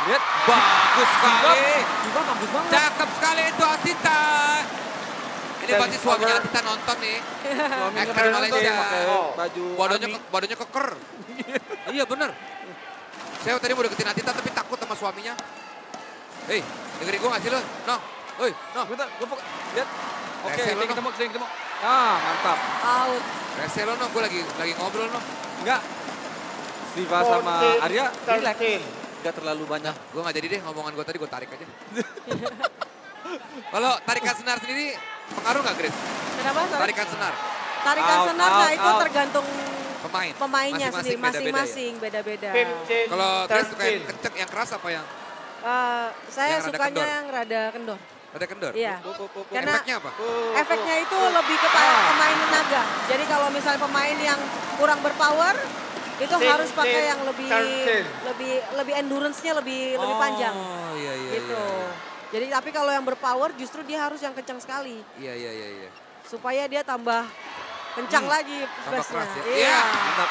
Lihat. Bagus sekali. Viva bagus banget. Cakep sekali itu Atita. Ini pasti suaminya Atita nonton nih. Aktor Malaysia. Baju Badannya keker. Iya bener. Saya tadi mau deketin Atita tapi takut sama suaminya. Hei, dengerin gue gak sih lo? No, hei, no. Bentar, gue lihat. Oke, Rese sering ketemu. Ah, mantap. Out. Rese lo no, gue lagi ngobrol no. Enggak. Siva sama Arya, relax. Enggak terlalu banyak. Gue gak jadi deh ngomongan gue tadi, gue tarik aja. Kalau tarikan senar sendiri, pengaruh gak Grace? Kenapa? Tarikan senar. Tarikan senar, nah itu tergantung pemainnya sendiri, masing-masing beda-beda. Kalau Grace suka yang kenceng, yang keras apa yang? Saya yang rada sukanya kendor? yang rada kendor. Rada kendor? Iya. Karena efeknya apa? efeknya itu lebih kepada pemain tenaga. Jadi kalau misalnya pemain yang kurang berpower, itu harus pakai yang lebih endurance-nya lebih panjang. Oh iya. Gitu. Jadi tapi kalau yang berpower justru dia harus yang kencang sekali. Iya. Supaya dia tambah kencang lagi Tambah space-nya. keras ya? Iya. Mantap.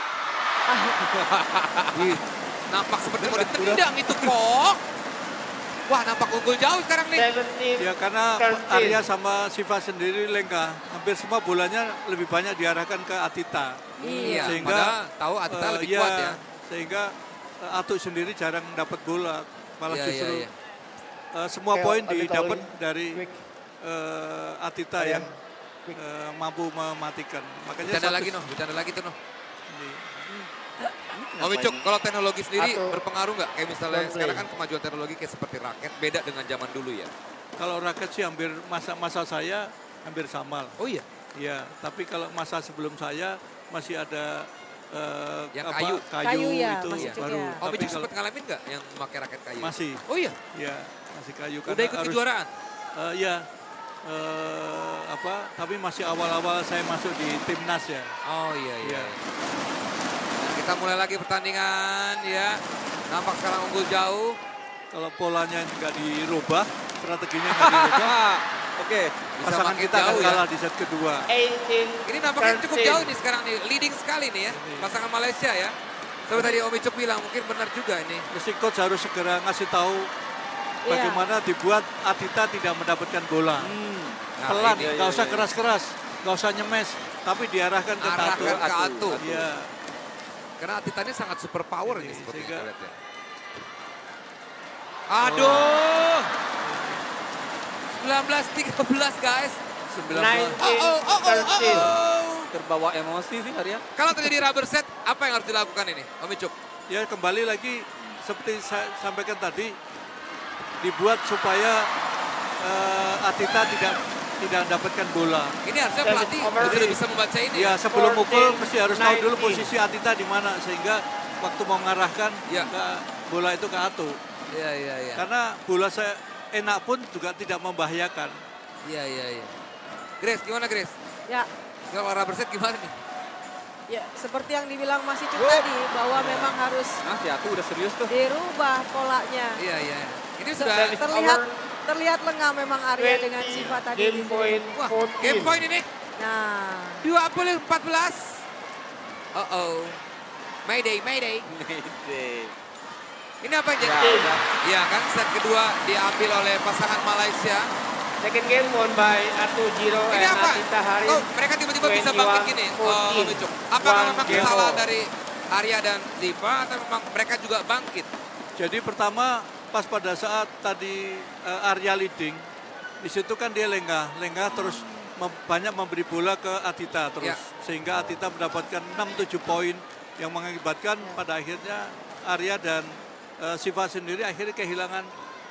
Nampak seperti mau ditendang itu kok. Wah nampak unggul jauh sekarang nih. Ya karena Arya sama Siva sendiri lengkah. Hampir semua bolanya lebih banyak diarahkan ke Atita. Iya, Sehingga padahal tahu Atita lebih kuat ya. Sehingga Atu sendiri jarang dapat bola. Malah Iya, justru iya. semua poin didapat dari Atita yang mampu mematikan. Makanya bercanda lagi tuh no. Om Icuk, kalau teknologi sendiri berpengaruh nggak? Kayak misalnya sekarang kan kemajuan teknologi kayak seperti raket, beda dengan zaman dulu ya? Kalau raket sih hampir masa saya hampir sama. Oh iya? Iya, tapi kalau masa sebelum saya masih ada yang kayu ya, itu baru. Om Icuk sempat ngalamin nggak yang memakai raket kayu? Masih. Oh iya? Iya, masih kayu. Udah ikut kejuaraan? Iya. Tapi masih awal-awal saya masuk di timnas ya. Oh iya. Kita mulai lagi pertandingan ya. Nampak sekarang unggul jauh. Kalau polanya nggak dirubah, strateginya nggak dirubah. Oke, pasangan kita akan kalah di set kedua. Ini nampaknya cukup jauh nih sekarang nih. Leading sekali nih ya. Pasangan Malaysia ya. Seperti tadi Om Icuk bilang mungkin benar juga ini. Mesti coach harus segera ngasih tahu bagaimana dibuat Atita tidak mendapatkan bola. Pelan, nggak usah keras-keras, nggak usah nyemes, tapi diarahkan ke Atu. Iya. Karena Atita ini sangat super power ini seperti kita lihat ya. Aduh. 19-13 guys. 19. Terbawa emosi sih Arya. Kalau terjadi rubber set, apa yang harus dilakukan ini Om Icuk? Ya kembali lagi seperti saya sampaikan tadi, dibuat supaya Atita tidak mendapatkan bola. Ini harusnya pelatih sudah bisa membaca ini. Ya sebelum mukul mesti harus tahu dulu posisi Atita di mana sehingga waktu mau mengarahkan bola itu ke Atu. Iya. Karena bola saya enak pun juga tidak membahayakan. Iya. Grace, gimana Grace? Ya. Kalau rubber set gimana nih? Ya, seperti yang dibilang Mas Icuk tadi bahwa memang harus si Atu udah serius tuh. Dirubah polanya. Iya. Ini sudah terlihat lengah memang Arya dengan Siva tadi. Game point 14. Game point ini. Nah. 20-14. Mayday. Ini apa yang jadi? Iya kan set kedua diambil oleh pasangan Malaysia. Second game won by Atu Jiro Ini and apa? Atita Haris. Oh, mereka tiba-tiba bisa bangkit gini. Apakah memang kesalahan dari Arya dan Siva atau memang mereka juga bangkit? Jadi pertama pas pada saat tadi Arya leading, di situ kan dia lengah terus banyak memberi bola ke Atita terus. Sehingga Atita mendapatkan 6-7 poin yang mengakibatkan pada akhirnya Arya dan Siva sendiri akhirnya kehilangan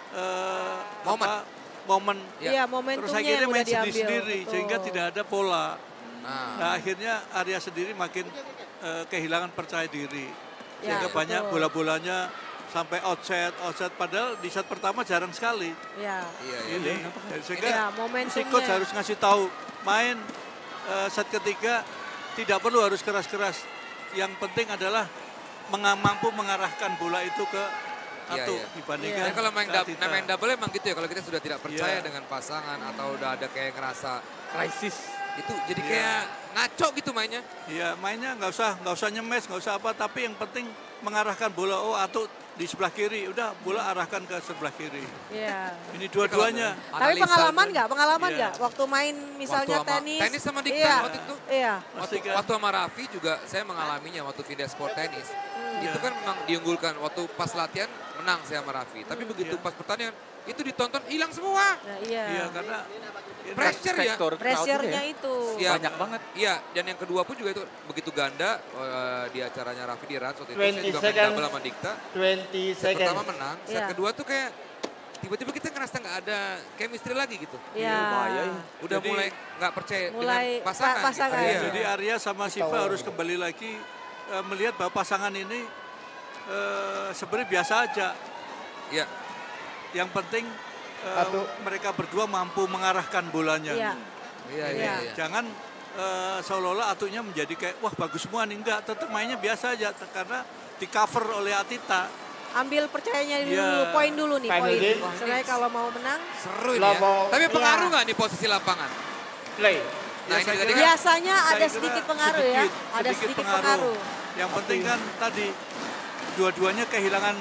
momen. Iya, momentumnya terus akhirnya yang main udah diambil. sendiri sehingga tidak ada pola. Nah, akhirnya Arya sendiri makin kehilangan percaya diri. Sehingga Ya, banyak betul. bola-bolanya sampai outset padahal di set pertama jarang sekali. Iya. Sehingga momentumnya. si coach harus ngasih tahu main set ketiga tidak perlu harus keras-keras. Yang penting adalah mampu mengarahkan bola itu ke Atu dibandingkan Dan kalau main Atita. double emang gitu ya, kalau kita sudah tidak percaya dengan pasangan atau udah ada kayak ngerasa krisis itu jadi kayak ngaco gitu mainnya. Iya, mainnya nggak usah nyemes, nggak usah apa, tapi yang penting mengarahkan bola. Oh, Atu di sebelah kiri, udah bola arahkan ke sebelah kiri. Iya. Ini dua-duanya. Tapi pengalaman nggak? Waktu main misalnya tenis. Tenis sama Dikta iya. waktu itu. Iya. Waktu sama Raffi juga saya mengalaminya waktu Vida Sport Tenis. Itu kan memang diunggulkan. Waktu pas latihan menang saya sama Raffi. Tapi begitu pas pertandingan itu ditonton hilang semua. Nah, iya. Iya, karena pressure ya. Pressure-nya itu. Ya, banyak banget. Iya, dan yang kedua pun juga itu begitu ganda di acaranya Raffi di Rans waktu itu 20 saya juga main seconds. double sama Dikta. 20 Set seconds. pertama menang, set Iya. kedua tuh kayak tiba-tiba kita ngerasa nggak ada chemistry lagi gitu. Iya. Bahaya ya. Udah Jadi, mulai nggak percaya mulai dengan pasangan. pasangan. Gitu. Iya. Jadi Arya sama Siva harus kembali lagi melihat bahwa pasangan ini sebenarnya biasa aja. Iya. Yang penting mereka berdua mampu mengarahkan bolanya. Iya. Iya. Jangan seolah-olah Atunya menjadi kayak wah bagus semua nih, enggak, tetap mainnya biasa aja karena di cover oleh Atita. Ambil percayanya dulu, Iya. poin dulu nih, Final poin. game. Sebenarnya kalau mau menang, Seru ini ya. Tapi pengaruh nggak nih posisi lapangan? Play. Nah, ini tadi kan biasanya ada Saya kira sedikit pengaruh ya. Ada sedikit pengaruh. Yang penting kan tadi dua-duanya kehilangan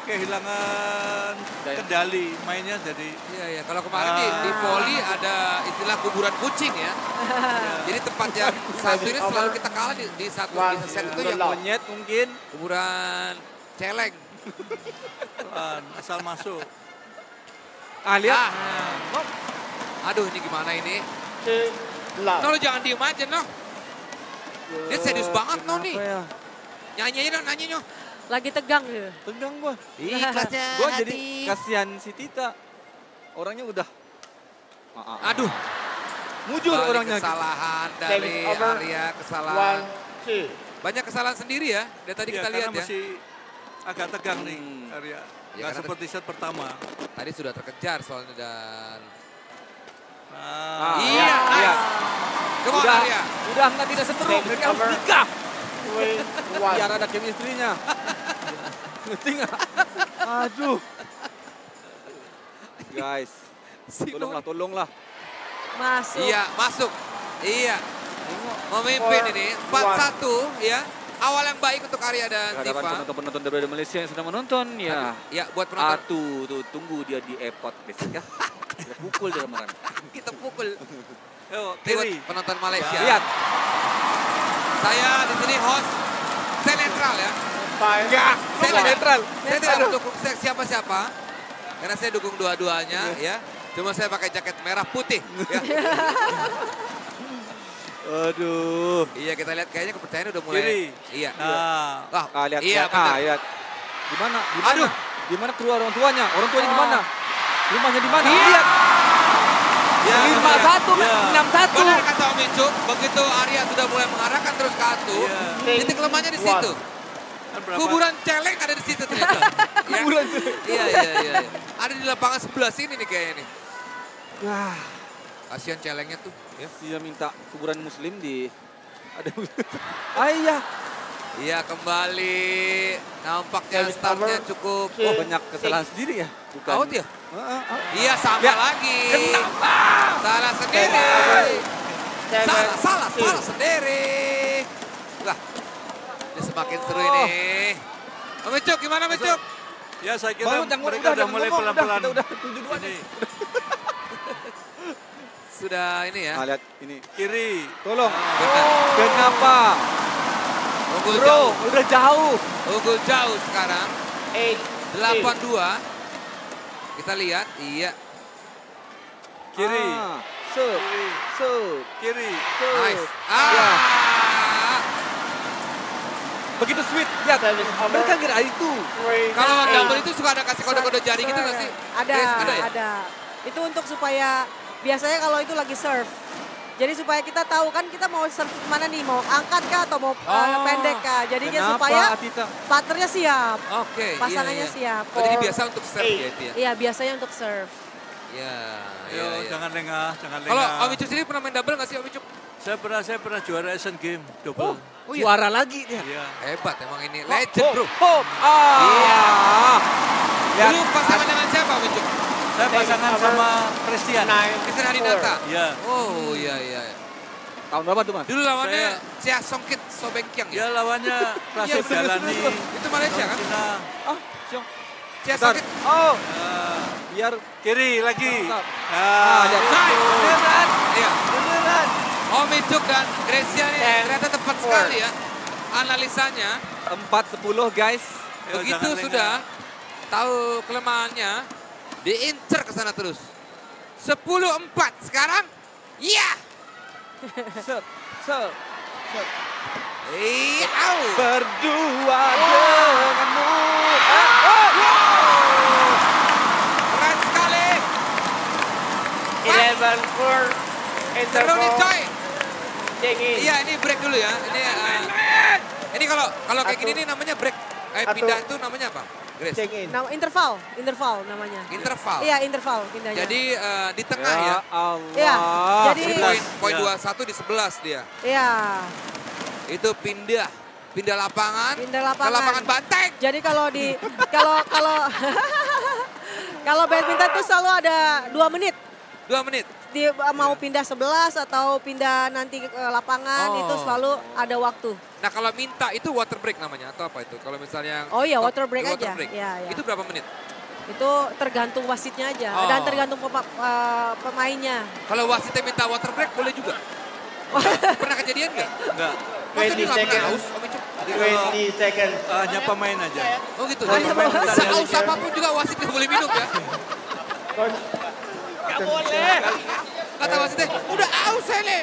kendali mainnya jadi. Iya. Kalau kemarin di volley ada istilah kuburan kucing ya. Jadi tempat yang satu ini selalu kita kalah di satu set itu yang monyet mungkin. Kuburan celeng. Asal masuk. Lihat. Aduh, ini gimana ini? No, lu jangan diem aja, no. Dia serius banget, no, nih. Nyanyi aja, no, nyanyi, no. Lagi tegang ya. Tegang gua. Ikhlasnya Gua hati. jadi kasihan si Tita. Orangnya udah. Aduh. Mujur Balik orangnya. Kesalahan dari Arya, kesalahan. Banyak kesalahan sendiri ya, dari tadi kita lihat ya. Masih agak tegang nih Arya. Ya, Nggak seperti set pertama. Tadi sudah terkejar soalnya dan... Iya. Come on, Udah, Arya. udah nggak tidak seteru. Mereka harus nikah. Biar ada chemistry-nya. Ngerti nggak? Aduh. Guys, tolonglah. Masuk. Iya, masuk. Iya. Memimpin ini 4-1 ya. Awal yang baik untuk Arya dan Hadapan Tifa. penonton-penonton dari Malaysia yang sedang menonton ya. Ya, buat penonton. Tuh, tunggu dia di airport besok ya. Kita pukul dia kemarin. Kita pukul. Yo, Buat kiri. penonton Malaysia. Lihat. Saya di sini host. Saya netral ya. Saya netral. Saya tidak mendukung siapa-siapa. Karena saya dukung dua-duanya ya. Cuma saya pakai jaket merah putih. Ya. Aduh. Iya, kita lihat kayaknya kepercayaan udah mulai. Kiri. Iya. Lihat. Iya, benar. Lihat. Di mana? Aduh. Di mana keluar orang tuanya? Orang tuanya di mana? Rumahnya di mana? Iya. Lihat. Ya, 5-1, 6-1. Benar kata Om Icuk, begitu Arya sudah mulai mengarahkan terus ke Atu, titik lemahnya di situ. Kuburan celeng ada di situ ternyata. Kuburan celeng. Iya. Ada di lapangan sebelah sini nih kayaknya nih. Wah. Kasihan celengnya tuh. Ya, dia minta kuburan muslim di... Ada... Ayah. Iya, kembali. Nampaknya startnya cukup. Oh, banyak kesalahan sendiri ya? Bukan. Out ya? Iya, sama lagi. Kenapa? Salah sendiri. Salah sendiri. Lah, ini semakin seru ini. Om Icuk, gimana Om Icuk? Ya, saya kira mereka udah mulai pelan-pelan. Udah 7-2 nih. Sudah ini ya. Lihat ini. Kiri. Tolong. Kenapa? Unggul Bro, jauh. udah jauh. Unggul jauh sekarang. 8-2. Kita lihat, iya. Kiri. Kiri. Nice. Begitu sweet, lihat. Mereka kira itu. Kalau double itu suka ada kasih kode-kode jari gitu nggak sih? Ada, Ya? ada. Itu untuk supaya, biasanya kalau itu lagi serve. Jadi supaya kita tahu kan kita mau serve mana nih, mau angkat kah atau mau pendek kah. Jadinya supaya partnernya siap. Oke. Pasangannya siap. Oh, jadi biasa untuk serve ya itu ya? Iya, biasanya untuk serve. Iya. Jangan lengah, jangan lengah. Kalau Om Icuk sendiri pernah main double nggak sih Om Icuk? Saya pernah juara Asian Game double. Oh, iya. Juara lagi dia. Iya. Hebat emang ini. Legend bro. Iya. Dulu pasangan dengan siapa Om Icuk? Saya pasangan sama Christian. Christian Hadinata? Iya. Oh iya. Tahun berapa tuh Mas? Dulu lawannya Cia Songkit Sobengkiang ya? Ya lawannya Rasid Jalani. Itu Malaysia kan? Oh, Siong. Cia Songkit. Oh, biar kiri lagi. Beneran. Iya. Beneran. Om Icuk dan Gracia ini ternyata tepat sekali ya. Analisanya. 4-10 guys. Begitu sudah tahu kelemahannya, diincer ke sana terus. 10-4 sekarang. Iya. Set. Berdua denganmu. Keren sekali. 11-4. Seru nih coy. Dingin. Iya ini break dulu ya. Ini kalau kayak gini nih namanya break. Pindah itu namanya apa? Grace? Nah, interval namanya. Interval. Iya, interval pindahnya. Jadi di tengah ya. Iya. Jadi poin 21 di 11 dia. Iya. Itu pindah lapangan. Pindah lapangan. Ke lapangan banteng. Jadi kalau kalau badminton itu selalu ada 2 menit. 2 menit. Mau pindah 11 atau pindah nanti ke lapangan itu selalu ada waktu. Nah kalau minta itu water break namanya atau apa itu? Kalau misalnya Oh iya water break aja. Break. Ya. Itu berapa menit? Itu tergantung wasitnya aja dan tergantung pemainnya. Kalau wasitnya minta water break boleh juga? Pernah kejadian nggak? Enggak. 20 seconds. 20 seconds. Hanya pemain aja. Oh gitu. Sehaus apapun juga wasit nggak boleh minum ya? Gak boleh. Kata wasitnya, udah aus ini.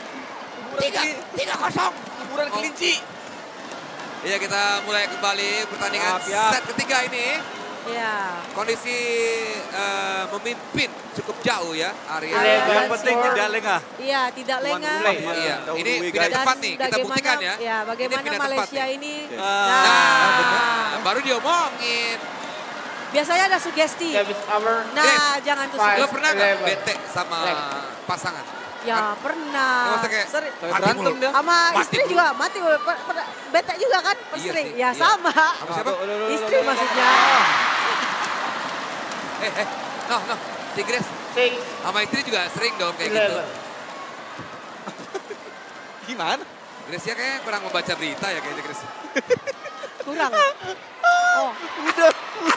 3-0. Kuburan kelinci. Iya kita mulai kembali pertandingan set ketiga ini. Iya. Kondisi memimpin cukup jauh ya Arya. Yang penting tidak lengah. Iya, tidak lengah. Iya, ini pindah tepat nih, kita buktikan ya. Ya, bagaimana Malaysia ini. Nah, baru diomongin. Biasanya ada sugesti. Nah, jangan tuh Lo pernah nggak bete sama pasangan? Ya pernah. Sering. Berantem dia. Sama istri juga mati. Bete juga kan sering. Ya sama. Siapa? Istri maksudnya. No. Tigres. Sama istri juga sering dong kayak gitu. Gimana? Gracia kayaknya kurang membaca berita ya kayaknya Gracia. Kurang. Oh. Udah.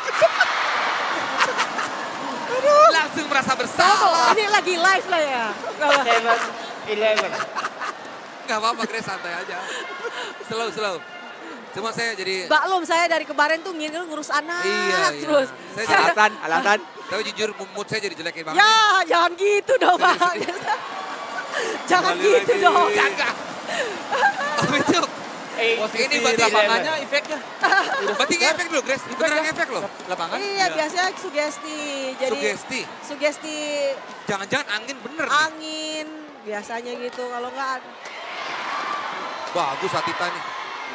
Langsung merasa bersalah. Ini lagi live lah ya. 7-11. Gak apa-apa Grace, santai aja. Slow. Cuma saya jadi... Baklum saya dari kemarin tuh ngurus anak terus. Alasan. Tapi jujur mood saya jadi jelekin banget. Ya jangan gitu dong Bang. Jangan gitu dong. Jangan. Oh itu. Ini berarti lapangannya efeknya. Berarti ngefek dulu Grace, beneran ngefek loh. Lapangan? Iya biasanya sugesti. Jadi sugesti. Jangan-jangan angin bener nih. Angin biasanya gitu kalau enggak. Bagus Atita nih.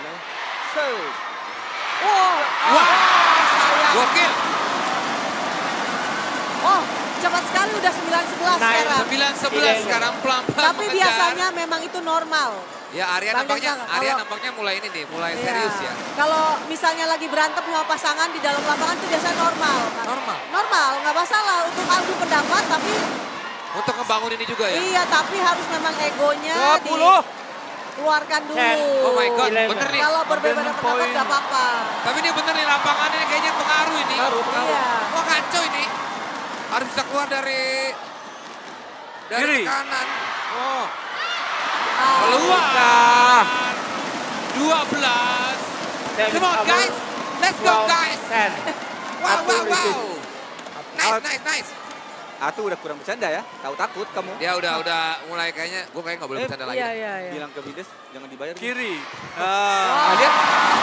Wah. Gokil. Oh cepat sekali udah 9-11 sekarang. 9-11 sekarang pelan-pelan. Tapi biasanya memang itu normal. Ya Arya nampaknya mulai ini nih, mulai serius ya. Kalau misalnya lagi berantem sama pasangan di dalam lapangan itu biasanya normal. Normal, nggak masalah untuk adu pendapat tapi. Untuk ngebangun ini juga ya? Iya, tapi harus memang egonya dikeluarkan dulu. Oh my God, bener nih. Kalau berbeda pendapat nggak apa-apa. Tapi ini bener nih lapangannya kayaknya pengaruh ini. Iya. Wah kacau ini. Harus bisa keluar dari tekanan. Oh. Keluar. 12. Come on guys. Let's go guys. Wow. Nice. Atu udah kurang bercanda ya. Tahu takut kamu. Ya udah mulai kayaknya gue kayaknya nggak boleh bercanda lagi. Iya. Bilang ke Bides jangan dibayar. Kiri. Lihat.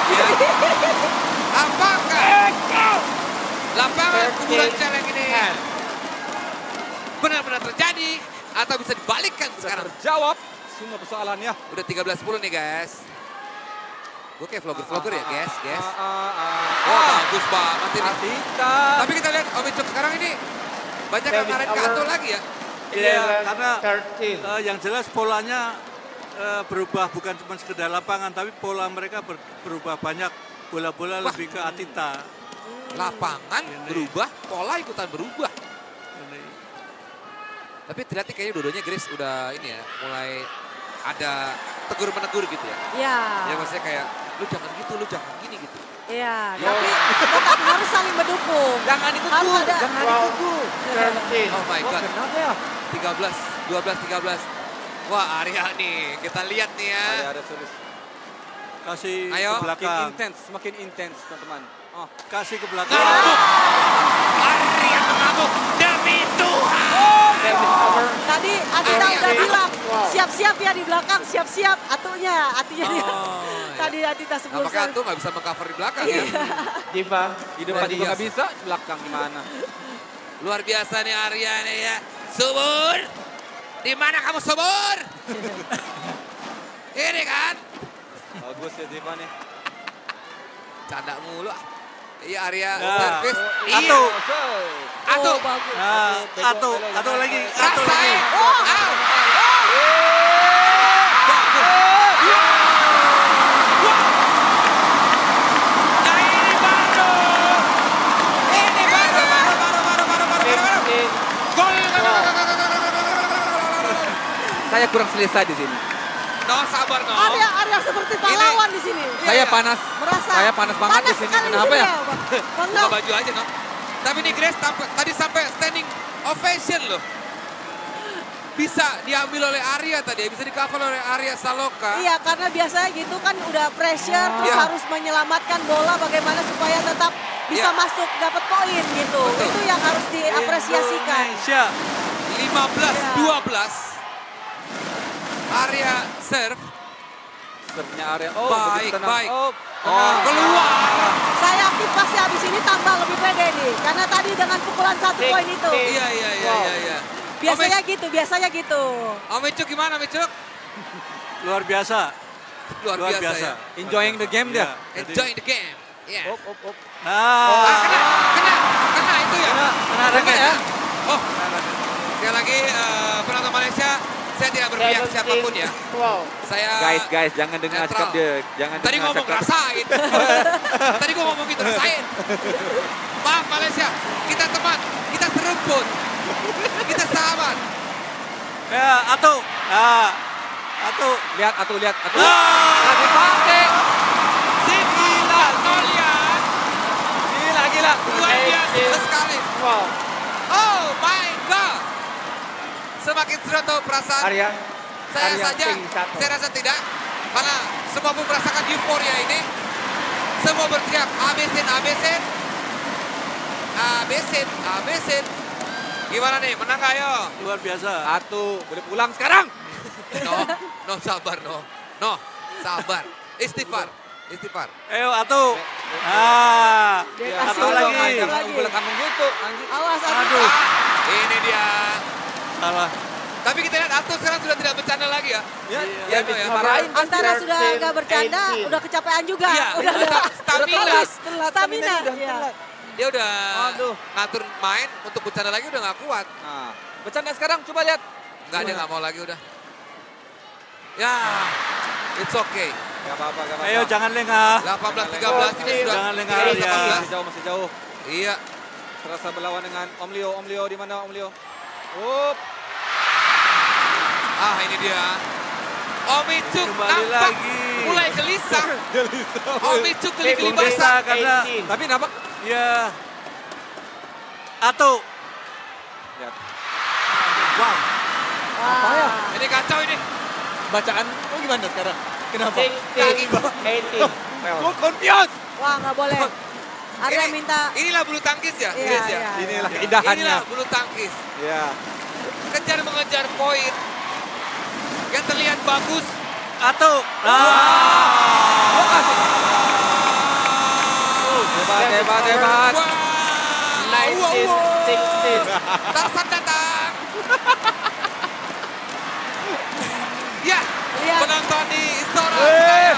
Apakah lapangan kuburan celeng ini benar-benar terjadi atau bisa dibalikkan sekarang? Terjawab semua persoalannya. Udah 13-10 nih guys. Gue kayak vlogger ya guys. Bagus banget ini. Tapi kita lihat Om Icuk sekarang ini banyak yang ngarahin ke Atul lagi ya. Iya, karena yang jelas polanya berubah, bukan cuma sekedar lapangan, tapi pola mereka berubah banyak. Bola-bola lebih ke Atita. Lapangan berubah, pola ikutan berubah. Tapi ternyata kayaknya dua-duanya Grace udah ini ya, mulai ada tegur-menegur gitu ya? Iya. Ya maksudnya kayak, lu jangan gitu, lu jangan gini gitu. Iya, tapi tetap harus saling mendukung. Jangan ikut Harus gua, ada. jangan ikut gua. Oh my God. Kenapa ya? 13, 12, 13. Wah Arya nih, kita lihat nih ya. Arya ada sulis. Kasih Ayo. ke belakang. Semakin intens teman-teman. Oh, kasih ke belakang. Arya mengamuk demi Tuhan. Tadi Atita udah bilang, siap-siap ya di belakang, siap-siap. Atunya dia. Tadi Atita sebelum Apakah Atu nggak bisa mengcover di belakang ya? Diva, di depan juga Iya. nggak bisa, di belakang gimana? Luar biasa nih Arya nih ya. Subur. Di mana kamu Subur? Ini kan. Bagus ya Diva nih. Canda mulu. Iya Arya, Nah. servis. Atu. Atu. Nah, Atu lagi. Atu lagi. Rasain. Saya kurang selesai di sini. No, sabar no. Arya seperti pahlawan di sini. Saya panas. Merasa. Saya panas banget di sini. sekali Kenapa di ya? sini Buka baju aja no. Tapi nih Grace tadi sampai standing ovation loh. Bisa diambil oleh Arya tadi ya, bisa di-cover oleh Arya Saloka. Iya, karena biasanya gitu kan udah pressure, terus Iya. harus menyelamatkan bola bagaimana supaya tetap bisa masuk, dapat poin gitu. Itu yang harus diapresiasikan. Indonesia. 15-12. Arya serve. Serve-nya Arya. Oh, baik, begitu tenang. baik. Oh, keluar. Saya yakin pasti habis ini tambah lebih pede nih. Karena tadi dengan pukulan 1 poin itu. Iya. Biasanya gitu. Om Icuk gimana Icuk? Luar biasa. Luar biasa ya. Enjoying the game dia. Enjoying the game. Iya. Nah. Kena itu ya. Kena raket ya. Oh. Sekali lagi penonton Malaysia, saya tidak berpihak siapapun ya. Saya Guys, jangan dengar netral. cakap dia. Jangan Tadi dengar ngomong cakap. rasain. Tadi gua ngomong gitu, rasain. Maaf Malaysia, kita teman, kita serumpun. Kita sahabat. Ya, Atu. Nah. Atu. Lihat, Atu. Lagi pakai. Gila, kau lihat. Gila. Luar biasa sekali. Oh my God. Semakin seru tuh perasaan. Arya. Saya Arya saja, ping satu. saya rasa tidak. Karena semua pun merasakan euforia ini. Semua berteriak abesin. Gimana nih, menang gak ayo? Luar biasa. Atu, boleh pulang sekarang. No, sabar no, sabar. Istighfar. Ayo Atu. Ah. Dia kasih Atu lagi. Boleh kamu gitu. Awas, Aduh. Ini dia. Salah. Tapi kita lihat Atu sekarang sudah tidak bercanda lagi ya. Ya, no, ya. dimarahin. Antara sudah nggak bercanda, udah kecapean juga. Iya, udah stamina. Stamina. Dia udah ngatur main untuk bercanda lagi udah gak kuat. Nah, bercanda sekarang coba lihat. Enggak, dia gak mau lagi udah. Ya, it's okay. Gak apa-apa. Ayo jangan lengah. 18-13 ini sudah. Jangan lengah ya. Masih jauh. Iya. Terasa berlawan dengan Om Leo di mana Om Leo? Ah, ini dia. Om Icuk Kembali nampak lagi. mulai gelisah. Om Icuk geli-geli basah. Karena Tapi nampak ya. Atu. lihat. Wow. Apa ya? Ini kacau ini. Bacaan gimana sekarang? Kenapa? 18. Gue confused. Wah, nggak boleh. Arya minta. Inilah bulu tangkis ya, Iya, guys ya. iya. Inilah keindahannya. Inilah bulu tangkis. Ya. Kejar mengejar poin. Yang terlihat bagus. Atu. Hebat. 19-16. Tarsan datang. Ya, Lihat. penonton di Istora saya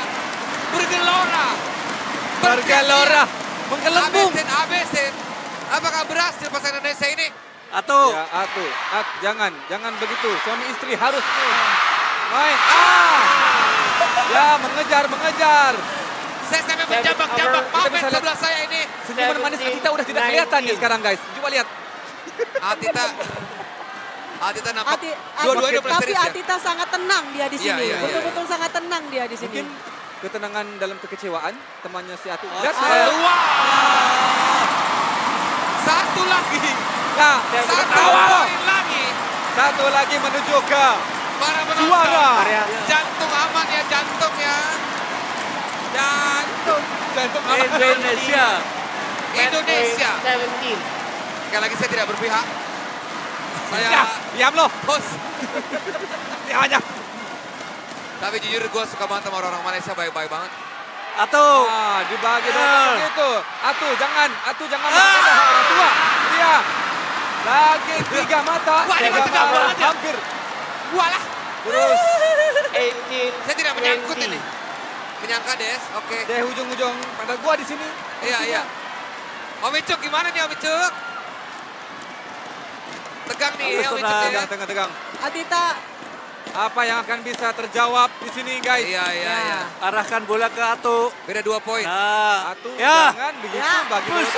bergelora. Menggelembung. Abesin. Apakah berhasil pasangan Indonesia ini? Atu. Ya, Atu. Jangan begitu. Suami istri harus main. Ya, mengejar. Saya sampai menjambak-jambak. Maaf yang sebelah saya ini. Senyuman manis Atita udah tidak kelihatan nih sekarang guys. Coba lihat. Atita Atita nampak dua-duanya Tapi berseris ya. Atita sangat tenang dia di Iya, sini. iya, iya. Betul-betul sangat tenang dia di sini. Mungkin ketenangan dalam kekecewaan temannya si Atu. Satu lagi. Nah, Satu poin lagi. Satu lagi menuju ke Para penonton. juara. Jantung aman ya, jantung ya. Jantung. Jantung aman. Indonesia. Indonesia. 17. Sekali lagi saya tidak berpihak. Saya diam loh. Bos. Diam aja. Tapi jujur gue suka banget sama orang-orang Malaysia, baik-baik banget. Atu. Nah, dibagi dong itu. Atu jangan mata orang tua. Iya. Lagi 3 mata. Wah, ini masih double aja. Hampir. Walah. Terus. 18. Saya tidak menyangkut ini. Menyangka Des, oke. Deh ujung-ujung pada gua di sini. Iya. Om Icuk gimana nih Om Icuk? Tegang nih Om Icuk ya. Tegang. Atita. Apa yang akan bisa terjawab di sini guys? Iya. Arahkan bola ke Atu. Beda 2 poin. Nah. Atu Ya. jangan begitu Ya. bagi Push.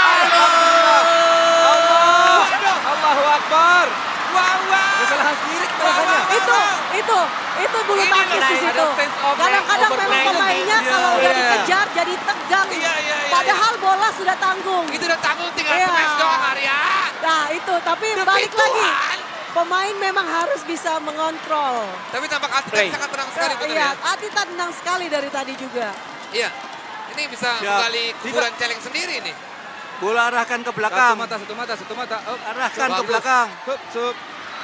Allahu Akbar. Wow. Kesalahan sendiri rasanya. Itu bulu tangkis di situ. Kadang-kadang memang pemainnya kalau udah dikejar jadi tegang. Iya. Padahal bola sudah tanggung. Itu udah tanggung tinggal Iya. smash doang Arya. Nah itu, tapi balik lagi. Pemain memang harus bisa mengontrol. Tapi tampak Atita sangat tenang sekali betul Iya, ya. Atita tenang sekali dari tadi juga. Iya. Ini bisa Siap. menggali kuburan celeng sendiri nih. Bola arahkan ke belakang. Satu mata. Oh, Arahkan ke Bagus. belakang. Sup.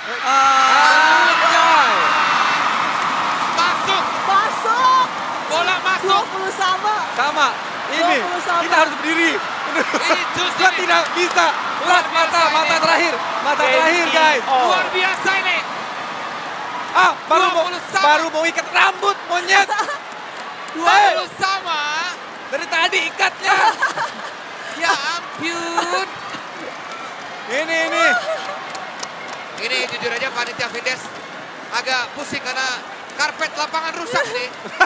Masuk. Bola masuk. 20 sama. Sama. Ini 20 sama. kita harus berdiri. Ini jus Gua ini. tidak bisa. Last mata terakhir. Mata terakhir guys. Luar biasa ini. Baru mau ikat rambut monyet. 20 sama. Dari tadi ikatnya. Ya ampun. Ini jujur aja panitia Fides agak pusing karena karpet lapangan rusak nih.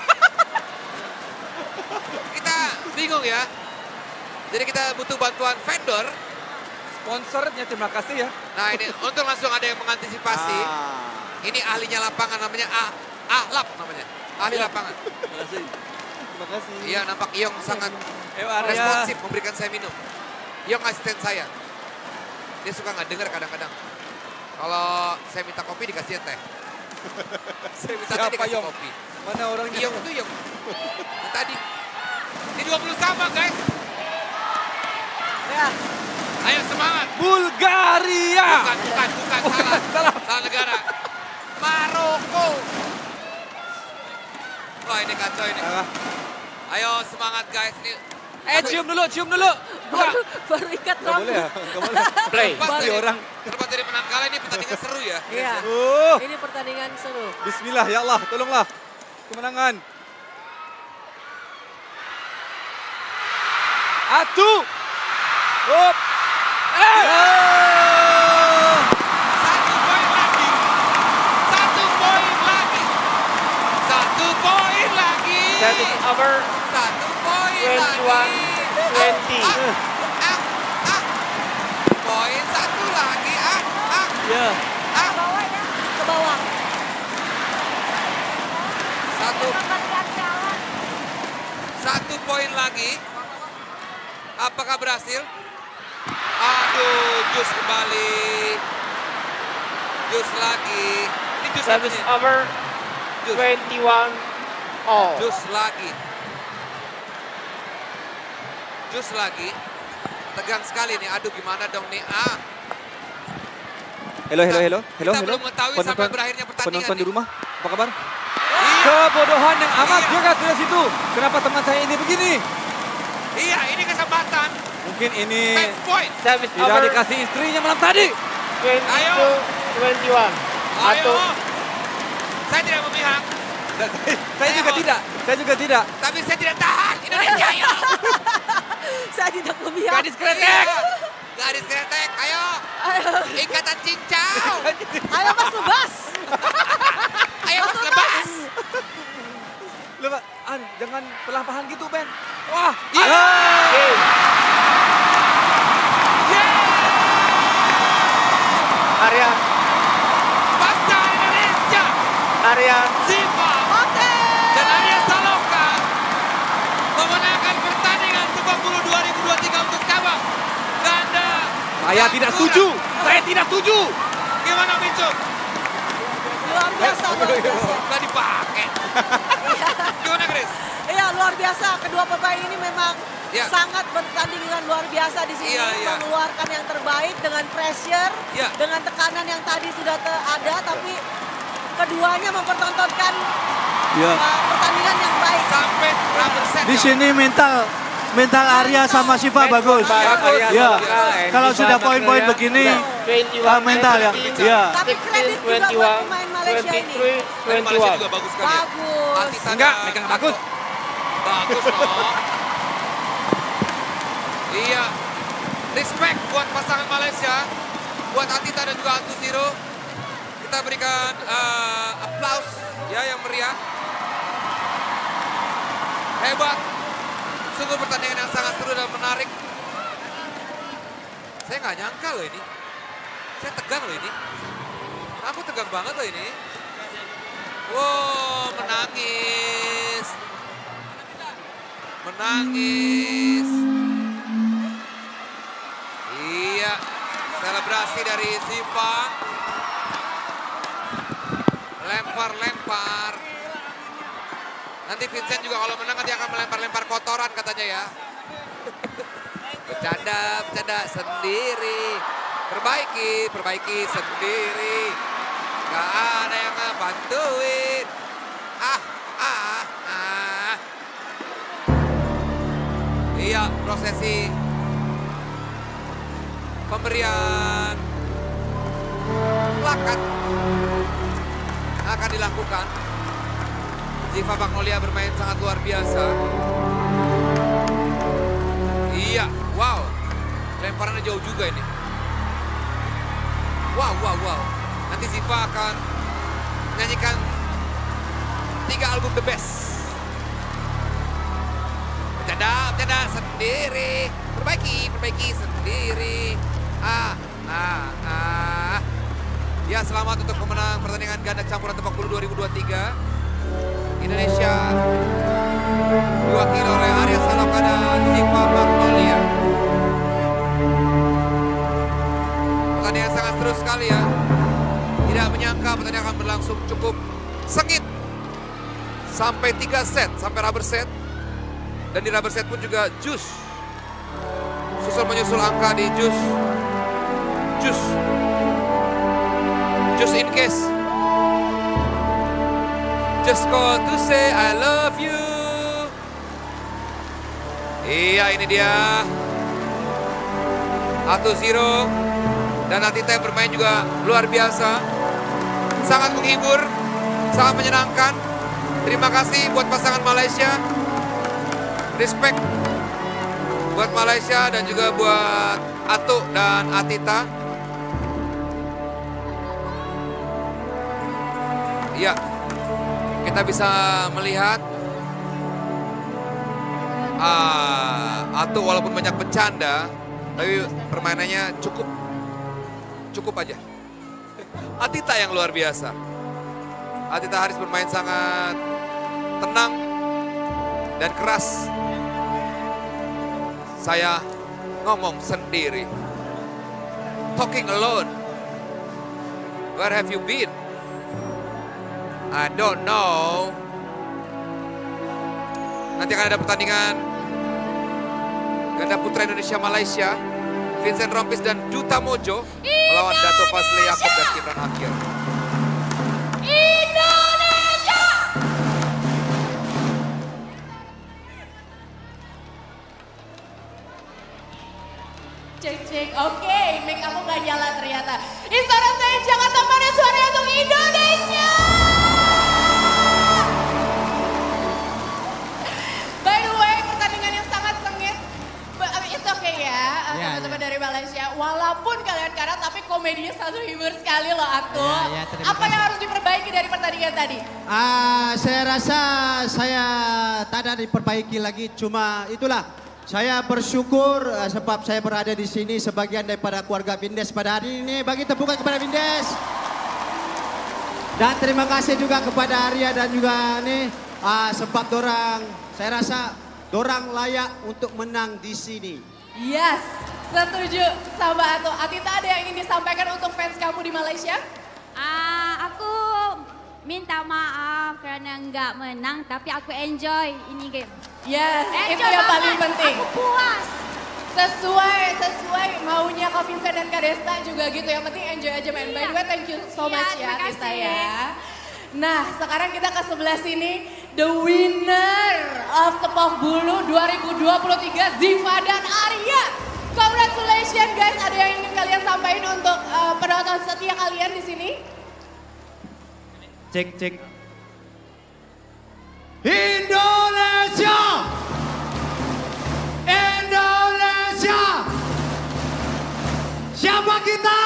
Kita bingung ya. Jadi kita butuh bantuan vendor. Sponsornya terima kasih ya. Nah ini untuk langsung ada yang mengantisipasi. Ini ahlinya lapangan namanya Ahlap namanya. Ahli lapangan. Terima kasih. Iya nampak Iong sangat Arya. responsif memberikan saya minum. Iong asisten saya. Dia suka nggak dengar kadang-kadang. Kalau saya minta kopi dikasih teh. Saya minta teh dikasih Yong? kopi. Mana orangnya? Iong itu Iong. Yang tadi. Ini 20 sama guys. Ya. Ayo semangat. Bulgaria. Bukan. Salah negara. Maroko. Wah ini kacau ini. Ayo semangat guys. Ini cium dulu. Baru ikat rambut. Gak boleh. Play. Pasti orang. Terlepas dari menang kalah ini pertandingan seru ya. Iya. Ini pertandingan seru. Bismillah ya Allah, tolonglah kemenangan. Atu. Hop. Satu poin lagi. That is over. 1 poin 21, lagi. 20. Poin 1 lagi. Ya. Ke bawah. Satu poin lagi. Apakah berhasil? Aduh, jus kembali. Jus lagi. Ini jus That is namanya. over. 21 all. Jus lagi. Jus lagi. Tegang sekali nih. Aduh gimana dong nih. Halo. Kita belum mengetahui sampai berakhirnya pertandingan Penonton di nih. rumah, apa kabar? Kebodohan yang amat juga dari situ. Kenapa teman saya ini begini? Iya, ini kesempatan. Mungkin ini Match point. Service tidak over. dikasih istrinya malam tadi. 22-21. Ayo. Saya tidak memihak. Saya juga tidak. Tapi saya tidak tahan. Indonesia, ayo. Saya tidak memihak. Gadis kretek. Gadis kretek, ayo. Ikatan cincau. Ayo Mas Lebas. Ayo Mas Lebas. Lebas, jangan perlahan gitu Ben. Wah. Arya, Arya. Ziva dan Arya Saloka memenangkan pertandingan sepak bola 2023 untuk cabang ganda. Saya tidak setuju. Saya tidak setuju. Gimana Micuk? Luar biasa, luar biasa. Nggak dipakai. Gimana Chris? Iya, luar biasa. Kedua pemain ini memang sangat bertanding dengan luar biasa di sini. Mengeluarkan yang terbaik dengan pressure, dengan tekanan yang tadi sudah ada, tapi keduanya mempertontonkan pertandingan yang baik. Sampai rubber set. Di sini mental Arya sama Siva bagus. Ya, kalau sudah poin-poin begini mental ya. Iya. Tapi kredit juga buat pemain Malaysia ini. Malaysia juga bagus sekali. Bagus. Enggak, mereka nggak bagus. Bagus loh. Iya. Respect buat pasangan Malaysia. Buat Atita dan juga Atu Zero. Kita berikan applause ya yang meriah. Hebat. Sungguh pertandingan yang sangat seru dan menarik. Saya nggak nyangka loh ini. Saya tegang loh ini. Aku tegang banget loh ini. Wow, menangis. Menangis. Iya, selebrasi dari Ziva. Lempar-lempar. Nanti Vincent juga kalau menang nanti akan melempar-lempar kotoran katanya ya. Bercanda sendiri. Perbaiki sendiri. Gak ada yang ngebantuin. Iya, prosesi pemberian plakat akan dilakukan. Ziva Magnolia bermain sangat luar biasa. Iya, wow. Lemparannya jauh juga ini. Wow. Nanti Ziva akan menyanyikan 3 album The Best. Bercanda sendiri. Perbaiki sendiri. Ya, selamat untuk pemenang pertandingan ganda campuran sepak bola 2023. Indonesia diwakili oleh Arya Saloka dan Ziva Magnolia. Pertandingan sangat seru sekali ya. Tidak menyangka pertandingan akan berlangsung cukup sengit. Sampai 3 set, sampai rubber set. Dan di rubber set pun juga jus. Susul menyusul angka di jus. Just in case. Just call to say I love you. Iya, ini dia. Atu Zero dan Atita yang bermain juga luar biasa. Sangat menghibur, sangat menyenangkan. Terima kasih buat pasangan Malaysia. Respect buat Malaysia dan juga buat Atu dan Atita. Iya. Kita bisa melihat Atu walaupun banyak bercanda, tapi permainannya cukup aja. Atita yang luar biasa. Atita Haris bermain sangat tenang dan keras. Saya ngomong sendiri. Talking alone. Where have you been? I don't know. Nanti akan ada pertandingan ganda putra Indonesia Malaysia. Vincent Rompis dan Duta Mojo melawan Dato Fazli Yaakob dan Imran Akhir. Indonesia! Cek. Oke, mic aku nggak nyala ternyata. Istora Senayan Jakarta, mana suara untuk Indonesia? By the way, pertandingan yang sangat sengit. It's okay ya, teman-teman dari Malaysia. Walaupun kalian kalah, tapi komedinya selalu hibur sekali loh, Atu. Apa yang harus diperbaiki dari pertandingan tadi? Saya rasa saya tak ada diperbaiki lagi, cuma itulah. Saya bersyukur sebab saya berada di sini sebagian daripada keluarga Vindes pada hari ini. Bagi tepukan kepada Vindes. Dan terima kasih juga kepada Arya dan juga nih sempat dorang. Saya rasa dorang layak untuk menang di sini. Yes, setuju sama Atu. Atita, ada yang ingin disampaikan untuk fans kamu di Malaysia? Aku minta maaf karena nggak menang, tapi aku enjoy ini game. Yes, itu Enjoy yang paling banget. penting. Aku puas. Sesuai maunya Kak Vincent dan Kak Desta juga gitu. Yang penting enjoy aja main. By the way, thank you so much ya terima Tista kasih. ya. Nah, sekarang kita ke sebelah sini. The winner of Tepok Bulu 2023, Ziva dan Arya. Congratulations guys. Ada yang ingin kalian sampaikan untuk penonton setia kalian di sini? Cek. Indonesia! Indonesia! Siapa kita?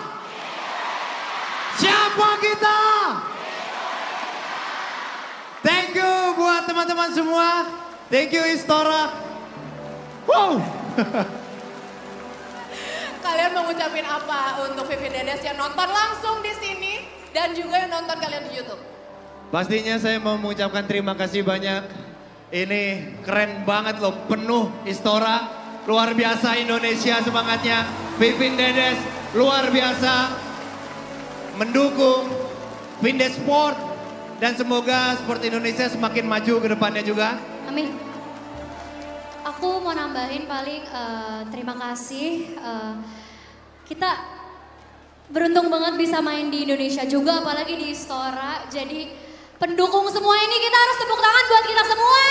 Siapa kita? Thank you buat teman-teman semua. Thank you Istora. Wow. Kalian mau ngucapin apa untuk Vivi Dedes yang nonton langsung di sini dan juga yang nonton kalian di YouTube? Pastinya saya mau mengucapkan terima kasih banyak. Ini keren banget loh, penuh Istora. Luar biasa Indonesia semangatnya. Vivin Dedes luar biasa mendukung Vindes Sport. Dan semoga sport Indonesia semakin maju ke depannya juga. Amin. Aku mau nambahin paling terima kasih. Kita beruntung banget bisa main di Indonesia juga, apalagi di Istora. Jadi pendukung semua ini kita harus tepuk tangan buat kita semua.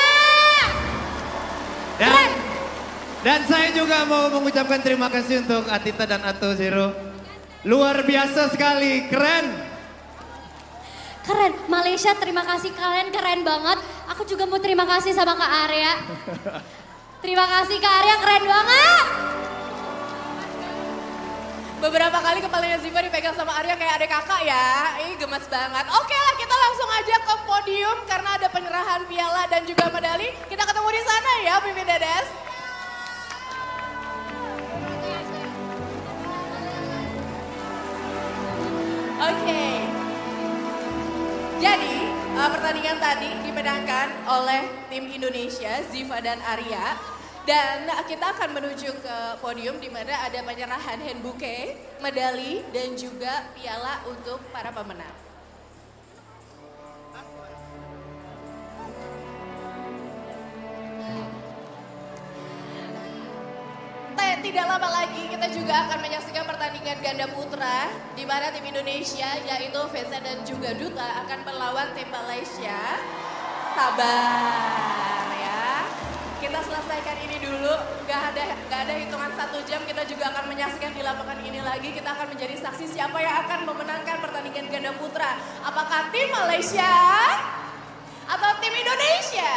Dan saya juga mau mengucapkan terima kasih untuk Atita dan Atu Zero. Luar biasa sekali, keren. Keren, Malaysia terima kasih kalian keren banget. Aku juga mau terima kasih sama Kak Arya. Terima kasih Kak Arya, keren banget. Beberapa kali kepalanya Ziva dipegang sama Arya kayak adik kakak ya. Ih gemes banget. Oke lah, kita langsung aja ke podium karena ada penyerahan piala dan juga medali. Kita ketemu di sana ya, Vivi Dedes. Oke. Jadi pertandingan tadi dimenangkan oleh tim Indonesia, Ziva dan Arya. Dan kita akan menuju ke podium di mana ada penyerahan hand bouquet, medali, dan juga piala untuk para pemenang. Tidak lama lagi kita juga akan menyaksikan pertandingan ganda putra di mana tim Indonesia yaitu Vincent dan juga Duta akan melawan tim Malaysia. Sabar ya. Kita selesaikan ini dulu, gak ada hitungan 1 jam, kita juga akan menyaksikan di lapangan ini lagi. Kita akan menjadi saksi siapa yang akan memenangkan pertandingan ganda putra. Apakah tim Malaysia atau tim Indonesia?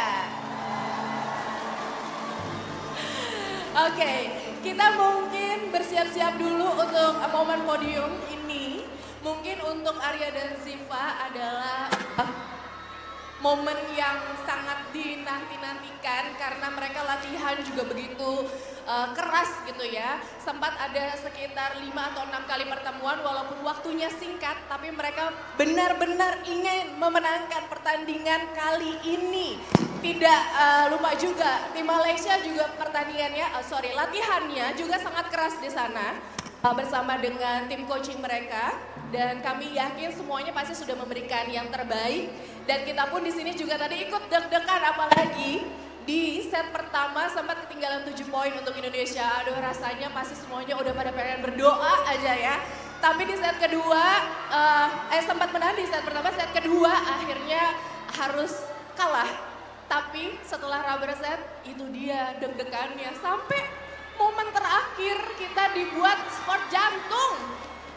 Oke, kita mungkin bersiap-siap dulu untuk momen podium ini. Mungkin untuk Arya dan Ziva adalah momen yang sangat dinanti-nantikan karena mereka latihan juga begitu keras gitu ya. Sempat ada sekitar 5 atau 6 kali pertemuan walaupun waktunya singkat, tapi mereka benar-benar ingin memenangkan pertandingan kali ini. Tidak lupa juga tim Malaysia juga latihannya juga sangat keras di sana bersama dengan tim coaching mereka. Dan kami yakin semuanya pasti sudah memberikan yang terbaik. Dan kita pun di sini juga tadi ikut deg-degan, apalagi di set pertama sempat ketinggalan 7 poin untuk Indonesia. Aduh, rasanya pasti semuanya udah pada pengen berdoa aja ya. Tapi di set kedua, sempat menang di set pertama, set kedua akhirnya harus kalah. Tapi setelah rubber set, itu dia deg-degannya. Sampai momen terakhir kita dibuat sport jantung.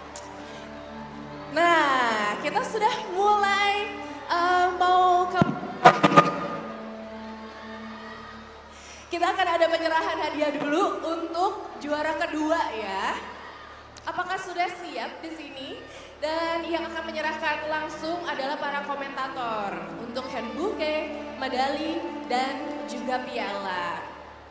Nah, kita sudah mulai mau ke... Kita akan ada penyerahan hadiah dulu untuk juara kedua ya. Apakah sudah siap di sini? Dan yang akan menyerahkan langsung adalah para komentator untuk hand bouquet, medali, dan juga piala.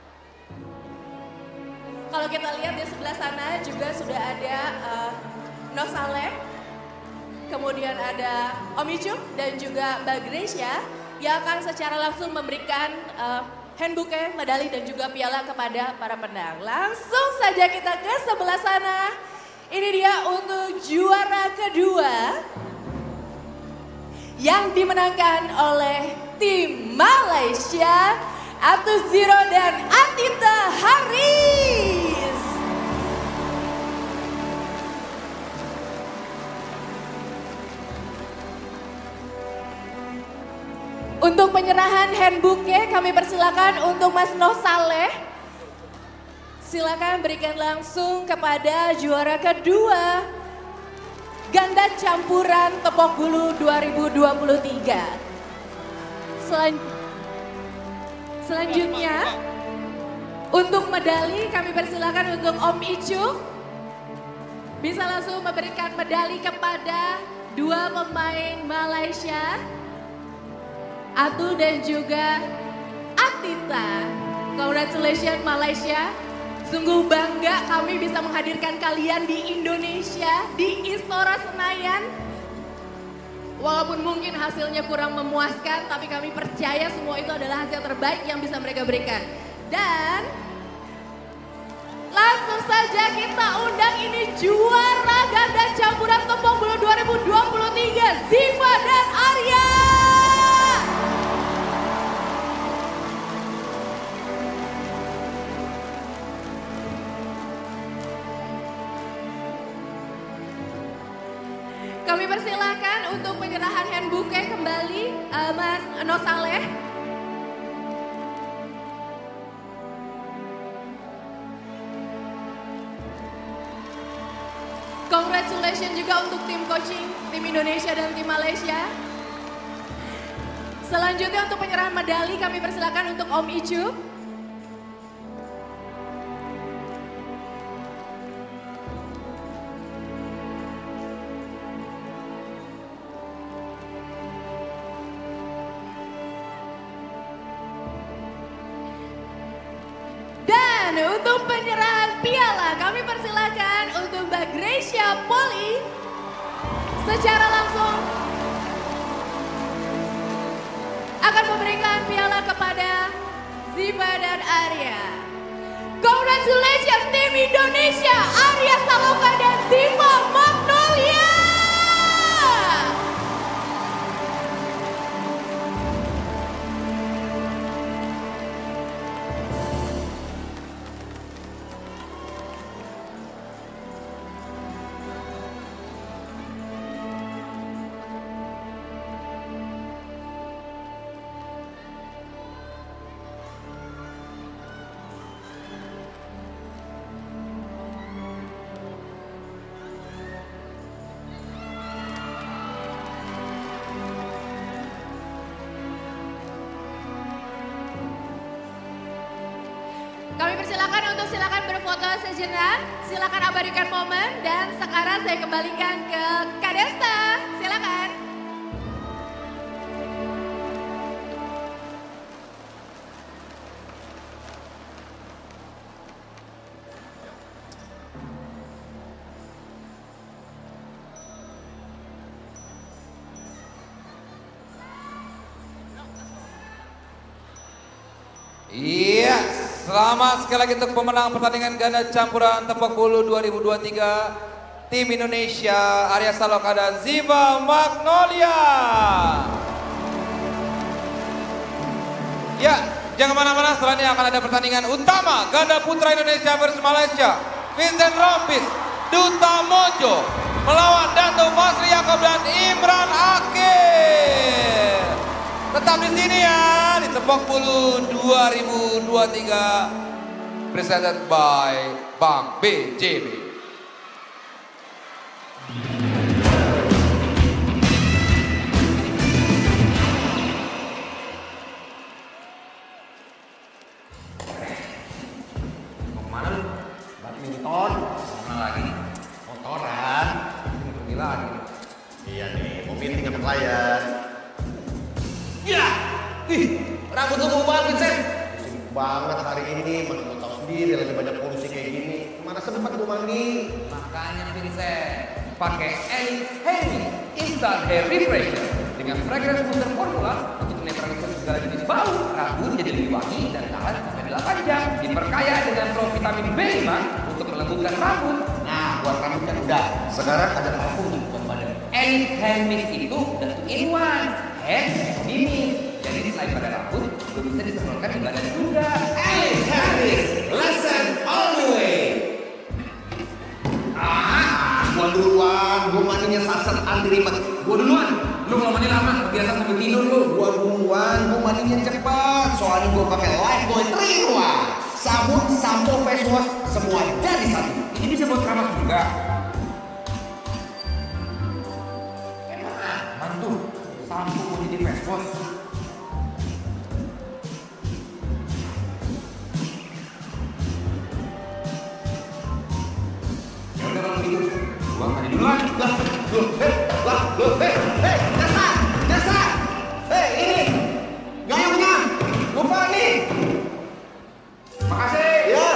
Kalau kita lihat di sebelah sana juga sudah ada Nosaleh. kemudian ada Om Icuk dan juga Mbak Gracia yang akan secara langsung memberikan hand bouquet, medali dan juga piala kepada para penang. Langsung saja kita ke sebelah sana. Ini dia untuk juara kedua yang dimenangkan oleh tim Malaysia, Atu Zero dan Atita Haris. Untuk penyerahan hand bouquet kami persilakan untuk Mas Noh Saleh. Silakan berikan langsung kepada juara kedua ganda campuran tepok bulu 2023. Selanjutnya untuk medali kami persilakan untuk Om Icuk. Bisa langsung memberikan medali kepada dua pemain Malaysia, Atu dan juga Atita. Congratulations Malaysia. Sungguh bangga kami bisa menghadirkan kalian di Indonesia, di Istora Senayan. Walaupun mungkin hasilnya kurang memuaskan, tapi kami percaya semua itu adalah hasil terbaik yang bisa mereka berikan. Dan langsung saja kita undang ini juara ganda campuran tepok bulu 2023, Ziva dan Arya. Kami persilakan untuk penyerahan hand bouquet kembali Mas Noh Saleh. Congratulations juga untuk tim coaching, tim Indonesia dan tim Malaysia. Selanjutnya untuk penyerahan medali kami persilakan untuk Om Icuk. Dan untuk penyerahan piala kami persilakan untuk Mbak Gracia Poli secara langsung akan memberikan piala kepada Ziva dan Arya. Congratulations tim Indonesia, Arya Saloka dan Ziva Magnolia. Kami persilakan untuk silakan berfoto sejenak, silakan abadikan momen dan sekarang saya kembalikan ke Kak Desta, silakan. Iya, selamat sekali lagi untuk pemenang pertandingan ganda campuran tepok bulu 2023 tim Indonesia, Arya Saloka dan Ziva Magnolia. Ya, jangan kemana-mana, setelah ini akan ada pertandingan utama ganda putra Indonesia versus Malaysia. Vincent Rompis, Duta Mojo melawan Dato Fasri Yakob dan Imran Akhir. Tetap di sini ya, di Tepok Bulu 2023 presented by Bank BJB. Mau kemana lu? Badminton. Mana lagi? Motoran. Pergi lagi. Iya nih, mau meeting sama klien. Ya! Ih, rambut lu mau banget, Vincent. Sibuk banget hari ini, mana lu tahu sendiri lagi banyak polusi kayak gini. Mana sempat gue mandi? Makanya nih Vincent, pakai Elite Heavy Instant Hair Refresher dengan fragrance booster formula untuk menetralisir segala jenis bau, rambut jadi lebih wangi dan tahan sampai 8 jam. Diperkaya dengan provitamin B5 untuk melembutkan rambut. Nah, buat rambut kan udah. Sekarang ada parfum nih buat badan. Elite Hair Mist itu udah 2-in-1. Hair Mist. Jadi selain pada rambut, juga bisa disemprotkan di badan juga. Elite Hair Mist, listen all the way. Gua duluan, gua mandinya saset anti-ribet. Gua duluan. Lu kalau mandi lama, kebiasaan sampai tidur lu. Gua duluan, gua mandinya cepat. Soalnya gua pakai Lifebuoy 3-in-1. Sabun, sampo, face wash, semua jadi satu. Ini bisa buat keramas juga. Mantu, sampo mau jadi face wash. Ya udah kalau begitu, gua mandi duluan. Desa, ini, gayungnya, lupa nih. Makasih. Ya.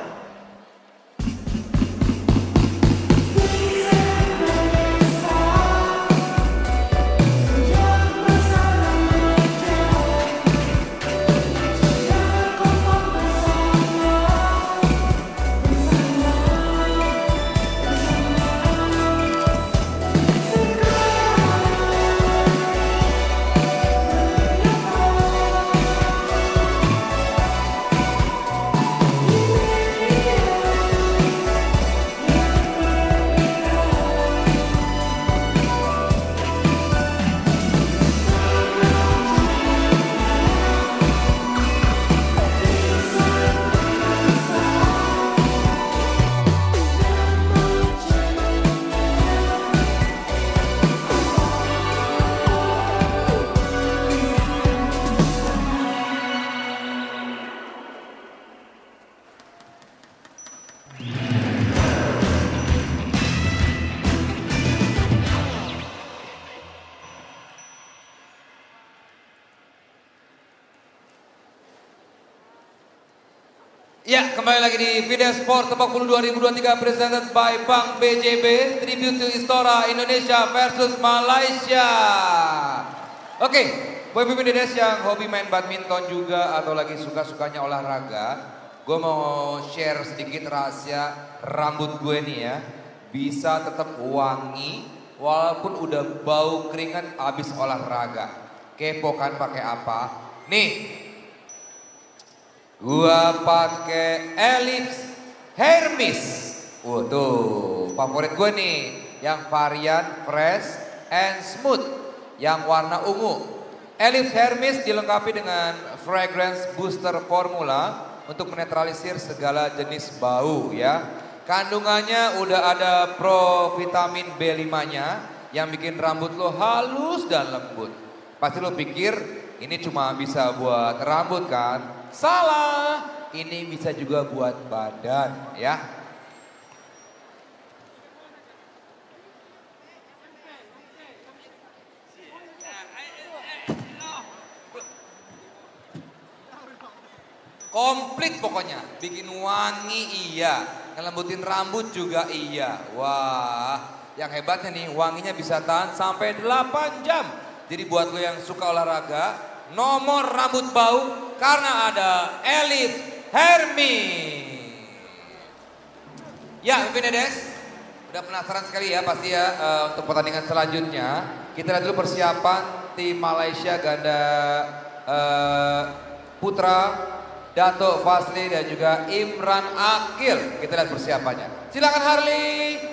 Ya, kembali lagi di Video Sport Tebak Bulu 2023 presented by Bank BJB, tribute to Istora Indonesia versus Malaysia. Oke, buat Pemimpin Dedes yang hobi main badminton juga atau lagi suka-sukanya olahraga, gue mau share sedikit rahasia rambut gue nih ya. Bisa tetap wangi walaupun udah bau keringat abis olahraga. Kepo kan pakai apa? Nih, gua pakai Elite Hair Mist. Tuh, favorit gue nih yang varian fresh and smooth yang warna ungu. Elite Hair Mist dilengkapi dengan fragrance booster formula untuk menetralisir segala jenis bau ya. Kandungannya udah ada provitamin B5-nya yang bikin rambut lo halus dan lembut. Pasti lo pikir ini cuma bisa buat rambut kan? Salah, ini bisa juga buat badan ya. Komplit pokoknya, bikin wangi iya, ngelembutin rambut juga iya. Wah, yang hebatnya nih wanginya bisa tahan sampai 8 jam. Jadi buat lo yang suka olahraga, nomor rambut bau karena ada Elite Hair Mist. Ya, Pemimpin Dedes, udah penasaran sekali ya pasti ya untuk pertandingan selanjutnya. Kita lihat dulu persiapan tim Malaysia ganda putra, Dato Fazli dan juga Imran Akil. Kita lihat persiapannya. Silakan Harley.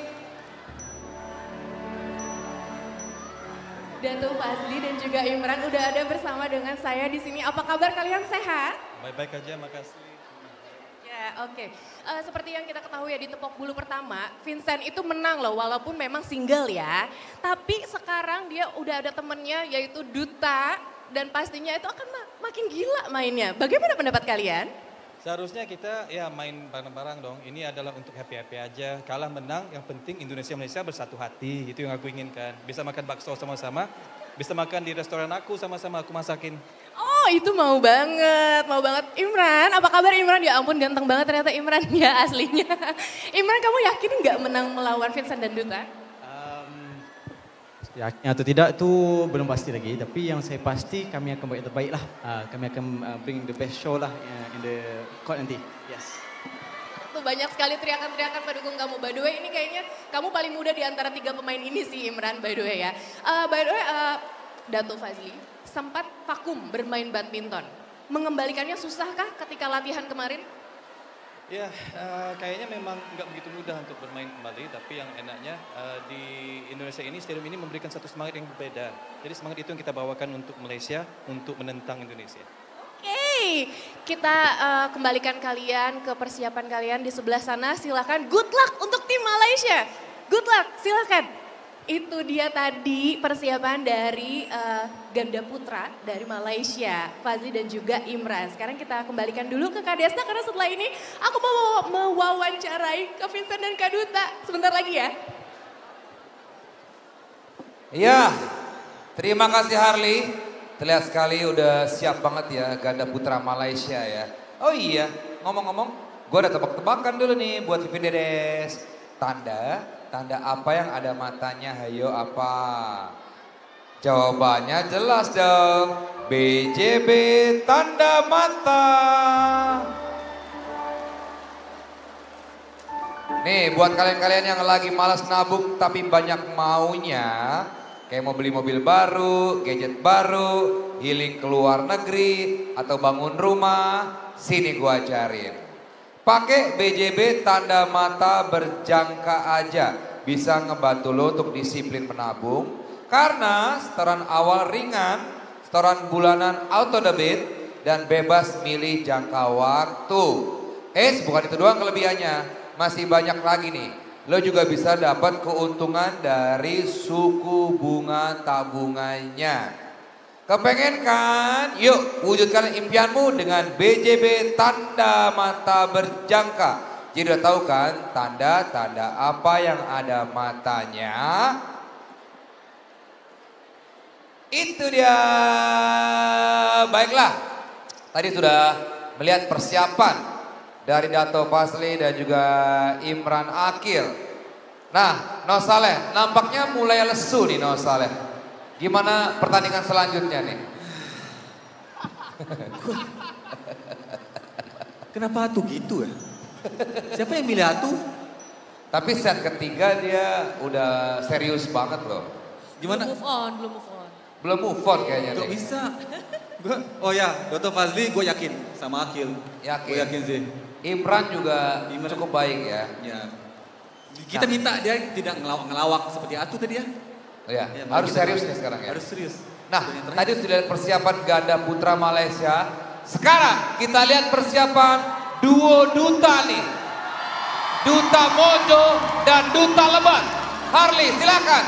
Dato Fazli dan juga Imran udah ada bersama dengan saya di sini. Apa kabar kalian, sehat? Baik-baik aja, makasih. Ya, oke. Seperti yang kita ketahui ya di tepok bulu pertama, Vincent itu menang loh walaupun memang single ya. Tapi sekarang dia udah ada temennya yaitu Duta dan pastinya itu akan makin gila mainnya. Bagaimana pendapat kalian? Seharusnya kita ya main bareng-bareng dong. Ini adalah untuk happy-happy aja. Kalah menang, yang penting Indonesia-Malaysia bersatu hati. Itu yang aku inginkan. Bisa makan bakso sama-sama, bisa makan di restoran aku sama-sama aku masakin. Oh itu mau banget, mau banget. Imran, apa kabar Imran? Ya ampun ganteng banget ternyata Imran ya aslinya. Imran, kamu yakin nggak menang melawan Vincent dan Duta? Yakin atau tidak itu belum pasti lagi, tapi yang saya pasti kami akan buat yang terbaik lah. Kami akan bring the best show lah in the court nanti. Yes. Tuh banyak sekali teriakan-teriakan pendukung kamu. By the way ini kayaknya kamu paling muda di antara 3 pemain ini sih Imran, by the way ya. By the way Dato Fazly sempat vakum bermain badminton. Mengembalikannya susahkah ketika latihan kemarin? Ya, kayaknya memang nggak begitu mudah untuk bermain kembali, tapi yang enaknya di Indonesia ini, stadium ini memberikan satu semangat yang berbeda. Jadi semangat itu yang kita bawakan untuk Malaysia, untuk menentang Indonesia. Oke, kita kembalikan kalian ke persiapan kalian di sebelah sana. Silakan, good luck untuk tim Malaysia. Good luck, silakan. Itu dia tadi persiapan dari ganda putra dari Malaysia, Fazly dan juga Imran. Sekarang kita kembalikan dulu ke Kak Desna karena setelah ini aku mau mewawancarai Kak Vincent dan Kak Duta. Sebentar lagi ya. Iya, terima kasih Harley. Terlihat sekali udah siap banget ya ganda putra Malaysia ya. Oh iya, ngomong-ngomong, gue ada tebak-tebakan dulu nih buat Vivin Dedes. Tanda apa yang ada matanya, hayo apa? Jawabannya jelas dong, BJB tanda mata. Nih buat kalian-kalian yang lagi malas nabung tapi banyak maunya, kayak mau beli mobil baru, gadget baru, healing ke luar negeri, atau bangun rumah, sini gua ajarin. Pakai BJB tanda mata berjangka aja, bisa ngebantu lo untuk disiplin menabung. Karena setoran awal ringan, setoran bulanan auto debit, dan bebas milih jangka waktu. Bukan itu doang kelebihannya, masih banyak lagi nih. Lo juga bisa dapat keuntungan dari suku bunga tabungannya. Kepengen kan? Yuk wujudkan impianmu dengan BJB tanda mata berjangka. Jadi udah tahu kan tanda-tanda apa yang ada matanya? Itu dia. Baiklah, tadi sudah melihat persiapan dari Dato Fazly dan juga Imran Aqil. Nah, Noh Saleh nampaknya mulai lesu nih Noh Saleh. Gimana pertandingan selanjutnya nih? Kenapa Atu gitu ya? Siapa yang milih Atu? Tapi set ketiga dia udah serius banget loh. Gimana? Belum move on kayaknya Gak nih. bisa. Oh ya, Dato Fazly gue yakin sama Aqil. Gue yakin sih. Imran juga cukup baik ya. Ya. Kita minta dia tidak ngelawak seperti Atu tadi ya. Oh ya, Ya, harus kita serius pakai. nih sekarang ya. Harus serius. Nah, tadi sudah lihat persiapan ganda putra Malaysia. Sekarang kita lihat persiapan duo duta nih. Duta Mojo dan Duta Lebat. Harley, silakan.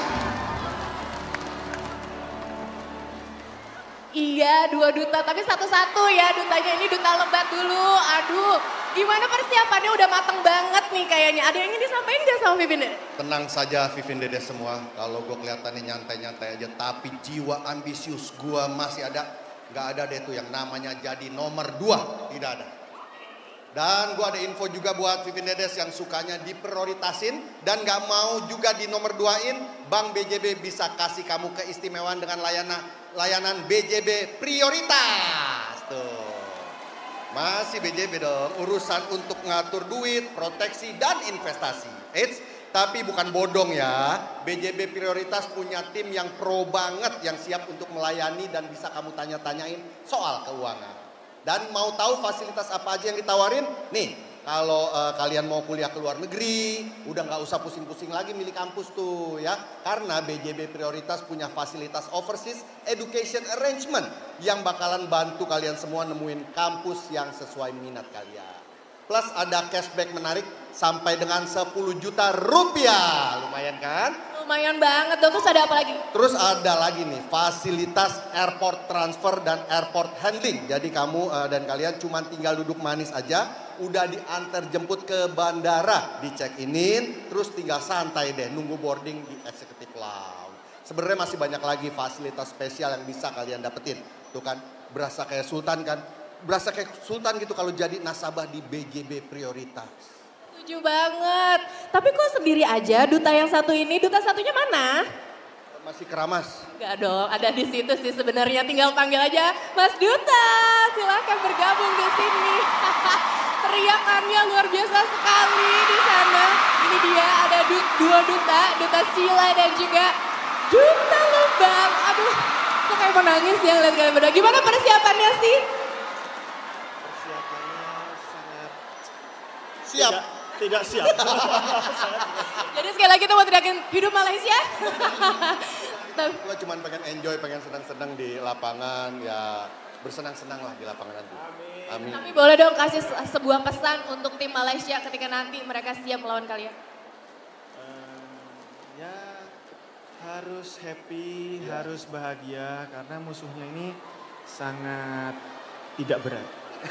Iya, 2 duta, tapi satu-satu ya dutanya ini Duta Lebat dulu. Aduh, gimana persiapannya udah mateng banget nih kayaknya. Ada yang ingin disampaikan gak sama Vivin? Tenang saja Vivin Dedes semua, kalau gue kelihatannya nyantai-nyantai aja, tapi jiwa ambisius gue masih ada. Gak ada deh tuh yang namanya jadi nomor 2, tidak ada. Dan gue ada info juga buat Vivin Dedes yang sukanya diprioritasin dan gak mau juga di nomor 2-in, Bank BJB bisa kasih kamu keistimewaan dengan layanan BJB prioritas. Tuh. Masih BJB dong, urusan untuk ngatur duit, proteksi, dan investasi. Tapi bukan bodong ya, BJB prioritas punya tim yang pro banget, yang siap untuk melayani dan bisa kamu tanya-tanyain soal keuangan. Dan mau tahu fasilitas apa aja yang ditawarin? Nih, kalau kalian mau kuliah ke luar negeri, udah nggak usah pusing-pusing lagi milih kampus tuh ya. Karena BJB prioritas punya fasilitas overseas education arrangement yang bakalan bantu kalian semua nemuin kampus yang sesuai minat kalian. Plus ada cashback menarik sampai dengan 10 juta rupiah. Lumayan kan? Lumayan banget dong, terus ada apa lagi? Terus ada lagi nih fasilitas airport transfer dan airport handling. Jadi kamu dan kalian cuma tinggal duduk manis aja, udah diantar jemput ke bandara, di-check-in, terus tinggal santai deh nunggu boarding di executive lounge. Sebenarnya masih banyak lagi fasilitas spesial yang bisa kalian dapetin. Tuh kan, berasa kayak sultan kan? Berasa kayak sultan gitu kalau jadi nasabah di BJB prioritas. Setuju banget. Tapi kok sendiri aja duta yang satu ini, duta satunya mana? Masih keramas. Enggak dong, ada di situ sih sebenarnya. Tinggal panggil aja Mas Duta. Silahkan bergabung di sini. Teriakannya luar biasa sekali di sana. Ini dia ada dua duta, Duta Sila dan juga Duta Lembang. Aduh, kok kayak mau nangis ya ngeliat kalian berdua. Gimana persiapannya sih? Persiapannya sangat siap. Tidak siap. Jadi sekali lagi kita mau teriakin hidup Malaysia. Gue cuma pengen enjoy, pengen senang-senang di lapangan, ya bersenang-senang lah di lapangan nanti. Amin. Tapi boleh dong kasih sebuah pesan untuk tim Malaysia ketika nanti mereka siap melawan kalian. Ya harus happy, harus bahagia karena musuhnya ini sangat tidak berat.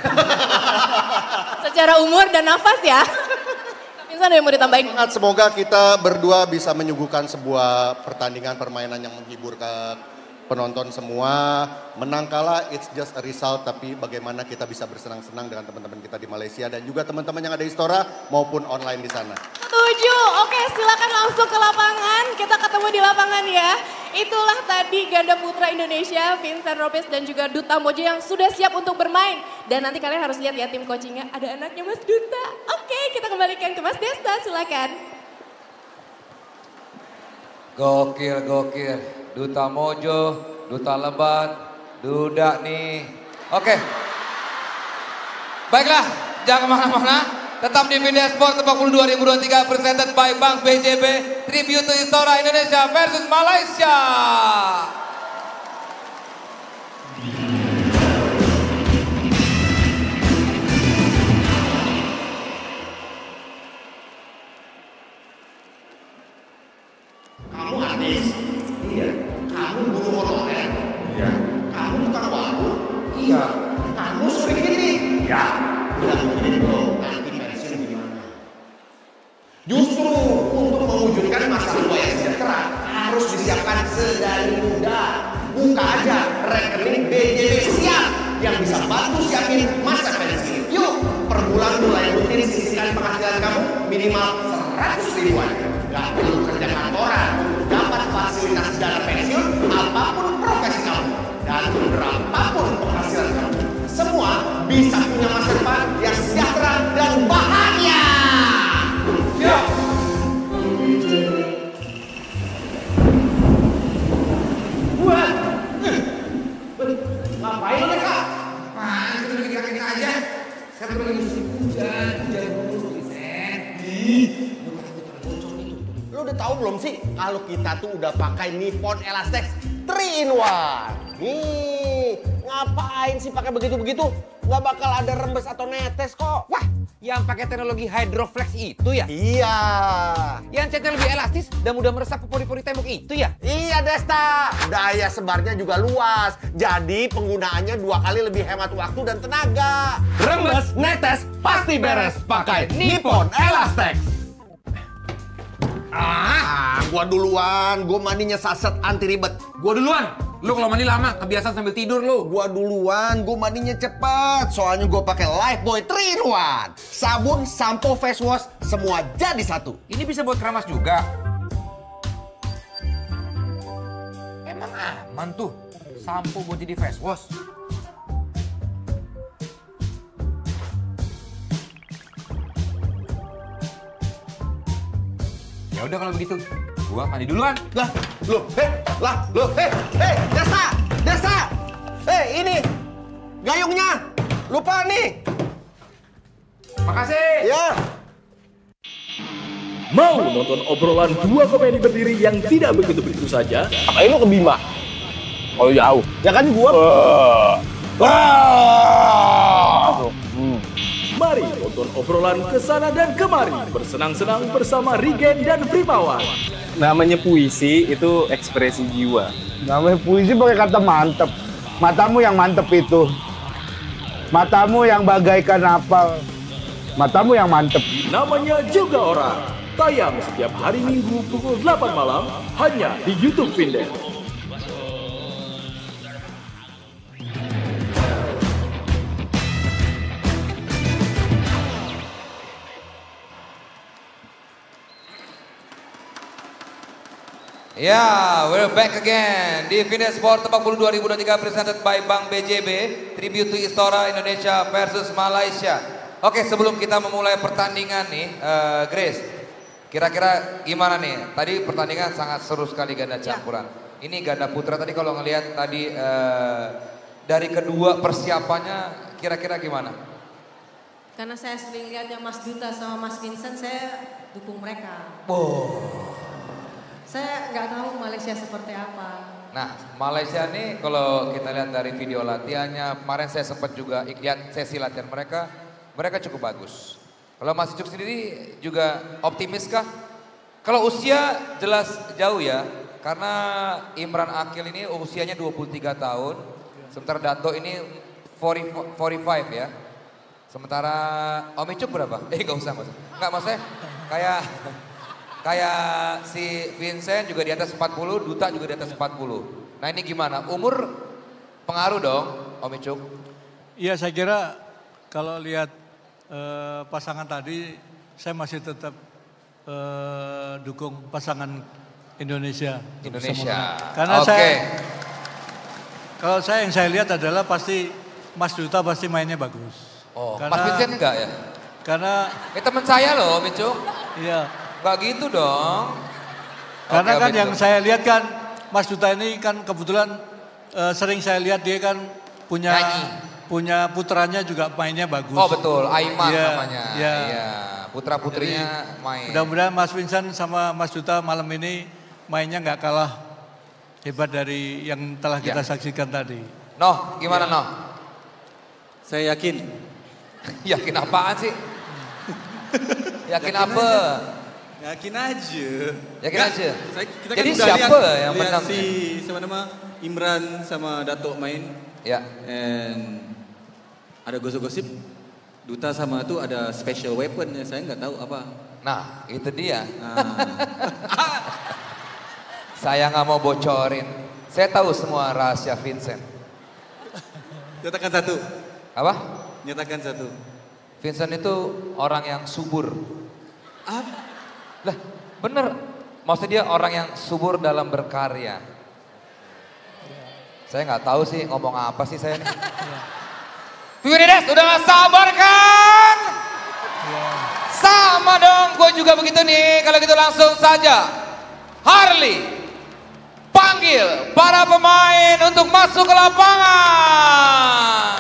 Secara umur dan nafas ya. Vincent ada yang mau ditambahin? Semoga kita berdua bisa menyuguhkan sebuah pertandingan permainan yang menghibur ke penonton semua. Menang kalah it's just a result, tapi bagaimana kita bisa bersenang-senang dengan teman-teman kita di Malaysia dan juga teman-teman yang ada di Istora maupun online di sana. Setuju. Oke, silakan langsung ke lapangan. Kita ketemu di lapangan ya. Itulah tadi ganda putra Indonesia, Vincent Lopez dan juga Duta Mojo yang sudah siap untuk bermain. Dan nanti kalian harus lihat ya tim coachingnya, ada anaknya Mas Duta. Oke, kita kembalikan ke Mas Desta, silakan. Gokil, gokil. Duta Mojo, Duta Lebat, Duda nih. Oke. Baiklah, jangan kemana-mana. Tetap di Vinda Sport 42 2023 presented by Bank BJB. Tribute to Istora Indonesia versus Malaysia. Kamu artis? Iya. Kamu guru honorer? Iya. Kamu tukang warung? Iya. Kamu sering gini? Iya. Udah begini bro, nanti pensiun gimana? Justru untuk mewujudkan masa tua yang sejahtera harus disiapkan sedari muda. Buka aja rekening BJB siap yang bisa bantu siapin masa pensiun. Yuk, per bulan mulai rutin sisihkan penghasilan kamu minimal 100 ribuan. Gak perlu kerja kantoran, dapat fasilitas dana pensiun apapun profesi kamu dan berapapun penghasilan kamu. Semua bisa punya masa depan yang sejahtera dan bahagia. Yuk! Buat! Ngapain lo Kak? Apaan itu lagi kakinya aja? Saya perlu lagi musim hujan dulu, Vincent. Lo udah tahu belum sih kalau kita tuh udah pakai Nippon Elastex 3-in-1? Nih, ngapain sih pakai begitu-begitu? Nggak bakal ada rembes atau netes kok. Wah, yang pakai teknologi Hydroflex itu ya? Iya. Yang catnya lebih elastis dan mudah meresap ke pori-pori tembok itu ya? Iya Desta, daya sebarnya juga luas. Jadi penggunaannya 2 kali lebih hemat waktu dan tenaga. Rembes, netes, pasti beres pakai Nippon Elastex. Gua duluan, gua mandinya saset anti ribet. Gua duluan, lu kalau mandi lama, kebiasaan sambil tidur lu. Gua duluan, gua mandinya cepet. Soalnya gua pakai Lifebuoy 3-in-1. Sabun, sampo, face wash, semua jadi satu. Ini bisa buat keramas juga. Emang aman tuh, sampo buat jadi face wash. Ya udah kalau begitu, gua mandi duluan. Desta, ini gayungnya, lupa nih. Makasih. Ya. Mau nonton obrolan dua komedi berdiri yang tidak begitu-begitu saja? Apain lu ke Bima? Oh jauh. Ya kan gua. Mari nonton obrolan kesana dan kemari. Bersenang-senang bersama Rigen dan Primawan. Namanya puisi itu ekspresi jiwa. Namanya puisi pakai kata mantep. Matamu yang mantep itu. Matamu yang bagaikan apa? Matamu yang mantep. Namanya juga orang. Tayang setiap hari Minggu pukul 8 malam hanya di YouTube Vinda. Ya, we're back again di Finesse Sport Tebak Bulu 2023 presented by Bank BJB, Tribute to Istora Indonesia versus Malaysia. Oke, sebelum kita memulai pertandingan nih, Grace, kira-kira gimana nih? Tadi pertandingan sangat seru sekali ganda campuran. Ini ganda putra tadi kalau ngelihat tadi dari kedua persiapannya, kira-kira gimana? Karena saya sering lihat yang Mas Duta sama Mas Vincent, saya dukung mereka. Saya nggak tahu Malaysia seperti apa. Nah, Malaysia nih kalau kita lihat dari video latihannya, kemarin saya sempat juga lihat sesi latihan mereka cukup bagus. Kalau Mas Icuk sendiri juga optimis kah? Kalau usia jelas jauh ya, karena Imran Akil ini usianya 23 tahun, sementara Dato ini 45 ya. Sementara Om Icuk berapa? Gak usah mas. Enggak maksudnya kayak si Vincent juga di atas 40, Duta juga di atas 40. Nah ini gimana? Umur pengaruh dong Om Icuk? Iya saya kira kalau lihat pasangan tadi saya masih tetap dukung pasangan Indonesia. Karena kalau yang saya lihat adalah pasti Mas Duta pasti mainnya bagus. Oh, Mas Vincent enggak ya? Karena teman saya loh Om Icuk. Iya. Gak gitu dong. Karena kan yang saya lihat kan Mas Duta ini kan kebetulan sering saya lihat dia kan punya putranya juga mainnya bagus. Oh betul, Aiman ya, namanya. Ya. Iya, putra-putrinya main. Mudah-mudahan Mas Vincent sama Mas Duta malam ini mainnya nggak kalah hebat dari yang telah kita saksikan tadi. Noh, gimana Noh? Saya yakin. Yakin apaan sih? Yakin apa? Yakin aja. Yakin aja. Kita jadi kan siapa yang lihat menang? Sama nama Imran sama Dato main. Ya. And ada gosip-gosip Duta sama itu ada special weapon ya, saya nggak tahu apa. Nah, itu dia. Saya nggak mau bocorin. Saya tahu semua rahasia Vincent. Nyatakan satu. Apa? Nyatakan satu. Vincent itu orang yang subur. Apa? Lah, bener. Maksudnya dia orang yang subur dalam berkarya. Saya nggak tahu sih ngomong apa sih saya nih. Vivinedes, udah gak sabar kan? Sama dong, gue juga begitu nih. Kalau gitu langsung saja. Harley, panggil para pemain untuk masuk ke lapangan.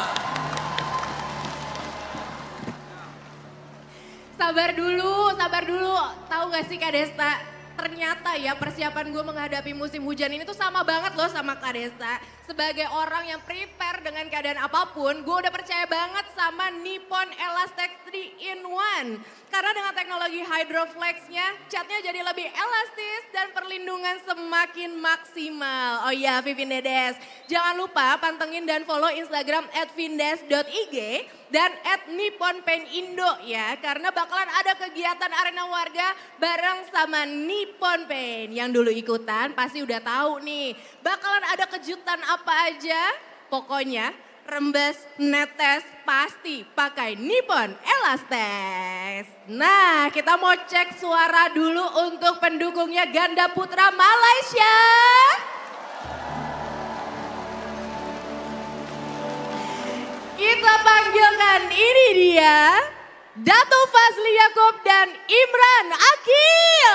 Sabar dulu. Tahu gak sih Kak Desta? Ternyata ya persiapan gue menghadapi musim hujan ini tuh sama banget loh sama Kak Desta. Sebagai orang yang prepare dengan keadaan apapun, gue udah percaya banget sama Nippon Elastex 3-in-1. Karena dengan teknologi Hydroflex-nya, catnya jadi lebih elastis dan perlindungan semakin maksimal. Oh iya, Vivinedes, jangan lupa pantengin dan follow Instagram @vindes.ig dan @nipponpaintindo ya. Karena bakalan ada kegiatan arena warga bareng sama Nippon Paint. Yang dulu ikutan pasti udah tahu nih, bakalan ada kejutan apa aja. Pokoknya rembes, netes, pasti pakai Nippon Elastex. Nah, kita mau cek suara dulu untuk pendukungnya ganda putra Malaysia. Kita panggilkan, ini dia Dato Fazli Yaakob dan Imran Akil.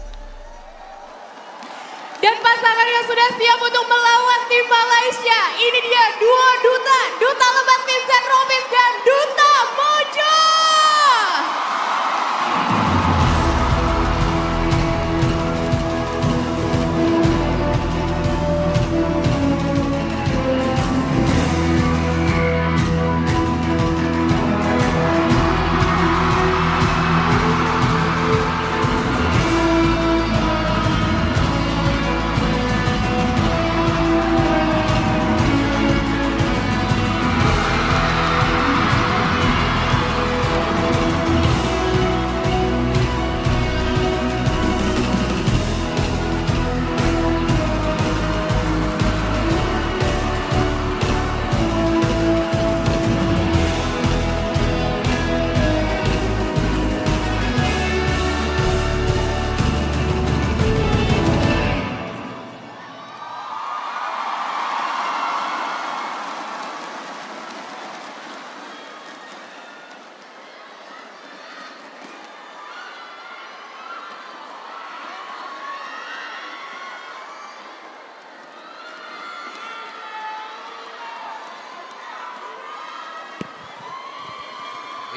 Dan pasangan yang sudah siap untuk melawan tim Malaysia, ini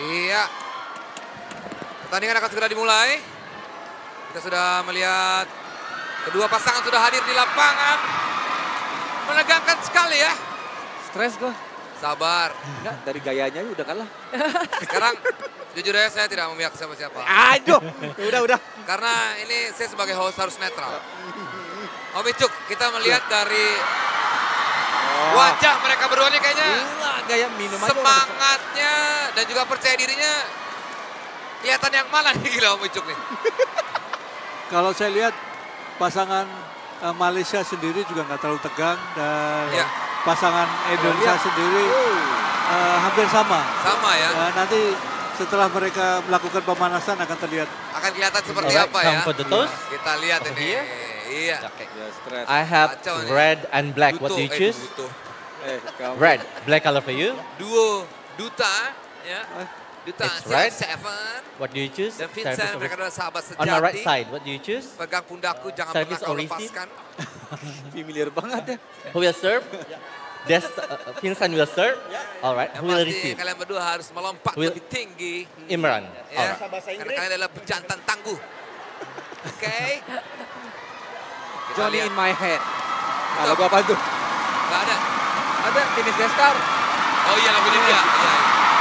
Iya. Pertandingan akan segera dimulai. Kita sudah melihat kedua pasangan sudah hadir di lapangan. Menegangkan sekali ya. Stres gua. Sabar. Enggak, dari gayanya udah kalah. Sekarang jujur aja saya tidak memihak siapa-siapa. Aduh, udah. Karena ini saya sebagai host harus netral. Om Icuk, kita melihat dari wajah mereka berdua nih kayaknya gaya minum aja semangatnya dan juga percaya dirinya kelihatan yang mana nih gila Om Icuk nih. Kalau saya lihat pasangan Malaysia sendiri juga nggak terlalu tegang dan pasangan Indonesia sendiri hampir sama. Sama ya. Nanti setelah mereka melakukan pemanasan akan terlihat. Akan kelihatan seperti apa ya. Kita lihat ini. Iya. I have red and black. What do you choose? Red, black color for you. Duo Duta ya. Duta It's red. Seven. What do you choose? Dan Vincent, mereka adalah sahabat sejati. On my right side, what do you choose? Pegang pundakku, jangan Service pernah kau or receive? lepaskan. Familiar banget ya. Who will serve? Vincent will serve. Alright. Yang Who will pasti receive? kalian berdua harus melompat lebih tinggi. Imran. Ya, Alright. karena kalian adalah pejantan tangguh. Oke. Johnny in my head. Nah, lagu apa tuh? Gak ada. Ada, Dennis Destar. Oh iya lagunya dia. Iya.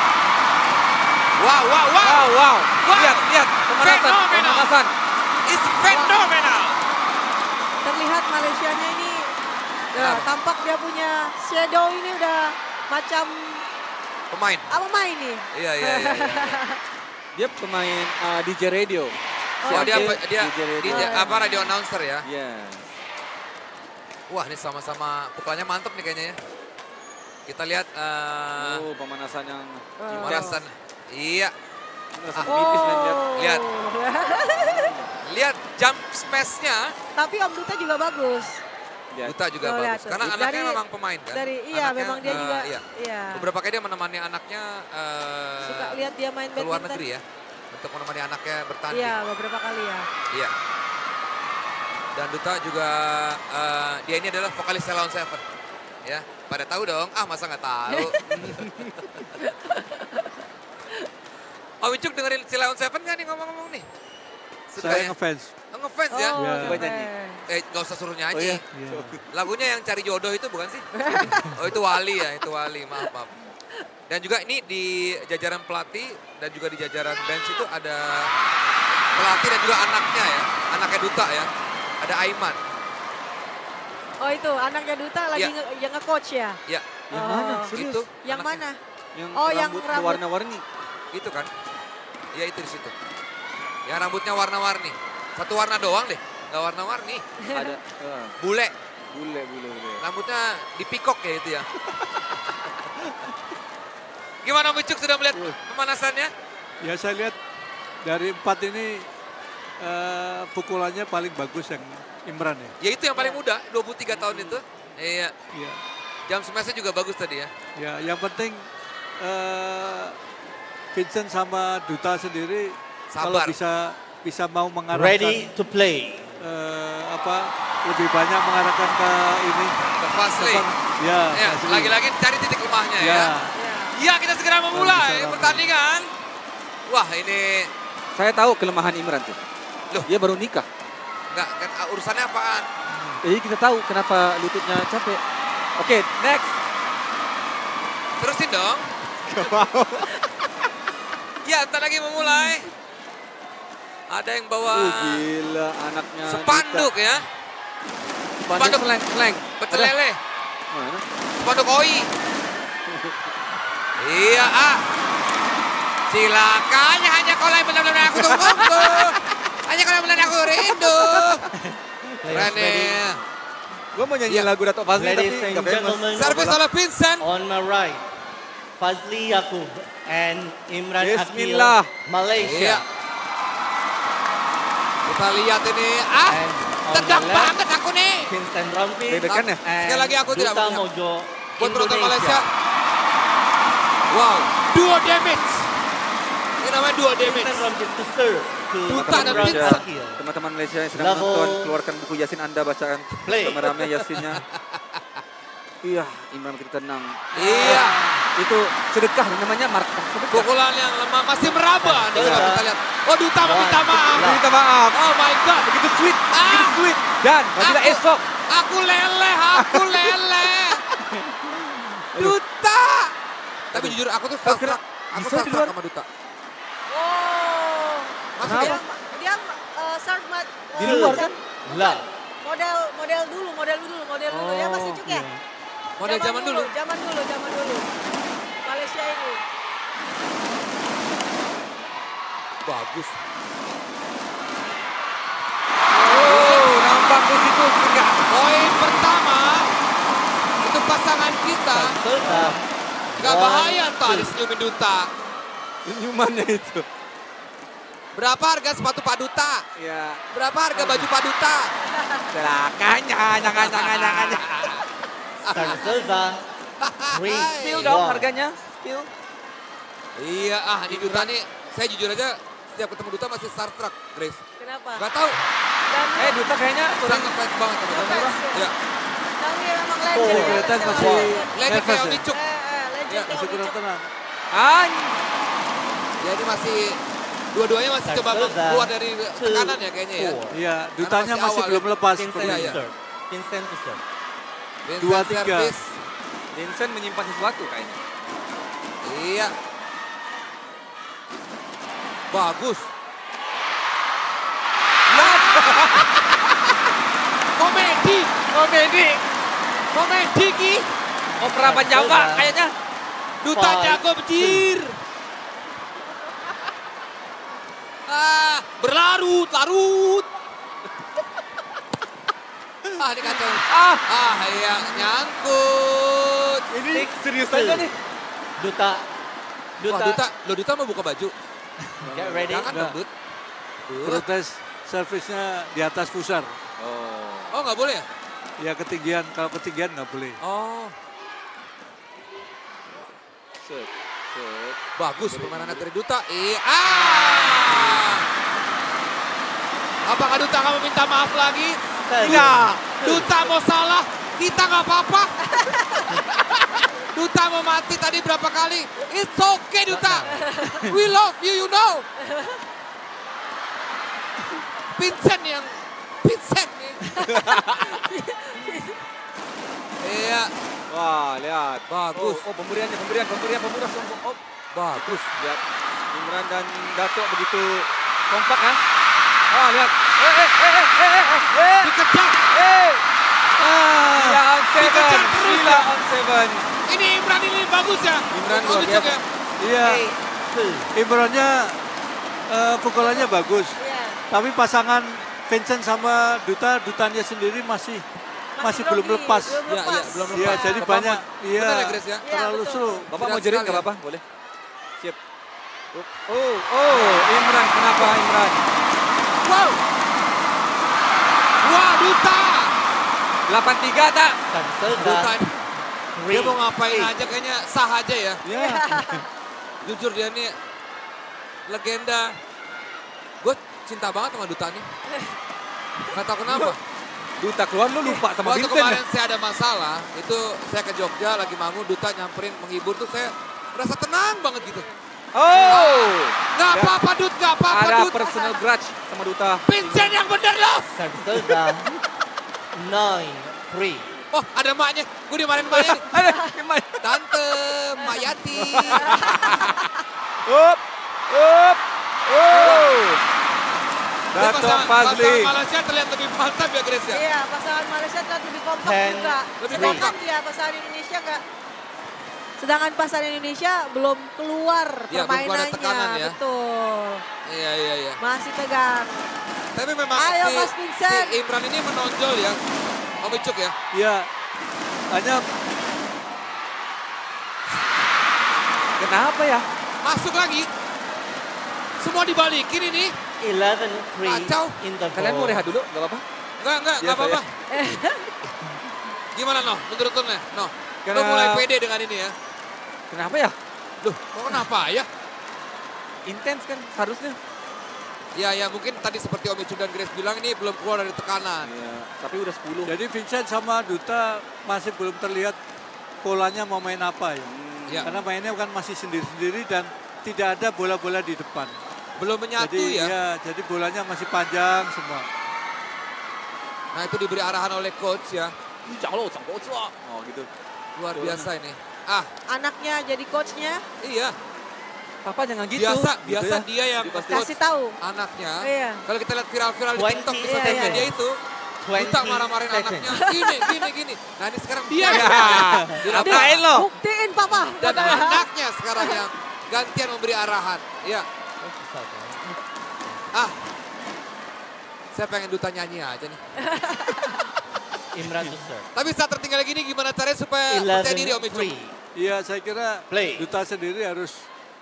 Wow. Lihat. Pemanasan. It's phenomenal. Terlihat Malaysianya ini, tampak dia punya shadow ini udah macam pemain. Apa main nih? Iya. Dia pemain DJ radio. Dia radio announcer ya. Iya. Wah ini sama-sama pukulannya mantep nih kayaknya ya. Kita lihat. Pemanasan yang pemanasan. Iya. Lihat. Lihat jump smash-nya. Tapi Om Duta juga bagus. Duta juga bagus. Karena anaknya memang pemain kan. Iya, memang dia juga. Iya. Beberapa kali dia menemani anaknya suka lihat dia main badminton. Ke luar negeri ya. Untuk menemani anaknya bertanding. Iya, beberapa kali ya. Iya. Dan Duta juga, dia ini adalah vokalis Ceylon Seven. Ya, pada tahu dong. Masa nggak tahu. Om Icuk dengerin Ceylon Seven nggak nih ngomong-ngomong nih? Saya ngefans. Ngefans ya? Coba nyanyi. Nggak usah suruh nyanyi. Oh, iya. Lagunya yang Cari Jodoh itu bukan sih? Oh itu Wali ya, itu Wali. Maaf. Dan juga ini di jajaran pelatih dan juga di jajaran bench itu ada pelatih dan juga anaknya ya. Anaknya Duta ya. Ada Aiman. Oh itu anaknya Duta lagi yang nge-coach ya? Iya. Yang mana? Itu. Yang mana? Yang rambut warna-warni. Itu kan. Ya itu di situ. Yang rambutnya warna-warni. Satu warna doang deh. Nggak warna-warni. Ada. Bule. Rambutnya dipikok ya itu ya. Gimana Om Icuk sudah melihat pemanasannya? Ya saya lihat dari 4 ini pukulannya paling bagus yang Imran ya. Ya itu yang paling muda, 23 tahun itu. Iya. Jam smash-nya juga bagus tadi ya. Ya, yang penting Vincent sama Duta sendiri kalau bisa mau mengarahkan ready to play. Lebih banyak mengarahkan ke ini. Ke Fastly. Ya. Lagi-lagi cari titik lemahnya ya. Ya kita segera memulai pertandingan. Wah ini. Saya tahu kelemahan Imran tuh. Loh. Dia baru nikah. Enggak, urusannya apaan? Jadi kita tahu kenapa lututnya capek. Oke, next. Terusin dong. Gak mau. Ya, entar lagi memulai. Ada yang bawa gila anaknya. Spanduk ya. Spanduk seleng. Pecel lele. Mana? Spanduk OI. Iya, Cilakanya hanya kau yang benar-benar aku tunggu. Hanya kau yang benar aku rindu. Keren ya. Gue mau nyanyi lagu Dato' Fazli tapi gak famous. Servis oleh Vincent. On my right, Fazli Yaakob and Imran Akil, Bismillah. Malaysia. Kita lihat ini. Tegang banget aku nih. Vincent Rompis. Bebekan ya? Sekali lagi aku tidak Duta melihat. Mojo Buat penonton Malaysia. Indonesia. Wow, duo damage. Ini namanya duo damage. Vincent Rompis to serve to Duta dan Imran Vincent. Akil. Teman-teman Malaysia yang sedang Level menonton, keluarkan buku Yasin Anda, bacaan play. rame-rame Yasinnya. Iya, Imran makin tenang. Iya. Itu sedekah namanya markah sedekah. Pukulan yang lemah masih meraba nih kalau kita lihat. Oh Duta meminta maaf. Minta maaf. Oh my God. Begitu sweet, begitu sweet. Dan apabila esok. Aku leleh. Duta. Tapi jujur aku tuh starstruck. Aku starstruck sama Duta. Oh. Masuk ya? Dia serve di luar kan? Lah. Model dulu. Ya masih Cuk ya? Model zaman dulu. Zaman dulu. Malaysia ini. Bagus. Oh, nampak di situ enggak. Poin pertama itu pasangan kita. Enggak bahaya tadi senyumin Duta. Senyumannya itu. Berapa harga sepatu Pak Duta? Ya. Berapa harga baju Pak Duta? Jangan. Spill dong harganya. Spill. Iya, ini Duta nih, saya jujur aja setiap ketemu Duta masih starstruck, Grace. Kenapa? Gak tahu. Duta kayaknya kurang ngefans banget sama Duta. Ya. Tapi memang legend. Kelihatan masih legend kayak Om Icuk. Legend masih kurang tenang. Jadi masih dua-duanya masih coba keluar dari tekanan ya kayaknya ya. Iya, Dutanya masih belum lepas. Vincent to serve. 2-3. Vincent menyimpan sesuatu kayaknya. Iya. Bagus. Komedi Ki. Opera Panjawa kayaknya. Duta jago bejir. Berlarut. Ini kacau. Iya nyangkut. Ini serius aja nih. Duta. Lo Duta mau buka baju. Get ready. Jangan dong, Dut. Protes servisnya di atas pusar. Oh nggak boleh ya? Ya ketinggian, kalau ketinggian nggak boleh. Oh. Bagus permainan dari Duta. Apakah Duta akan meminta maaf lagi? Tidak. Duta mau salah, kita nggak apa-apa. Duta mau mati tadi berapa kali? It's okay Duta. We love you, you know. Vincent nih. Iya. Wah, lihat. Bagus. Pemberian. Oh, bagus. Lihat. Imran dan Dato begitu kompak kan? Lihat. Dikejar. Sheila on 7. Ini Imran ini bagus ya. Imran luar biasa. Iya. Imrannya pukulannya bagus. Tapi pasangan Vincent sama Dutanya sendiri masih belum lepas. Belum lepas. Iya, jadi banyak. Iya. Benar ya, Grace ya? Terlalu seru. Bapak mau jerit nggak apa-apa? Boleh. Siap. Imran, kenapa Imran? Wow, Duta. 8-3 tak? Duta dia mau ngapain aja kayaknya sah aja ya. Iya. Jujur dia nih legenda. Gue cinta banget sama Duta nih. Gak tau kenapa. Duta keluar lu lupa sama Vincent. Vincent. Waktu kemarin saya ada masalah, itu saya ke Jogja lagi manggung, Duta nyamperin menghibur tuh saya merasa tenang banget gitu. Gak apa-apa Dut, gak apa-apa Ada Dut. personal grudge sama Duta. Vincent yang bener loh. 9-3. Oh ada maknya, gue dimarahin maknya nih. Tante Mayati. Dato Fazli. Pasangan Malaysia terlihat lebih mantap ya Grace ya? Iya, pasangan Malaysia terlihat lebih kompak juga. Sedangkan ya pasangan Indonesia enggak. Sedangkan pasangan Indonesia belum keluar ya, permainannya. Belum tekanan ya. Betul. Iya. Masih tegang. Tapi memang si Imran ini menonjol ya. Om Icuk ya? Iya. Hanya kenapa ya? Masuk lagi. Semua dibalikin ini. 11-3 in the Kalian mau rehat dulu? Gak apa-apa? Enggak apa-apa. Gimana Noh? Menurut lo Noh? Lo mulai pede dengan ini ya? Kenapa ya? Loh, kok kenapa ya? Intens kan harusnya. Ya mungkin tadi seperti Om Icuk dan Grace bilang ini belum keluar dari tekanan. Iya. Tapi udah 10. Jadi Vincent sama Duta masih belum terlihat polanya mau main apa ya. Karena mainnya kan masih sendiri-sendiri dan tidak ada bola-bola di depan. Belum menyatu jadi, ya? Jadi bolanya masih panjang semua. Nah itu diberi arahan oleh coach ya. Oh gitu. Luar biasa ini. Anaknya jadi coachnya. Iya. Papa jangan gitu. Biasa Gitu ya. dia yang Kasih tahu. anaknya. Iya. Kalau kita lihat viral-viral di TikTok di sosial Iya. media itu. Duta marah-marahin anaknya. Gini. Nah ini sekarang dia Ya. yang Apain lo? Buktiin Papa. Dan anaknya sekarang yang gantian memberi arahan. Ya. Saya pengen Duta nyanyi aja nih. Imran to serve. Tapi saat tertinggal gini gimana caranya supaya percaya diri Om Icuk? Iya saya kira Duta sendiri harus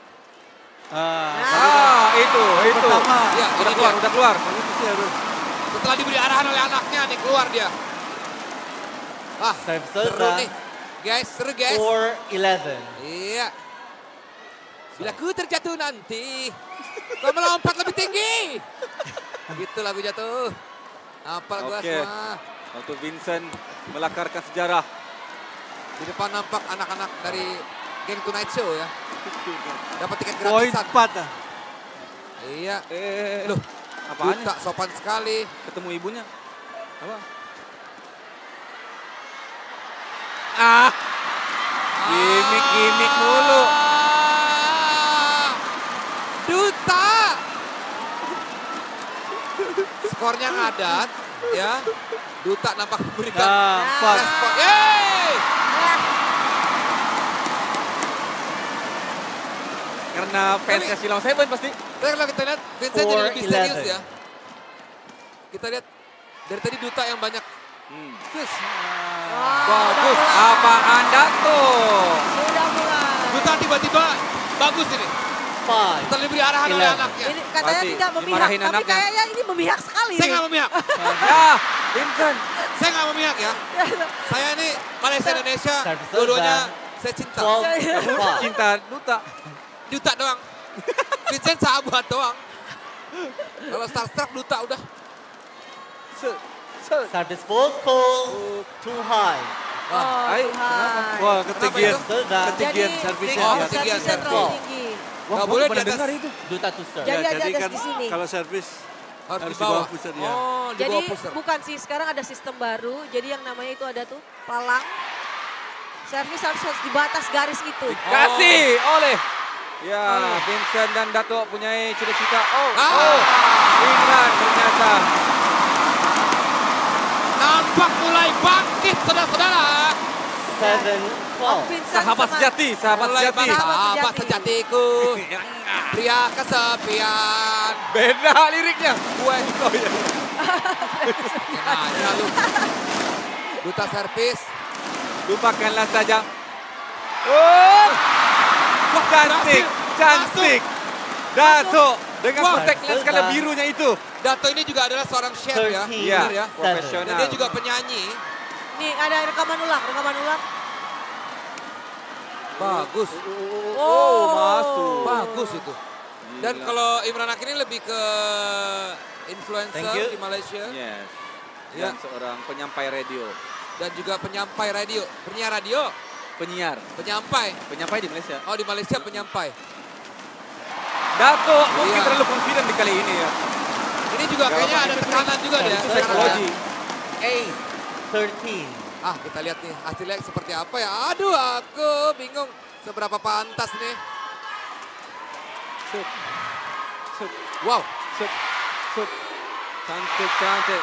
itu. Pertama, Ya, Udah keluar. Itu harus. Setelah diberi arahan oleh anaknya nih keluar dia. Seru nih. Guys, seru guys. 4-11. Iya. Bila ku terjatuh nanti, kau melompat lebih tinggi. Gitu lagu jatuh. Hafal gua Oke. semua. Untuk Vincent melakarkan sejarah. Di depan nampak anak-anak dari geng Tonight Show ya. Dapat tiket Poin gratisan. 4. Iya. Loh, apaan? Duta sopan sekali. Ketemu ibunya. Apa? Gimik mulu. Duta. Skornya ngadat ya. Duta nampak memberikan respon. Yeay! Karena fansnya Silong Seven pasti. Tapi kalau kita lihat Vincent jadi lebih serius ya. Kita lihat dari tadi Duta yang banyak. Bagus. Apaan tuh? Sudah mulai. Duta tiba-tiba bagus ini. Setelah diberi arahan oleh anaknya. Ini katanya Pasti tidak memihak, dimarahin tapi anaknya. kayaknya ini memihak sekali. Saya nih. nggak memihak. Vincent. Saya nggak memihak ya. Saya ini Malaysia Indonesia, Service dua-duanya dan saya cinta. 12-5. Cinta Duta. Duta doang. Vincent sahabat doang. Kalau starstruck Duta udah. Service full pull too high. Wah, ketinggian. Jadi servisnya. servisnya terlalu tinggi. Nggak boleh di atas. itu. Duta to serve. Jadi ada Jadi atas kan di sini. kalau servis Harus harus di bawah. pusat ya. Oh, di Jadi bawah pusar. bukan sih, sekarang ada sistem baru. Jadi yang namanya itu ada tuh palang. Servis harus di batas garis itu. Kasih oleh. Ya, Vincent dan Dato punya cita-cita. Imran ternyata. Nampak mulai bangkit saudara-saudara. 7-12. Sahabat sejati, sahabat Mulai sejati. bangkit. Sahabat sejatiku. Pria kesepian. Beda liriknya. Gue. Nanya lu. Duta servis. Lupakanlah saja. Cantik, cantik. Dato dengan kontaknya skala birunya itu. Dato ini juga adalah seorang chef ya. Iya, Benar ya. profesional. Dan dia juga penyanyi. Nih ada rekaman ulang. Bagus. Masuk. Bagus itu. Dan kalau Imran Hakim ini lebih ke influencer Thank you. di Malaysia. Yes. Ya. Dan seorang penyampai radio. Dan juga penyampai radio. Penyiar radio. Penyiar. Penyampai. Penyapai di Malaysia. Oh di Malaysia penyampai. Dato mungkin Iya. terlalu confident di kali ini ya. Ini juga kayaknya ada tekanan juga dia. Itu psikologi. 8-13. Kita lihat nih hasilnya seperti apa ya. Aduh aku bingung seberapa pantas nih. Wow. Cantik.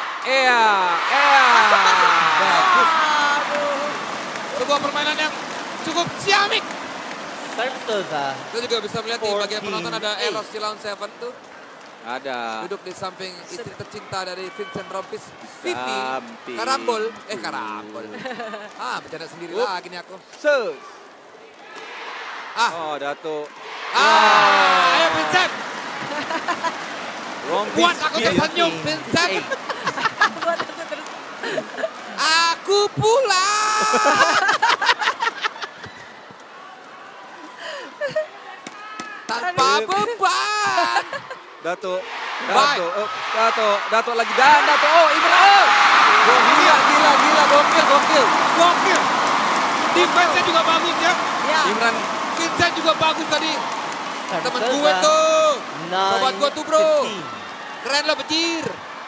Bagus. Sebuah permainan yang cukup ciamik. Kita juga bisa melihat di bagian penonton ada Eros Silon Seven tuh. Ada. Duduk di samping istri tercinta dari Vincent Rompis, Vivi. Samping. Karambol. Bercanda sendiri lagi nih aku. Oh, Dato. Ayo Vincent. Rompis. Buat aku tersenyum, Vincent. Aku pulang. Tanpa beban. Dato lagi dan Dato. Imran. Gila, gokil. Defense-nya juga bagus ya. Ya. Imran. Vincent juga bagus tadi. Temen gue tuh. Sobat gue tuh bro. Keren lo Bejir.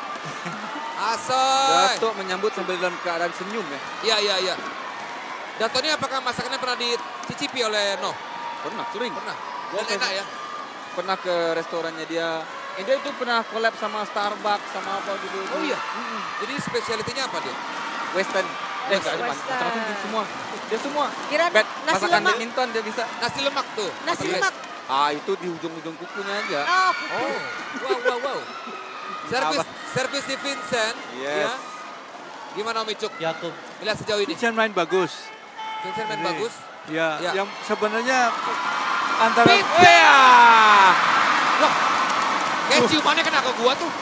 Asoy. Dato menyambut sambil dalam keadaan senyum ya. Iya. Dato ini apakah masakannya pernah dicicipi oleh Noh? Pernah, sering. Pernah. Gua Dan enak ya? Pernah ke restorannya dia. Dia itu pernah collab sama Starbucks sama apa gitu. Oh iya? Jadi spesialitinya apa dia? Western. Western. Macam-macam semua. Dia semua. Kirain nasi masakan lemak. badminton dia bisa. Nasi lemak tuh. Nasi lemak. Itu di ujung-ujung kukunya aja. Wow. Servis di Vincent. Yes. Ya. Gimana Om Icuk? Yakub. Lihat sejauh ini. Vincent main bagus. Vincent main bagus. Ya, Ya. yang sebenarnya antara Wah, kayak ciumannya kena ke gua tuh.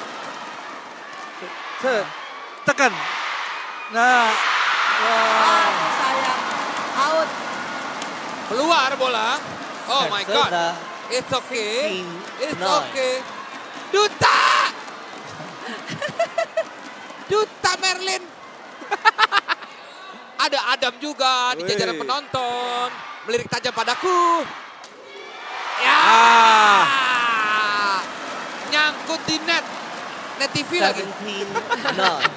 Tekan. Nah, Sayang. Out. Keluar bola. Oh my God. Serda. It's okay. It's 16-9. okay. Duta! Duta Merlin. Ada Adam juga di jajaran penonton. Melirik tajam padaku. Ya. Nyangkut di net. Net TV lagi. 17-9.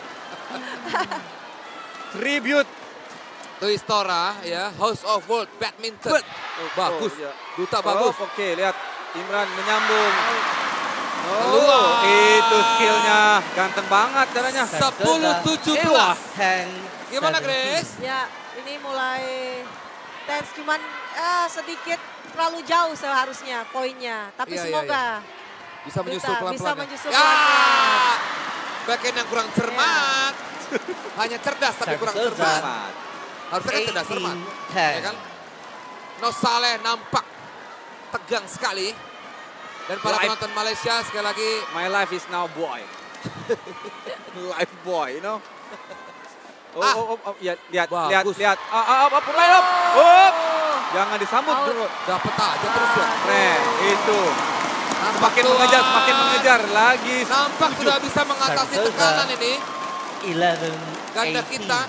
Tribute. To Istora ya, House of World Badminton. Bagus. Iya. Duta bagus. Oke, lihat Imran menyambung. Keluar. Itu skillnya. Ganteng banget caranya. 10-17. Gimana Grace? Ya, ini mulai tense cuman sedikit terlalu jauh seharusnya poinnya. Tapi Iya, semoga bisa menyusul Duta pelan-pelan. bisa ya? menyusul Ya, pelan-pelan. backhand yang kurang cermat. Hanya cerdas tapi kurang cermat. Harusnya kan cerdas cermat. Ya kan? Noh Saleh nampak tegang sekali. Dan para penonton Malaysia sekali lagi. My life is now boy. Life boy, you know. Lihat. Pemain jangan disambut dulu. Dapat aja terus ya. Keren, itu. Semakin mengejar lagi. Nampak sudah bisa mengatasi tekanan ini. 11, Ganda kita.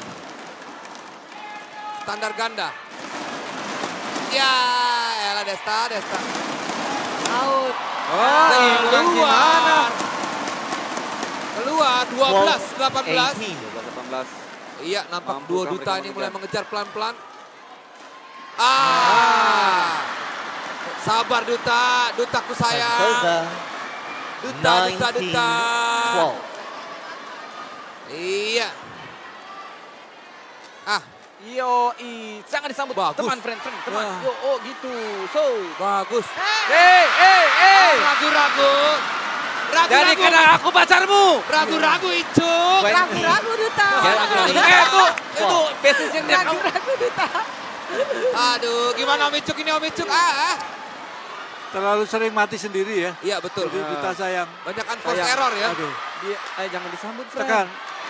Standar ganda. Ya, elah Desta. Out. Keluar 12-18. 18. Iya, nampak dua Duta ini mulai mengejar pelan-pelan. Sabar Duta, Dutaku sayang. Duta. 12. Iya. Jangan disambut. Bagus. Teman. Gitu. Bagus. Ragu-ragu. Jadi karena aku pacarmu. Ragu-ragu Icuk. Ragu-ragu Duta. Itu basisnya dia. Ragu-ragu Duta. Aduh, gimana Om Icuk ini Om Icuk? terlalu sering mati sendiri ya. Iya betul. Jadi Duta sayang. Banyak unforced error ya. Aduh. Jangan disambut, Fred. Tekan.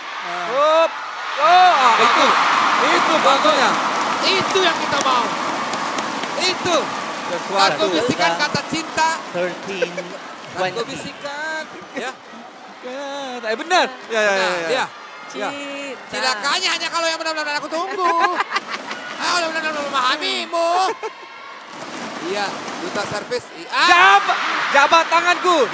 Itu bagusnya. Itu yang kita mau. Itu. Aku bisikan kata cinta. 13, Aku bisikan. Ya. Benar. Ya. Cilakanya hanya kalau yang benar-benar aku tunggu. Aku benar-benar memahamimu. Iya, Duta servis. Jabat tanganku.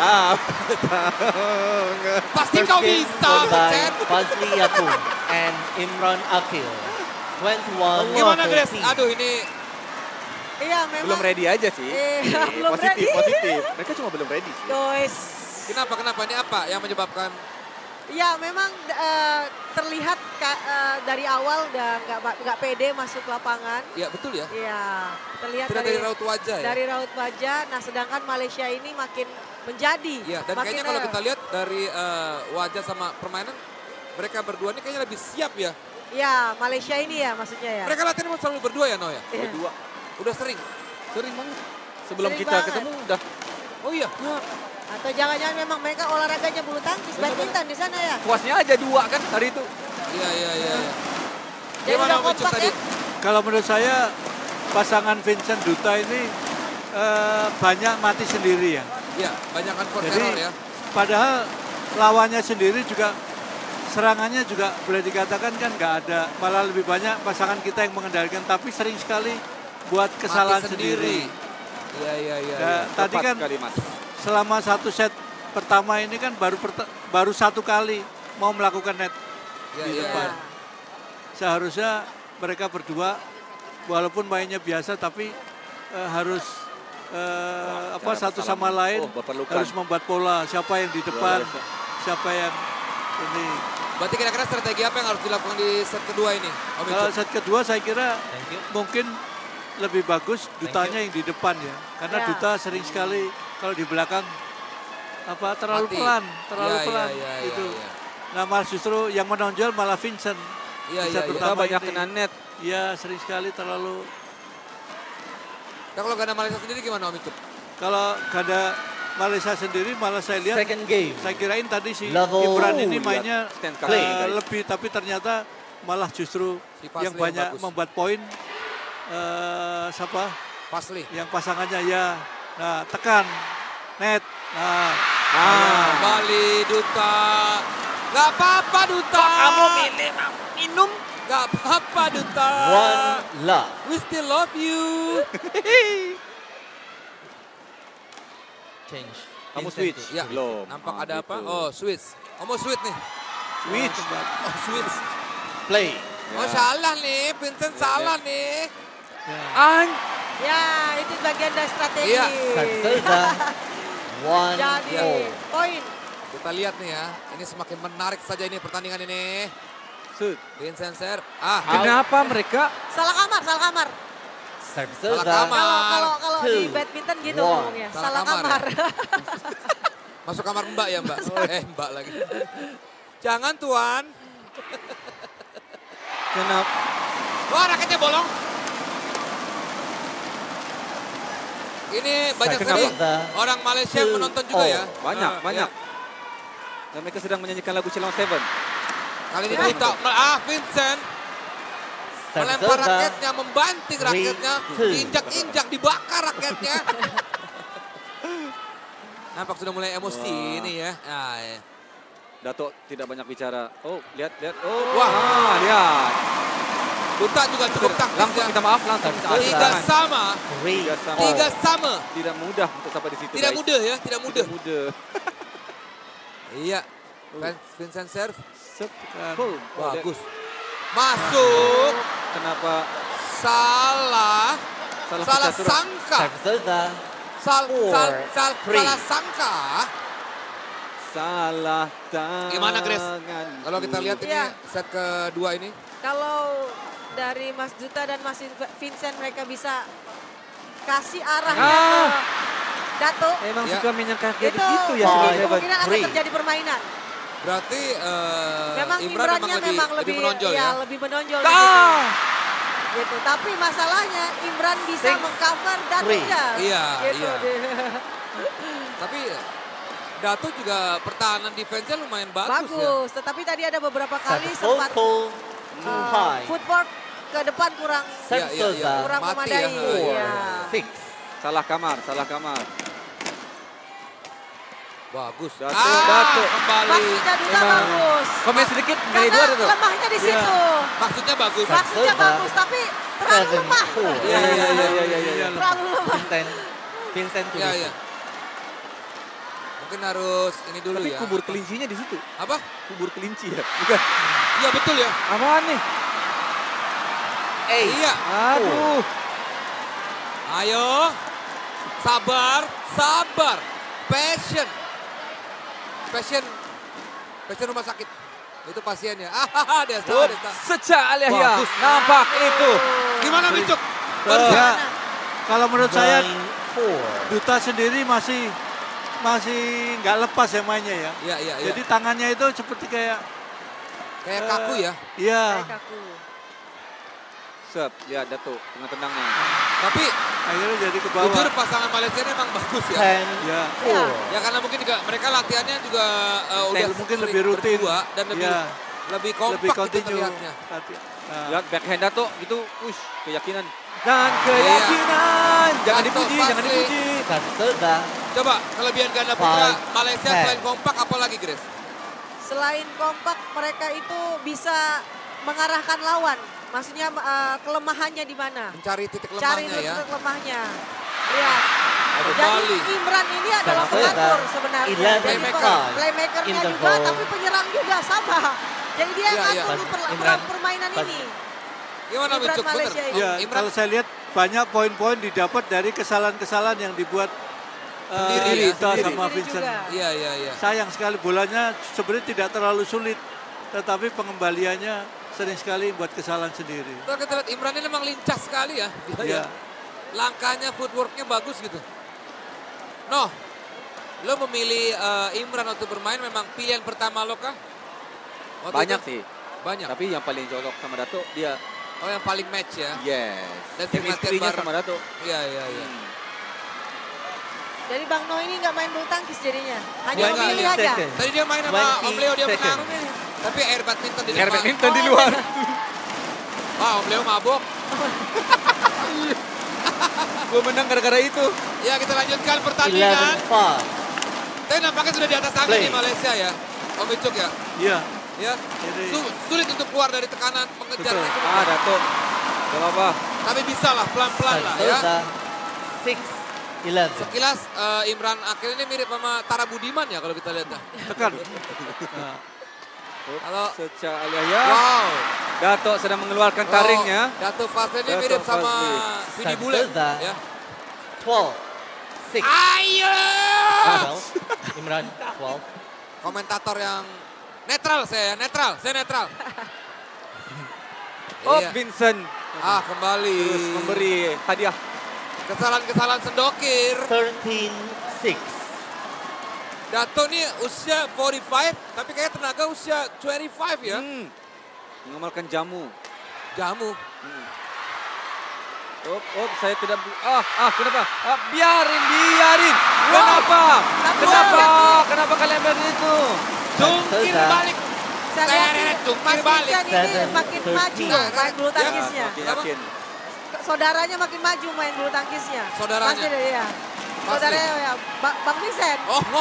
Pasti kau bisa, Cen. Fazli Yakub and Imran Akil. 21. Gimana Grace? Aduh ini. Iya memang. Belum ready aja sih. Iya, belum ready. Positif. Mereka cuma belum ready sih. Guys. Kenapa? Ini apa yang menyebabkan? Ya memang terlihat dari awal udah nggak pede masuk lapangan. Iya betul ya. Iya terlihat dari raut wajah ya. Dari raut wajah. Nah sedangkan Malaysia ini makin menjadi. Iya dan kayaknya kalau kita lihat dari wajah sama permainan mereka berdua ini kayaknya lebih siap ya. Iya Malaysia ini ya maksudnya ya. Mereka latihan selalu berdua ya Noh ya. Iya. Berdua. Udah sering banget. Sebelum Sering kita banget. ketemu udah. Oh iya. Atau jangan-jangan memang mereka olahraganya bulu tangkis, badminton di sana ya. Puasnya aja 2 kan hari itu. Iya. Jadi udah kompak ya. Kalau menurut saya pasangan Vincent Duta ini banyak mati sendiri ya. Iya, banyak unforced Jadi error ya. padahal lawannya sendiri juga serangannya juga boleh dikatakan kan nggak ada. Malah lebih banyak pasangan kita yang mengendalikan. Tapi sering sekali buat kesalahan sendiri. Iya. Tadi kan selama satu set pertama ini kan baru satu kali mau melakukan net di depan. Seharusnya mereka berdua walaupun mainnya biasa tapi harus satu sama lain harus membuat pola. Siapa yang di depan, siapa yang ini. Berarti kira-kira strategi apa yang harus dilakukan di set kedua ini? Kalau set kedua saya kira mungkin lebih bagus Dutanya yang di depan ya. Karena Duta sering sekali kalau di belakang terlalu pelan gitu. Nah malah justru yang menonjol malah Vincent. Iya, banyak kena net. Iya, sering sekali terlalu. Nah, kalau ganda Malaysia sendiri gimana Om Icuk? Kalau ganda Malaysia sendiri malah saya lihat second game. Saya kirain tadi si Level Imran ini mainnya lebih, tapi ternyata malah justru yang banyak membuat poin siapa? Fasli. Yang pasangannya ya. Nah, tekan net. Kembali Duta. Gak apa-apa Duta. Kamu minum. Gak apa-apa Duta. One love. We still love you. Change. Kamu switch? Ya, belum. Nampak ada apa? Oh, switch. Kamu switch nih. Switch. Oh, switch. Play. Oh, salah nih. Vincent salah nih. Ya, itu bagian dari strategi. Iya. Jadi, poin. Kita lihat nih ya. Ini semakin menarik saja ini pertandingan ini. Vincent serve. Kenapa mereka? Salah kamar. Salah kamar. Kalau di badminton gitu ngomongnya. Salah kamar. Ya? Masuk kamar Mbak ya Mbak? Mbak lagi. Jangan Tuan. Kenapa? Wah raketnya bolong. Ini banyak sekali orang Malaysia yang menonton juga ya. Banyak. Dan mereka sedang menyanyikan lagu Ceylon Seven. Kali ini Duta, Vincent melempar raketnya, membanting raketnya, diinjak-injak, dibakar raketnya. Nampak sudah mulai emosi ini ya. Dato tidak banyak bicara. Oh, lihat. Oh, wah, lihat. Duta juga cukup taktis. Langsung minta maaf, langsung. 3 sama. Tidak mudah untuk sampai di situ. Tidak mudah ya, tidak mudah. Iya. Vincent serve. Bagus. Masuk. Kenapa? Salah sangka. Salah sangka. Salah tangan. Gimana Grace? Kalau kita lihat ini set kedua ini. Kalau dari Mas Duta dan Mas Vincent mereka bisa kasih arahnya ke Dato. Emang suka menyangka kayak itu gitu ya. Kemungkinan akan terjadi permainan. Berarti memang Imrannya memang lebih menonjol ya? Lebih menonjol. Gitu. Tapi masalahnya Imran bisa mengcover Datonya. Iya. Gitu. Tapi Dato juga pertahanan defense-nya lumayan bagus ya. Tetapi tadi ada beberapa kali sempat footwork ke depan kurang memadai. Fix. Salah kamar. Bagus. Dato kembali. Maksudnya Duta bagus. Komen sedikit dari luar itu. Lemahnya di situ. Maksudnya bagus. Tapi terlalu lemah. Iya. Terlalu lemah. Vincent tuh. Iya. Mungkin harus ini dulu ya. Tapi kubur kelincinya di situ. Apa? Kubur kelinci ya? Bukan. Iya betul ya. Apaan nih? Iya. Aduh. Ayo. Sabar. Passion rumah sakit. Itu pasiennya. Dia Secak Aliahya. Nampak itu. Gimana Bicuk? Kalau menurut saya Duta sendiri masih nggak lepas ya mainnya ya. Iya. Jadi tangannya itu seperti kayak kaku ya. Iya. Kayak kaku. Ya Dato dengan tenangnya. Tapi akhirnya jadi ke bawah. Jujur pasangan Malaysia ini memang bagus ya. Ya karena mungkin juga mereka latihannya juga udah mungkin lebih rutin dan lebih kompak gitu terlihatnya. Lihat backhand Dato gitu, keyakinan. Dan keyakinan. Jangan dipuji. Coba kelebihan ganda putra Malaysia selain kompak apalagi Grace? Selain kompak, mereka itu bisa mengarahkan lawan. Maksudnya kelemahannya di mana? Mencari titik Cari lemahnya ya. titik lemahnya. Lihat. Ada Jadi Bali. Imran ini adalah pengatur sebenarnya. Jadi playmakernya juga, tapi penyerang juga sama. Jadi dia yang ngatur permainan ini. Gimana Imran Micuk? Malaysia Bener. ini. Ya, kalau saya lihat banyak poin-poin didapat dari kesalahan-kesalahan yang dibuat Sendiri, Dita sendiri. sama Vincent. Iya, iya, iya. Sayang sekali bolanya sebenarnya tidak terlalu sulit, tetapi pengembaliannya sering sekali buat kesalahan sendiri. Kalau kita lihat Imran ini memang lincah sekali ya. Dia Iya. ya. Langkahnya, footworknya bagus gitu. Noh, lo memilih Imran untuk bermain memang pilihan pertama lo kah? Waktu Banyak itu? sih. Banyak. Tapi yang paling cocok sama Dato dia. Oh yang paling match ya? Yes. Dan tim latihan Chemistry-nya bareng. sama Dato. Iya, iya, iya. Jadi Bang No ini nggak main bulu tangkis jadinya. Hanya Dia memilih nggak, aja. Tadi dia main sama Om Leo, dia menang. Tapi air badminton di depan. Air badminton di luar. Wah, Om Leo mabuk. Gue menang gara-gara itu. Ya, kita lanjutkan pertandingan. Tapi nampaknya sudah di atas angin di Malaysia ya. Om Icuk ya? Iya. Ya. Sulit untuk keluar dari tekanan mengejar. Dato. Gak apa-apa. Tapi bisa lah, pelan-pelan lah ya. 6-11. Sekilas Imran Akil ini mirip sama Tara Budiman ya kalau kita lihat. Tekan. Kalau Seca Aliaya. Wow. Dato sedang mengeluarkan taringnya. Dato Fazli ini mirip sama Vidi Bule ya. 12. 6. Ayo. Imran 12. Komentator yang netral saya, netral. Saya netral. Oh, Iya. Vincent. Kembali. Terus memberi hadiah. Kesalahan-kesalahan Sendokir. 13-6. Dato nih usia 45, tapi kayak tenaga usia 25 ya. Mengamalkan jamu. Jamu. Saya tidak... kenapa? Biarin. Kenapa kalian begitu? Jungkir balik. Saya lihat jungkir balik. ini makin maju main bulu tangkisnya. Makin yakin. Saudaranya makin maju main bulu tangkisnya. Saudaranya? Pasti deh ya. Saudaranya ya, Bang Vincent.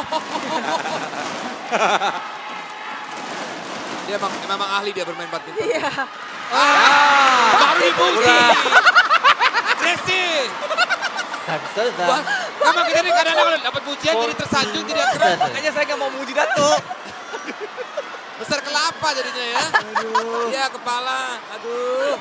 Dia memang ahli dia bermain badminton. Iya. Baru dipuji. Agresif. Memang kita nih kadang-kadang kalau dapat pujian jadi tersanjung, jadi agresif. Makanya saya nggak mau muji Dato. Besar kelapa jadinya ya. Aduh. Iya kepala. Aduh.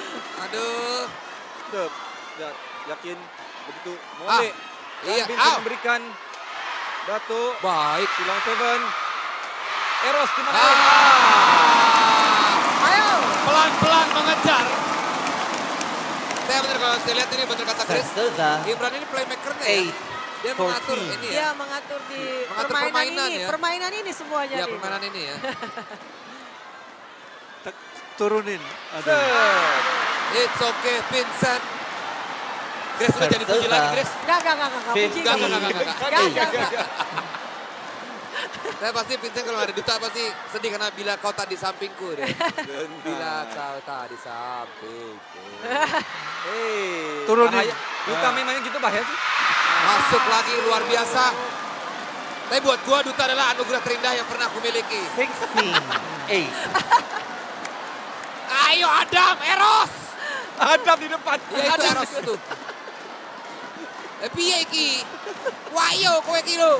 Yakin begitu. Mode. Iya. Vincent memberikan Dato. Baik. Silang 7. Eros di mana? Ayo. Pelan-pelan mengejar. Saya benar kalau saya lihat ini benar kata Chris. Imran ini playmaker-nya ya. Dia mengatur ini ya. Dia mengatur di Mengatur permainan ini. ya. Permainan ini semuanya. Ya permainan ini ya. Turunin. It's okay Vincent. Grace udah jadi puji lagi Grace. Enggak. Puji. Enggak. Saya pasti Vincent kalau ada Duta pasti sedih karena bila kau tak di sampingku deh. Bila kau tak di sampingku. Turunin. Duta mainnya gitu bahaya sih. Masuk lagi luar biasa. Tapi buat gua Duta adalah anugerah terindah yang pernah aku miliki. 16-8. Ayo Adam, Eros. Adam di depan. Ya itu Eros itu. Piye iki? Wayo kowe iki lho.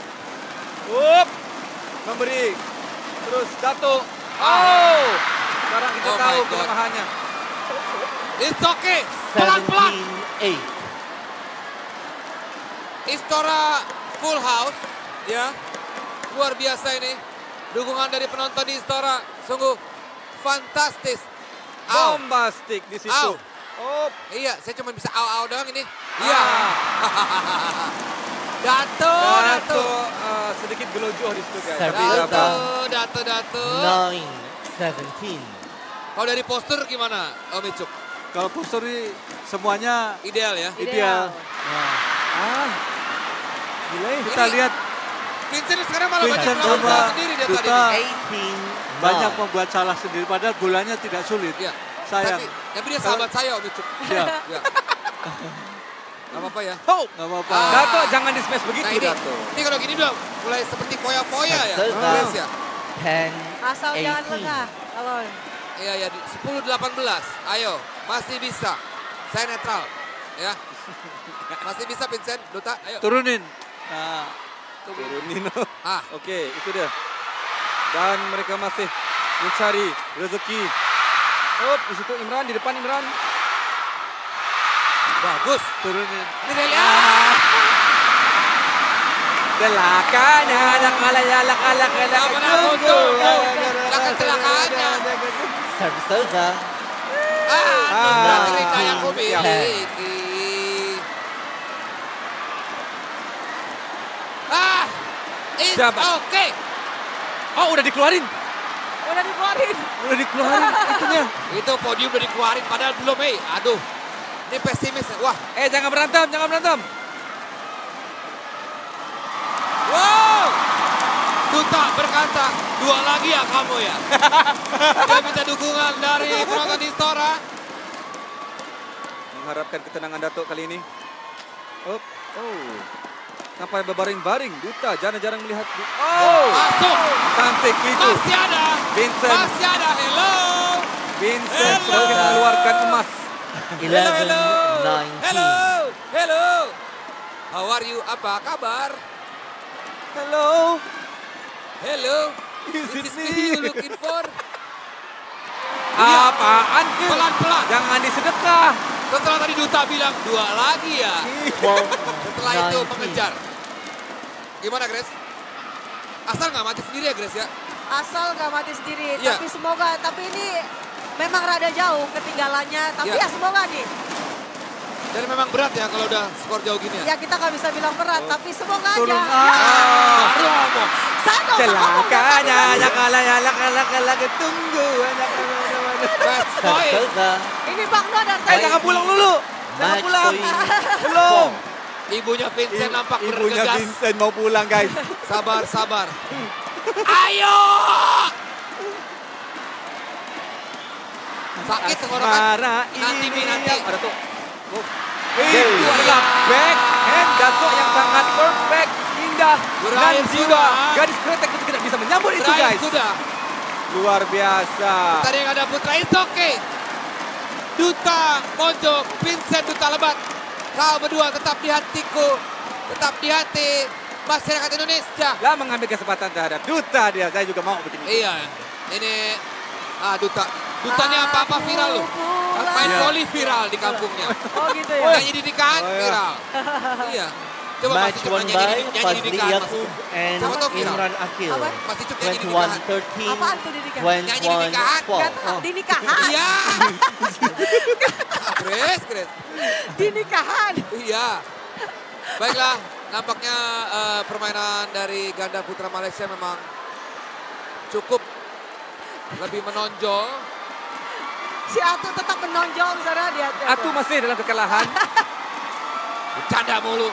Memberi. Terus Dato. Sekarang kita tahu kelemahannya. It's okay. Pelan-pelan. 17-8. Istora full house. Ya. Luar biasa ini. Dukungan dari penonton di Istora. Sungguh fantastis. Bombastik di situ. Iya, saya cuma bisa au doang ini. Iya. Dato. Sedikit gelojoh di situ guys. Dato. 9-17. Kalau dari postur gimana Om Icuk? Kalau postur ini semuanya ideal ya? Ideal. Kita lihat Vincent sekarang malah Vincent banyak sama sendiri dia Duta tadi. banyak membuat salah sendiri padahal bolanya tidak sulit. Ya. Sayang. Tapi dia sahabat saya Om Icuk. Siap. Ya. Gak apa-apa ya? Gak apa-apa. Dato jangan di smash begitu Nah, Dato. ini kalau gini udah mulai seperti poya-poya ya. Yes, ya. Asal jangan lengah. Halo. Iya, ya, 10-18. Ayo, masih bisa. Saya netral, ya. Masih bisa Vincent, Duta, ayo. Turunin. Nah, turunin. Oke, itu dia. Dan mereka masih mencari rezeki. Oh, di situ Imran, di depan Imran. Bagus. Turunin. Ini Deli. Celakanya, laka. Tunggu. Celakanya. Serga. Cerita yang ku miliki. It's okay. Oh, udah dikeluarin. Udah dikeluarin itunya. Itu podium udah dikeluarin padahal belum, aduh. Ini pesimis. Wah, jangan berantem. Wow. Duta berkata, 2 lagi ya kamu ya. Dia minta dukungan dari penonton Istora. Mengharapkan ketenangan Dato kali ini. Oh. Sampai berbaring-baring. Duta jarang-jarang melihat. Masuk. Cantik itu. Masih ada. Vincent. Masih ada. Hello. Vincent semakin mengeluarkan emas. 11-19. Hello. How are you? Apa kabar? Hello. Is it me you looking for? Apaan? Pelan-pelan. Jangan disedekah. Setelah tadi Duta bilang 2 lagi ya. Setelah itu mengejar. Gimana Grace? Asal nggak mati sendiri ya Grace ya? Asal nggak mati sendiri. Ya. Tapi semoga. Tapi ini memang rada jauh ketinggalannya. Tapi ya semoga nih. Dan memang berat ya kalau udah skor jauh gini ya? Ya kita nggak bisa bilang berat. Tapi semoga Turun. aja. Baru ngomong. Celakanya, laka. Tunggu. Ini Bang No dan tadi. Jangan pulang dulu. Jangan pulang. Belum. Ibunya Vincent nampak Ibunya bergegas. Vincent mau pulang guys. Sabar. Ayo! Sakit tenggorokan. Nanti. Ada tuh. Itu adalah backhand Dato yang sangat perfect. Indah. Dan jiwa. Gadis kretek itu tidak bisa menyambut itu guys. Sudah. Luar biasa. Tadi yang ada Putra, it's okay. Duta Mojok, Vincent Duta Lebat. Kau berdua tetap di hatiku. Tetap di hati masyarakat Indonesia. Lah mengambil kesempatan terhadap Duta dia. Saya juga mau begini. Iya. Ini Duta. Dutanya apa-apa viral loh. Main voli viral di kampungnya. Oh gitu ya. Nyanyi di nikahan viral. Iya. Coba Match won by Fazli Yaqub and Imran Akil. Masih Cuk nyanyi di nikahan. 21-13. Apaan tuh di nikahan? Nyanyi di nikahan. 21-12. Di nikahan? Iya. Grace. Di nikahan? Iya. Baiklah, nampaknya permainan dari ganda putra Malaysia memang cukup lebih menonjol. Si Atu tetap menonjol misalnya di hati. Atu masih dalam kekalahan. Bercanda mulu.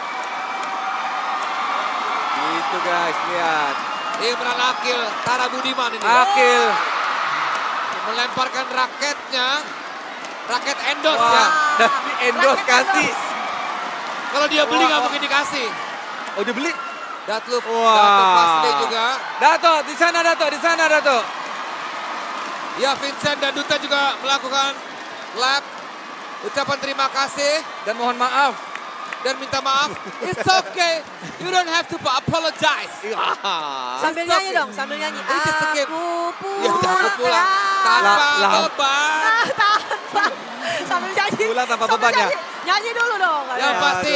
Itu guys, lihat. Imran Akil, Tara Budiman ini. Akil. Melemparkan raketnya. Raket endorse ya. Endorse kasih. Kalau dia beli nggak mungkin dikasih. Oh dia beli? Datluf Fazli juga. Dato, di sana Dato. Ya Vincent dan Duta juga melakukan lap. Ucapan terima kasih. Dan mohon maaf. Dan minta maaf. It's okay. You don't have to apologize. Sambil nyanyi dong, sambil nyanyi. Aku pulang. Tanpa beban. Tanpa. Sambil nyanyi. Pulang tanpa beban ya? Nyanyi dulu dong. Yang pasti.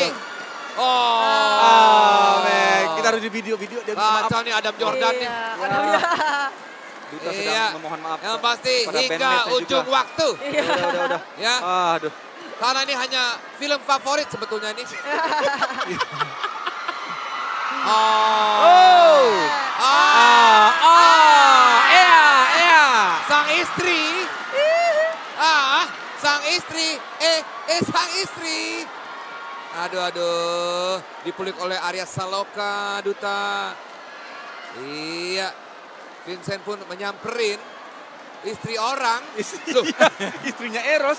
Kita harus di video dia kacau nih Adam Jordan nih. Duta sedang memohon maaf. Yang pasti hingga ujung waktu. Udah. Ya. Aduh. Karena ini hanya film favorit sebetulnya ini. Sang istri. Aduh. Dipulik oleh Arya Saloka, Duta. Iya. Vincent pun menyamperin istri orang. Istrinya Eros.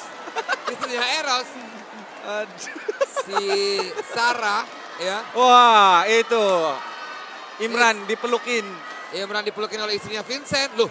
Si Sarah ya. Wah itu. Imran dipelukin. Imran dipelukin oleh istrinya Vincent. Loh.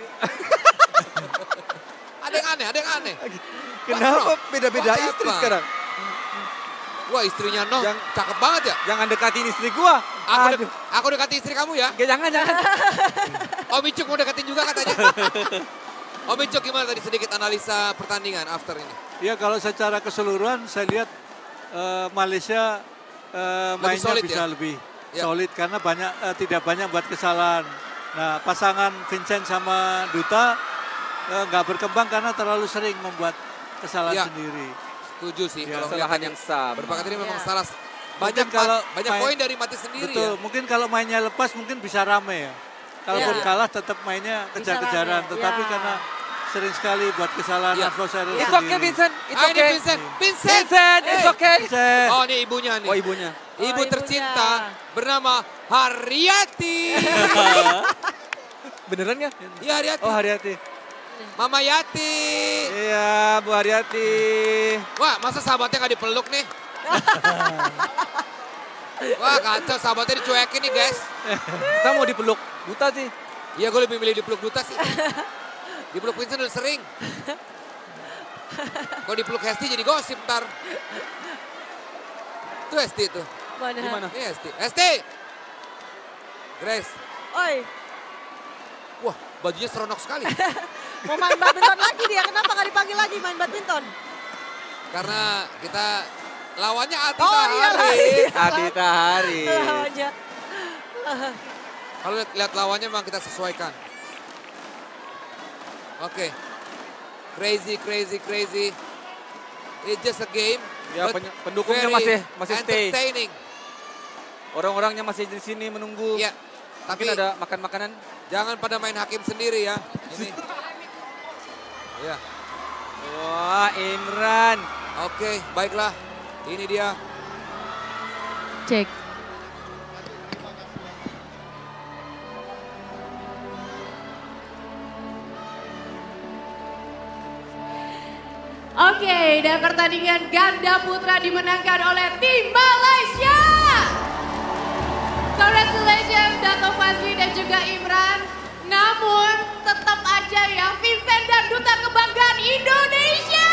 Ada yang aneh. Kenapa beda-beda istri sekarang? Wah, istrinya Noh cakep banget ya. Jangan dekatin istri gua. Aku dekati istri kamu ya. Jangan. Om Icuk mau deketin juga katanya. Om Icuk gimana tadi sedikit analisa pertandingan after ini? Ya kalau secara keseluruhan saya lihat Malaysia mainnya solid bisa ya? lebih solid karena tidak banyak buat kesalahan. Nah pasangan Vincent sama Duta nggak berkembang karena terlalu sering membuat kesalahan sendiri. Setuju sih. Ya, kalau kesalahan yang sama. Berbakat ini memang salah. Banyak Poin dari Mati sendiri betul, ya. mungkin kalau mainnya lepas mungkin bisa rame ya. Kalaupun kalah tetap mainnya kejar-kejaran. Tetapi karena sering sekali buat kesalahan adversary It's okay Vincent. It's okay. Vincent. It's okay. Oh ini ibunya nih. Oh ibunya. Ibu tercinta bernama Haryati. Beneran ya? Iya Haryati. Oh Haryati. Mama Yati. Iya Bu Haryati. Wah masa sahabatnya gak dipeluk nih? Wah kacau sahabatnya dicuekin nih guys. Kita mau dipeluk Duta sih. Iya gue lebih milih dipeluk Duta sih. Dipeluk Vincent udah sering. Kalau dipeluk Hesti jadi gosip ntar. Itu Hesti tuh. Mana? Ini Hesti. Hesti! Grace. Oi. Wah bajunya seronok sekali. Mau main badminton lagi dia, kenapa gak dipanggil lagi main badminton? Karena kita lawannya Ati Oh Tahari. iya. Ati Tahari. Lawannya. Kalau lihat lawannya memang kita sesuaikan. Oke. Crazy. It's just a game. Ya pendukungnya masih stay. Entertaining. Orang-orangnya masih di sini menunggu. Ya. Tapi mungkin ada makan-makanan. Jangan pada main hakim sendiri ya. Ini. Ya. Wah, Imran. Oke, baiklah. Ini dia. Cek. Oke, dan pertandingan ganda putra dimenangkan oleh tim Malaysia. Congratulations Dato Fazli dan juga Imran. Namun tetap aja ya Vincent dan Duta kebanggaan Indonesia.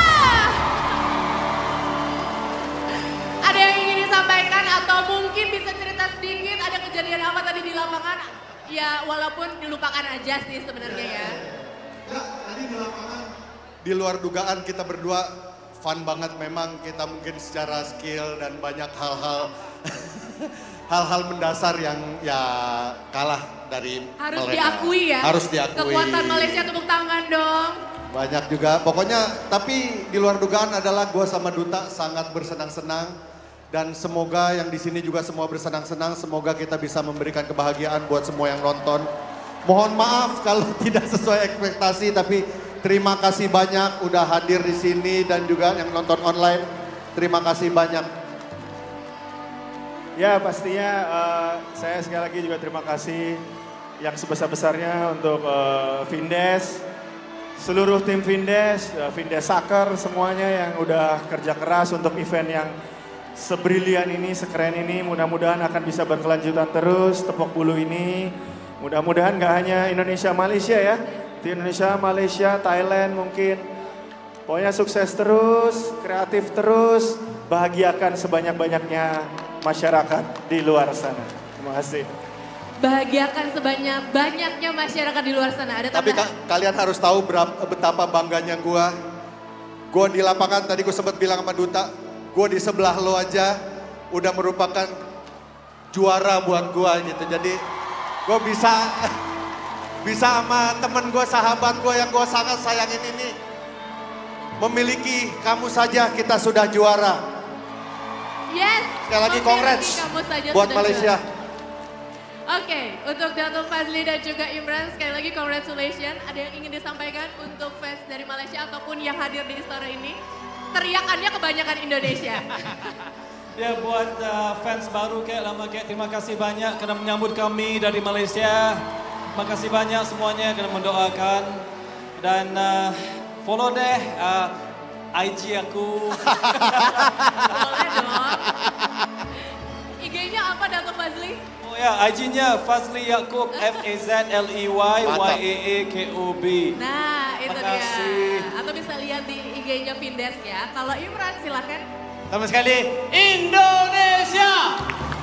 Ada yang ingin disampaikan atau mungkin bisa cerita sedikit ada kejadian apa tadi di lapangan? Ya walaupun dilupakan aja sih sebenarnya ya. Ya, tadi di lapangan di luar dugaan kita berdua fun banget memang kita mungkin secara skill dan banyak hal-hal mendasar yang ya kalah dari Harus mereka. diakui ya. Harus diakui. Kekuatan Malaysia tepuk tangan dong. Banyak juga pokoknya tapi di luar dugaan adalah gue sama Duta sangat bersenang-senang dan semoga yang di sini juga semua bersenang-senang, semoga kita bisa memberikan kebahagiaan buat semua yang nonton. Mohon maaf kalau tidak sesuai ekspektasi tapi terima kasih banyak udah hadir di sini dan juga yang nonton online. Terima kasih banyak. Ya pastinya saya sekali lagi juga terima kasih yang sebesar-besarnya untuk Vindes, seluruh tim Vindes, Vindes Soccer semuanya yang udah kerja keras untuk event yang sebrilian ini, sekeren ini. Mudah-mudahan akan bisa berkelanjutan terus Tepok Bulu ini. Mudah-mudahan gak hanya Indonesia Malaysia ya, di Indonesia, Malaysia, Thailand mungkin. Pokoknya sukses terus, kreatif terus, bahagiakan sebanyak-banyaknya masyarakat di luar sana. Terima kasih. Bahagiakan sebanyak-banyaknya masyarakat di luar sana. Ada Tapi tambahan? kalian harus tahu betapa bangganya gue. Gue di lapangan tadi gue sempat bilang sama Duta, gue di sebelah lo aja udah merupakan juara buat gue gitu. Jadi gue bisa sama temen gue, sahabat gue yang gue sangat sayangin ini. Memiliki kamu saja kita sudah juara. Yes. Sekali lagi congrats buat Malaysia. Oke, untuk Dato Fazli dan juga Imran sekali lagi congratulations. Ada yang ingin disampaikan untuk fans dari Malaysia ataupun yang hadir di Istora ini? Teriakannya kebanyakan Indonesia. Ya buat fans baru lama terima kasih banyak karena menyambut kami dari Malaysia. Terima kasih banyak semuanya karena mendoakan. Dan follow deh IG aku. Boleh dong. IG-nya apa Dato Fazli? Oh ya, IG-nya Fazli Yaakob, FAZLEY-YAAKOB. Nah, itu dia. Makasih. Atau bisa lihat di IG-nya Vindes ya. Kalau Imran silakan. Sama sekali, Indonesia,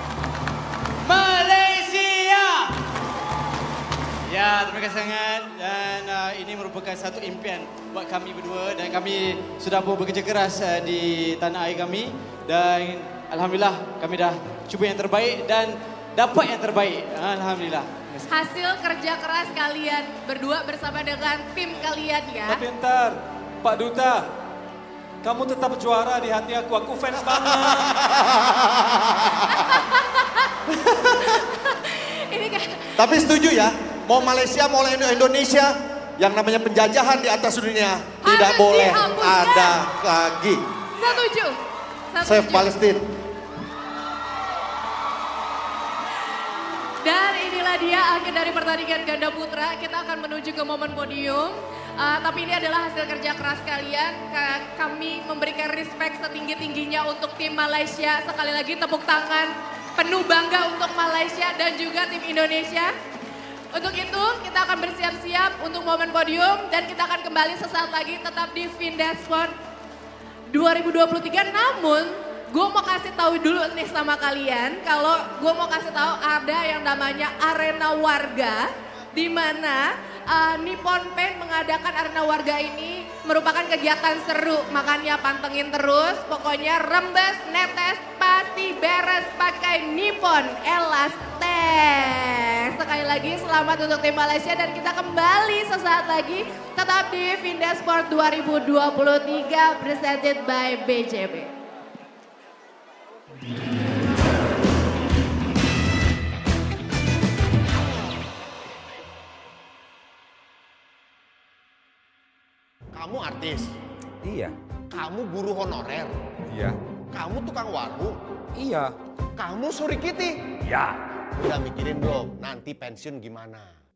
Malaysia. Ya, terima kasih sangat. Dan ini merupakan satu impian buat kami berdua. Dan kami sudah pun bekerja keras di tanah air kami. Dan Alhamdulillah kami dah cuba yang terbaik dan dapat yang terbaik. Alhamdulillah. Hasil kerja keras kalian berdua bersama dengan tim kalian ya. Tapi ntar, Pak Duta, kamu tetap juara di hati aku. Aku fans banget. Ini kan. Tapi setuju ya, mau Malaysia mau Indonesia, yang namanya penjajahan di atas dunia tidak boleh ada lagi. Setuju. Save Palestine. Dan inilah dia akhir dari pertandingan ganda putra. Kita akan menuju ke momen podium. Tapi ini adalah hasil kerja keras kalian. Kami memberikan respect setinggi-tingginya untuk tim Malaysia. Sekali lagi tepuk tangan penuh bangga untuk Malaysia dan juga tim Indonesia. Untuk itu kita akan bersiap-siap untuk momen podium. Dan kita akan kembali sesaat lagi tetap di Vindes Sport 2023. Namun gue mau kasih tahu dulu nih sama kalian. Kalau gue mau kasih tahu ada yang namanya Arena Warga. Di mana Nippon Paint mengadakan Arena Warga ini merupakan kegiatan seru. Makanya pantengin terus. Pokoknya rembes, netes, pasti beres pakai Nippon Elastix. Sekali lagi selamat untuk tim Malaysia dan kita kembali sesaat lagi. Tetap di Vindes Sport 2023 presented by BJB. Kamu artis? Iya. Kamu guru honorer? Iya. Kamu tukang warung? Iya. Kamu Suri Kitty? Ya. Udah mikirin belum nanti pensiun gimana?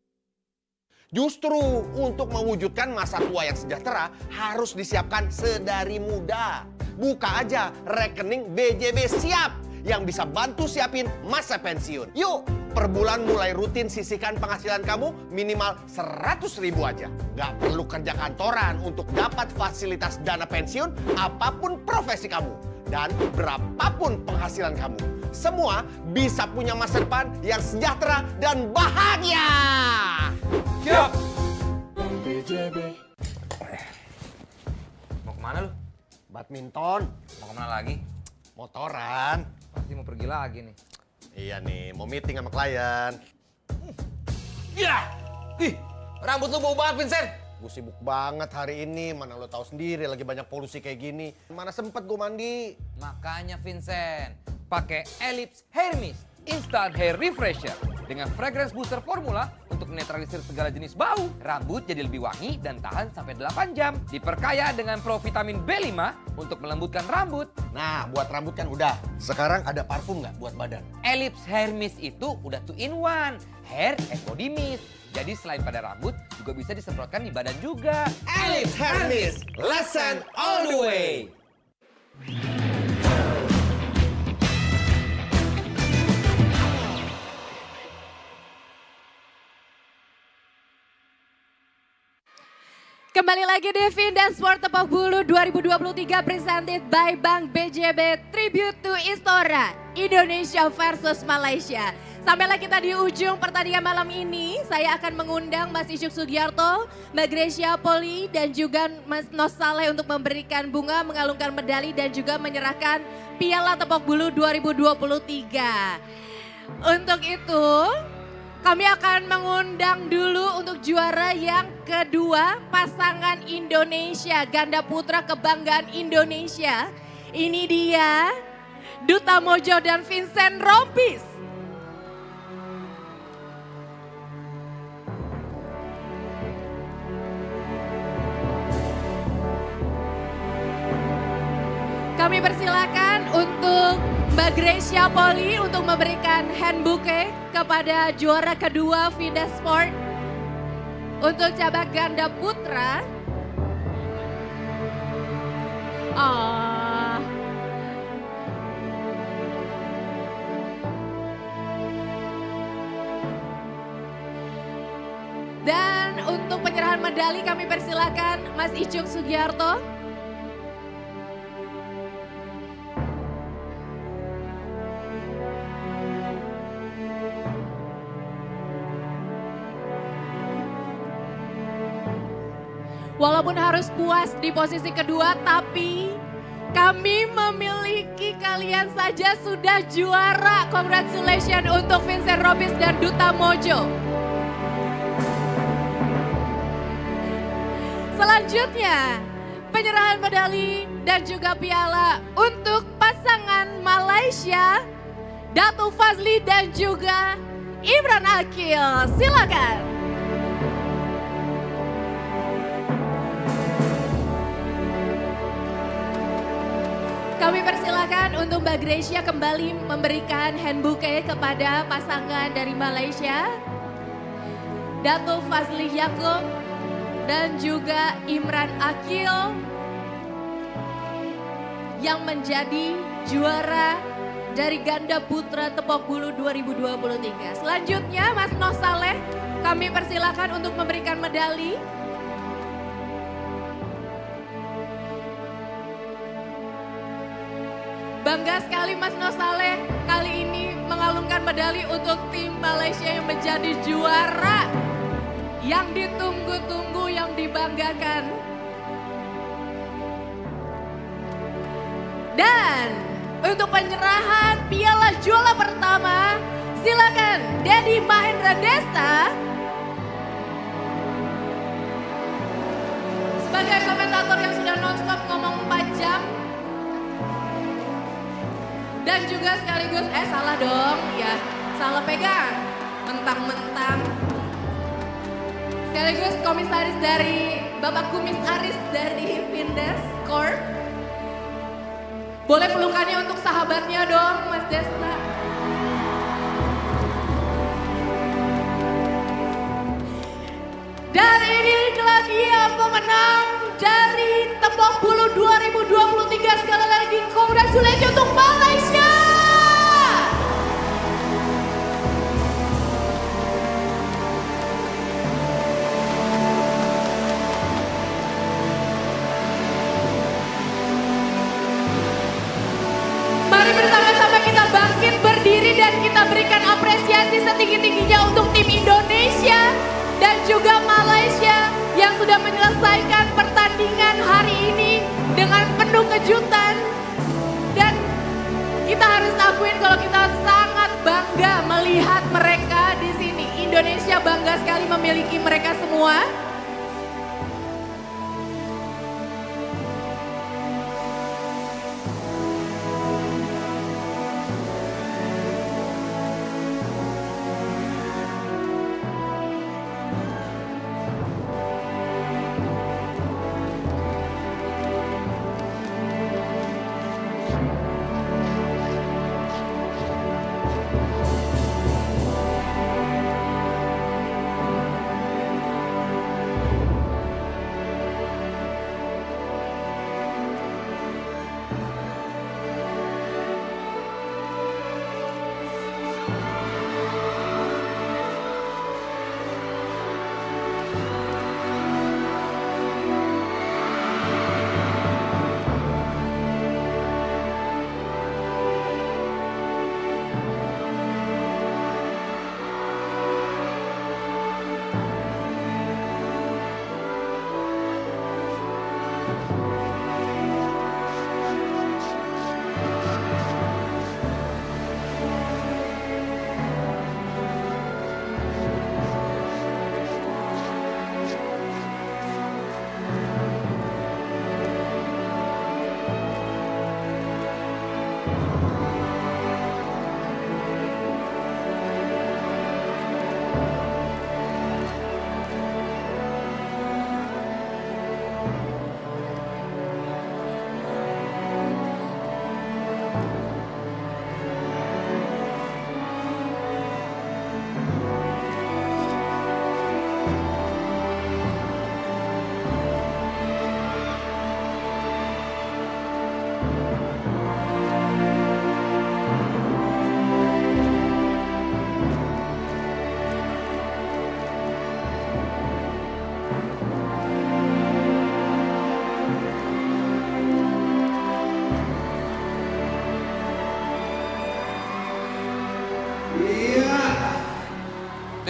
Justru untuk mewujudkan masa tua yang sejahtera harus disiapkan sedari muda. Buka aja rekening BJB Siap yang bisa bantu siapin masa pensiun. Yuk, per bulan mulai rutin sisihkan penghasilan kamu minimal 100.000 aja. Gak perlu kerja kantoran untuk dapat fasilitas dana pensiun apapun profesi kamu. Dan berapapun penghasilan kamu. Semua bisa punya masa depan yang sejahtera dan bahagia. Siap! BJB. Mau kemana lu? Badminton. Mau kemana lagi? Motoran. Pasti mau pergi lagi nih. Iya nih, mau meeting sama klien. Ya! Ih, rambut lu bau banget, Vincent. Gue sibuk banget hari ini, mana lo tahu sendiri lagi banyak polusi kayak gini. Mana sempet gue mandi. Makanya Vincent, pakai Ellipse Hair Mist Instant Hair Refresher dengan fragrance booster formula untuk menetralisir segala jenis bau. Rambut jadi lebih wangi dan tahan sampai 8 jam. Diperkaya dengan provitamin B5 untuk melembutkan rambut. Nah, buat rambut kan udah. Sekarang ada parfum nggak buat badan? Ellipse Hair Mist itu udah 2-in-1. Hair and body mist. Jadi selain pada rambut, juga bisa disemprotkan di badan juga. Ellipse Hair Mist, listen all the way. Kembali lagi di Vindes Sport Tepok Bulu 2023 presented by Bank BJB Tribute to Istora Indonesia versus Malaysia. Sampailah kita di ujung pertandingan malam ini. Saya akan mengundang Mas Isyuk Sugiarto, Mbak Gracia Poli dan juga Mas Nos Saleh untuk memberikan bunga, mengalungkan medali dan juga menyerahkan Piala Tepok Bulu 2023. Untuk itu kami akan mengundang dulu untuk juara yang kedua, pasangan Indonesia, ganda putra kebanggaan Indonesia. Ini dia, Duta Mojo dan Vincent Rompis. Kami persilakan untuk Mbak Gracia Poli untuk memberikan hand bouquet kepada juara kedua Vindes Sport untuk cabang ganda putra. medali kami persilakan Mas Icuk Sugiarto. Walaupun harus puas di posisi kedua, tapi kami memiliki kalian saja sudah juara. Congratulations untuk Vincent Robis dan Duta Mojo. Selanjutnya, penyerahan medali dan juga piala untuk pasangan Malaysia, Datu Fazli dan juga Imran Akil. Silakan. Kami persilakan untuk Mbak Gracia kembali memberikan hand bouquet kepada pasangan dari Malaysia, Dato Fazli Yaakob dan juga Imran Akil yang menjadi juara dari ganda putra Tepok Bulu 2023. Selanjutnya Mas Noh Saleh kami persilakan untuk memberikan medali. Bangga sekali Mas Noh Saleh kali ini mengalungkan medali untuk tim Malaysia yang menjadi juara. Yang ditunggu-tunggu, yang dibanggakan. Dan untuk penyerahan piala juara pertama, silakan Dedi Mahendra Desta. Sebagai komentator yang sudah nonstop ngomong 4 jam. Dan juga sekaligus, salah dong, ya salah pegang, mentang-mentang. Sekaligus komisaris dari Bapak Kumis Aris dari Findes Corp. Boleh pelukannya untuk sahabatnya dong, Mas Desta. Dan inilah dia pemenang dari Tepok Bulu 2023. Sekali lagi congratulations untuk Malaysia. Mari bersama-sama kita bangkit berdiri dan kita berikan apresiasi setinggi-tingginya untuk tim Indonesia dan juga Malaysia yang sudah menyelesaikan pertandingan hari ini dengan penuh kejutan. Dan kita harus akuin kalau kita sangat bangga melihat mereka di sini. Indonesia bangga sekali memiliki mereka semua.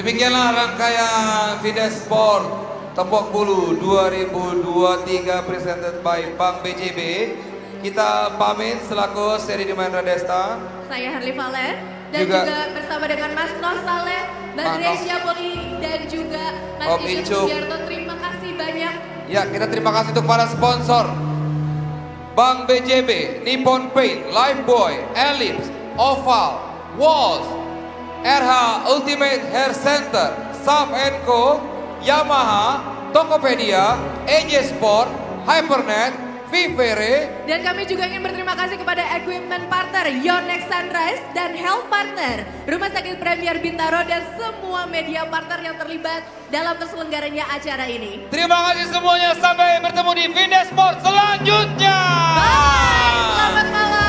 Demikianlah rangkaian Findes Sport Tepok Bulu 2023 presented by Bank BJB. Kita pamit selaku Seri Dimandra Desta. Saya Harley Valen dan juga bersama dengan Mas Nos Saleh, Mbak Grecia Poli dan juga Mas Icuk Sugiarto. Terima kasih banyak. Ya, kita terima kasih untuk para sponsor. Bank BJB, Nippon Paint, Lifebuoy, Ellipse, Oval, Walls, RH Ultimate Hair Center, Saf & Co, Yamaha, Tokopedia, EJ Sport, Hypernet, Vivere. Dan kami juga ingin berterima kasih kepada equipment partner Yonex Sunrise dan Health Partner, Rumah Sakit Premier Bintaro dan semua media partner yang terlibat dalam terselenggaranya acara ini. Terima kasih semuanya, sampai bertemu di Findes Sport selanjutnya. Bye, selamat malam.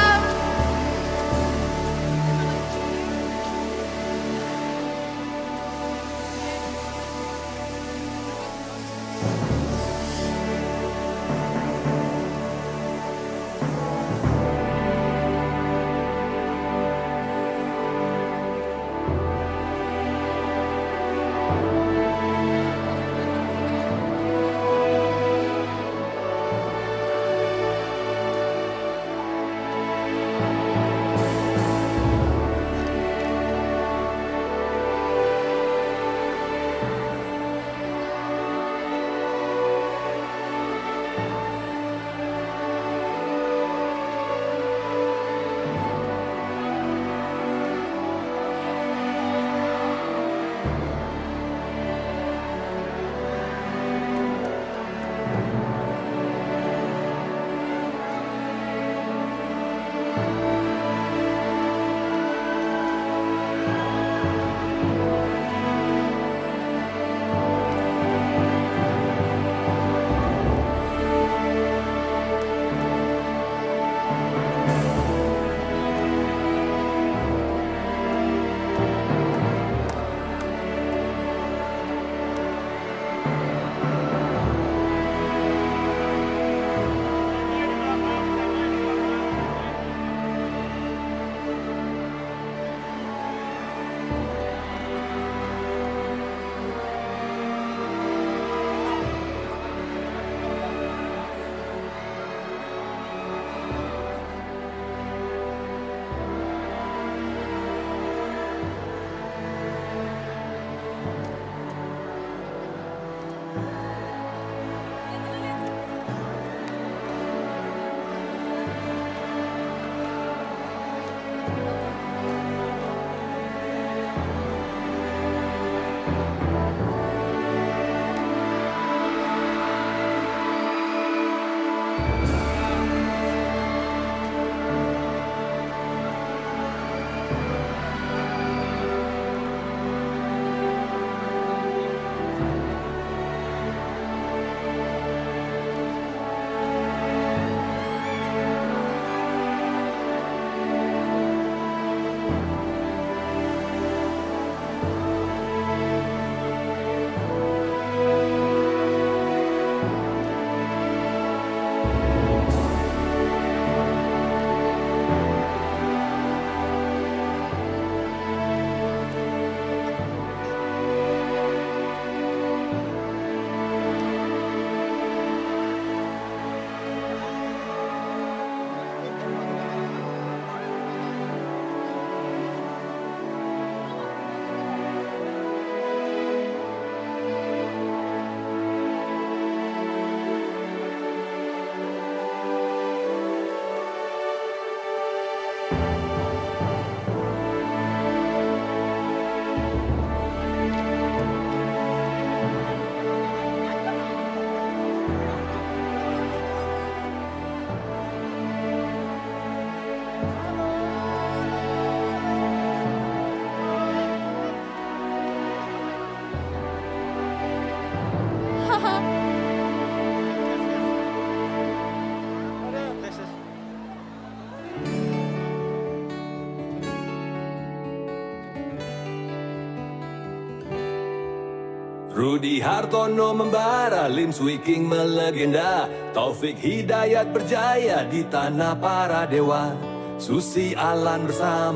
Rudi Hartono membara, Lim Swee King melegenda, Taufik Hidayat berjaya di tanah para dewa. Susi Alan bersama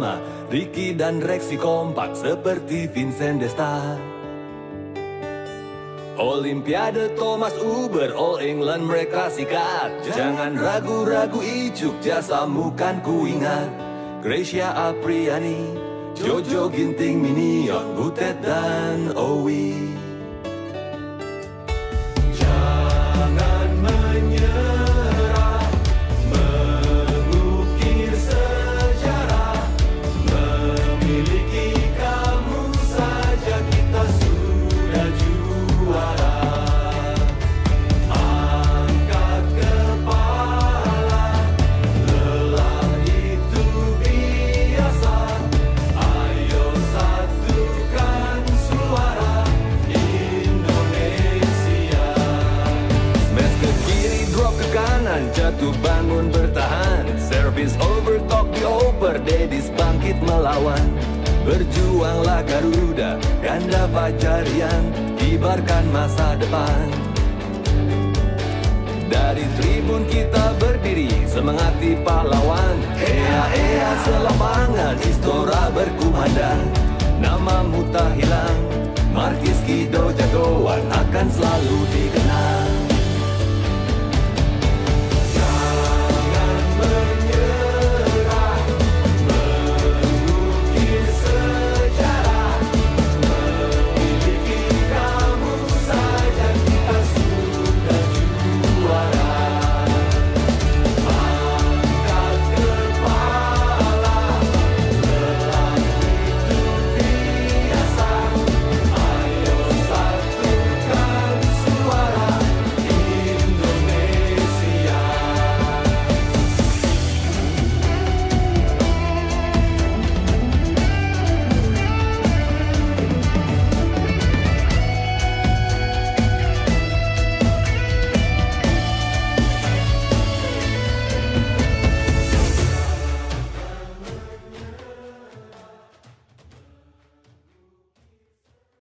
Ricky dan Rexy kompak seperti Vincent Desta. Olimpiade Thomas Uber, All England mereka sikat. Jangan ragu-ragu Icuk, jasamu kan ku ingat. Gracia Apriani, Jojo Ginting Minion, Butet dan Owi. Jangan menyerah, mengukir sejarah. Memiliki kamu saja kita sudah juara. Angkat kepala, lelah itu biasa. Ayo satukan suara Indonesia. Smash ke kiri, drop ke kanan, jatuh bangun bertahan. Service overtalk dioper, Dedis bangkit melawan. Berjuanglah Garuda, ganda Fajarian, kibarkan masa depan. Dari tribun kita berdiri, semangati pahlawan. Ea ea selamangan, Istora berkumandang. Namamu tak hilang, Markis Kido jagoan akan selalu dikenang.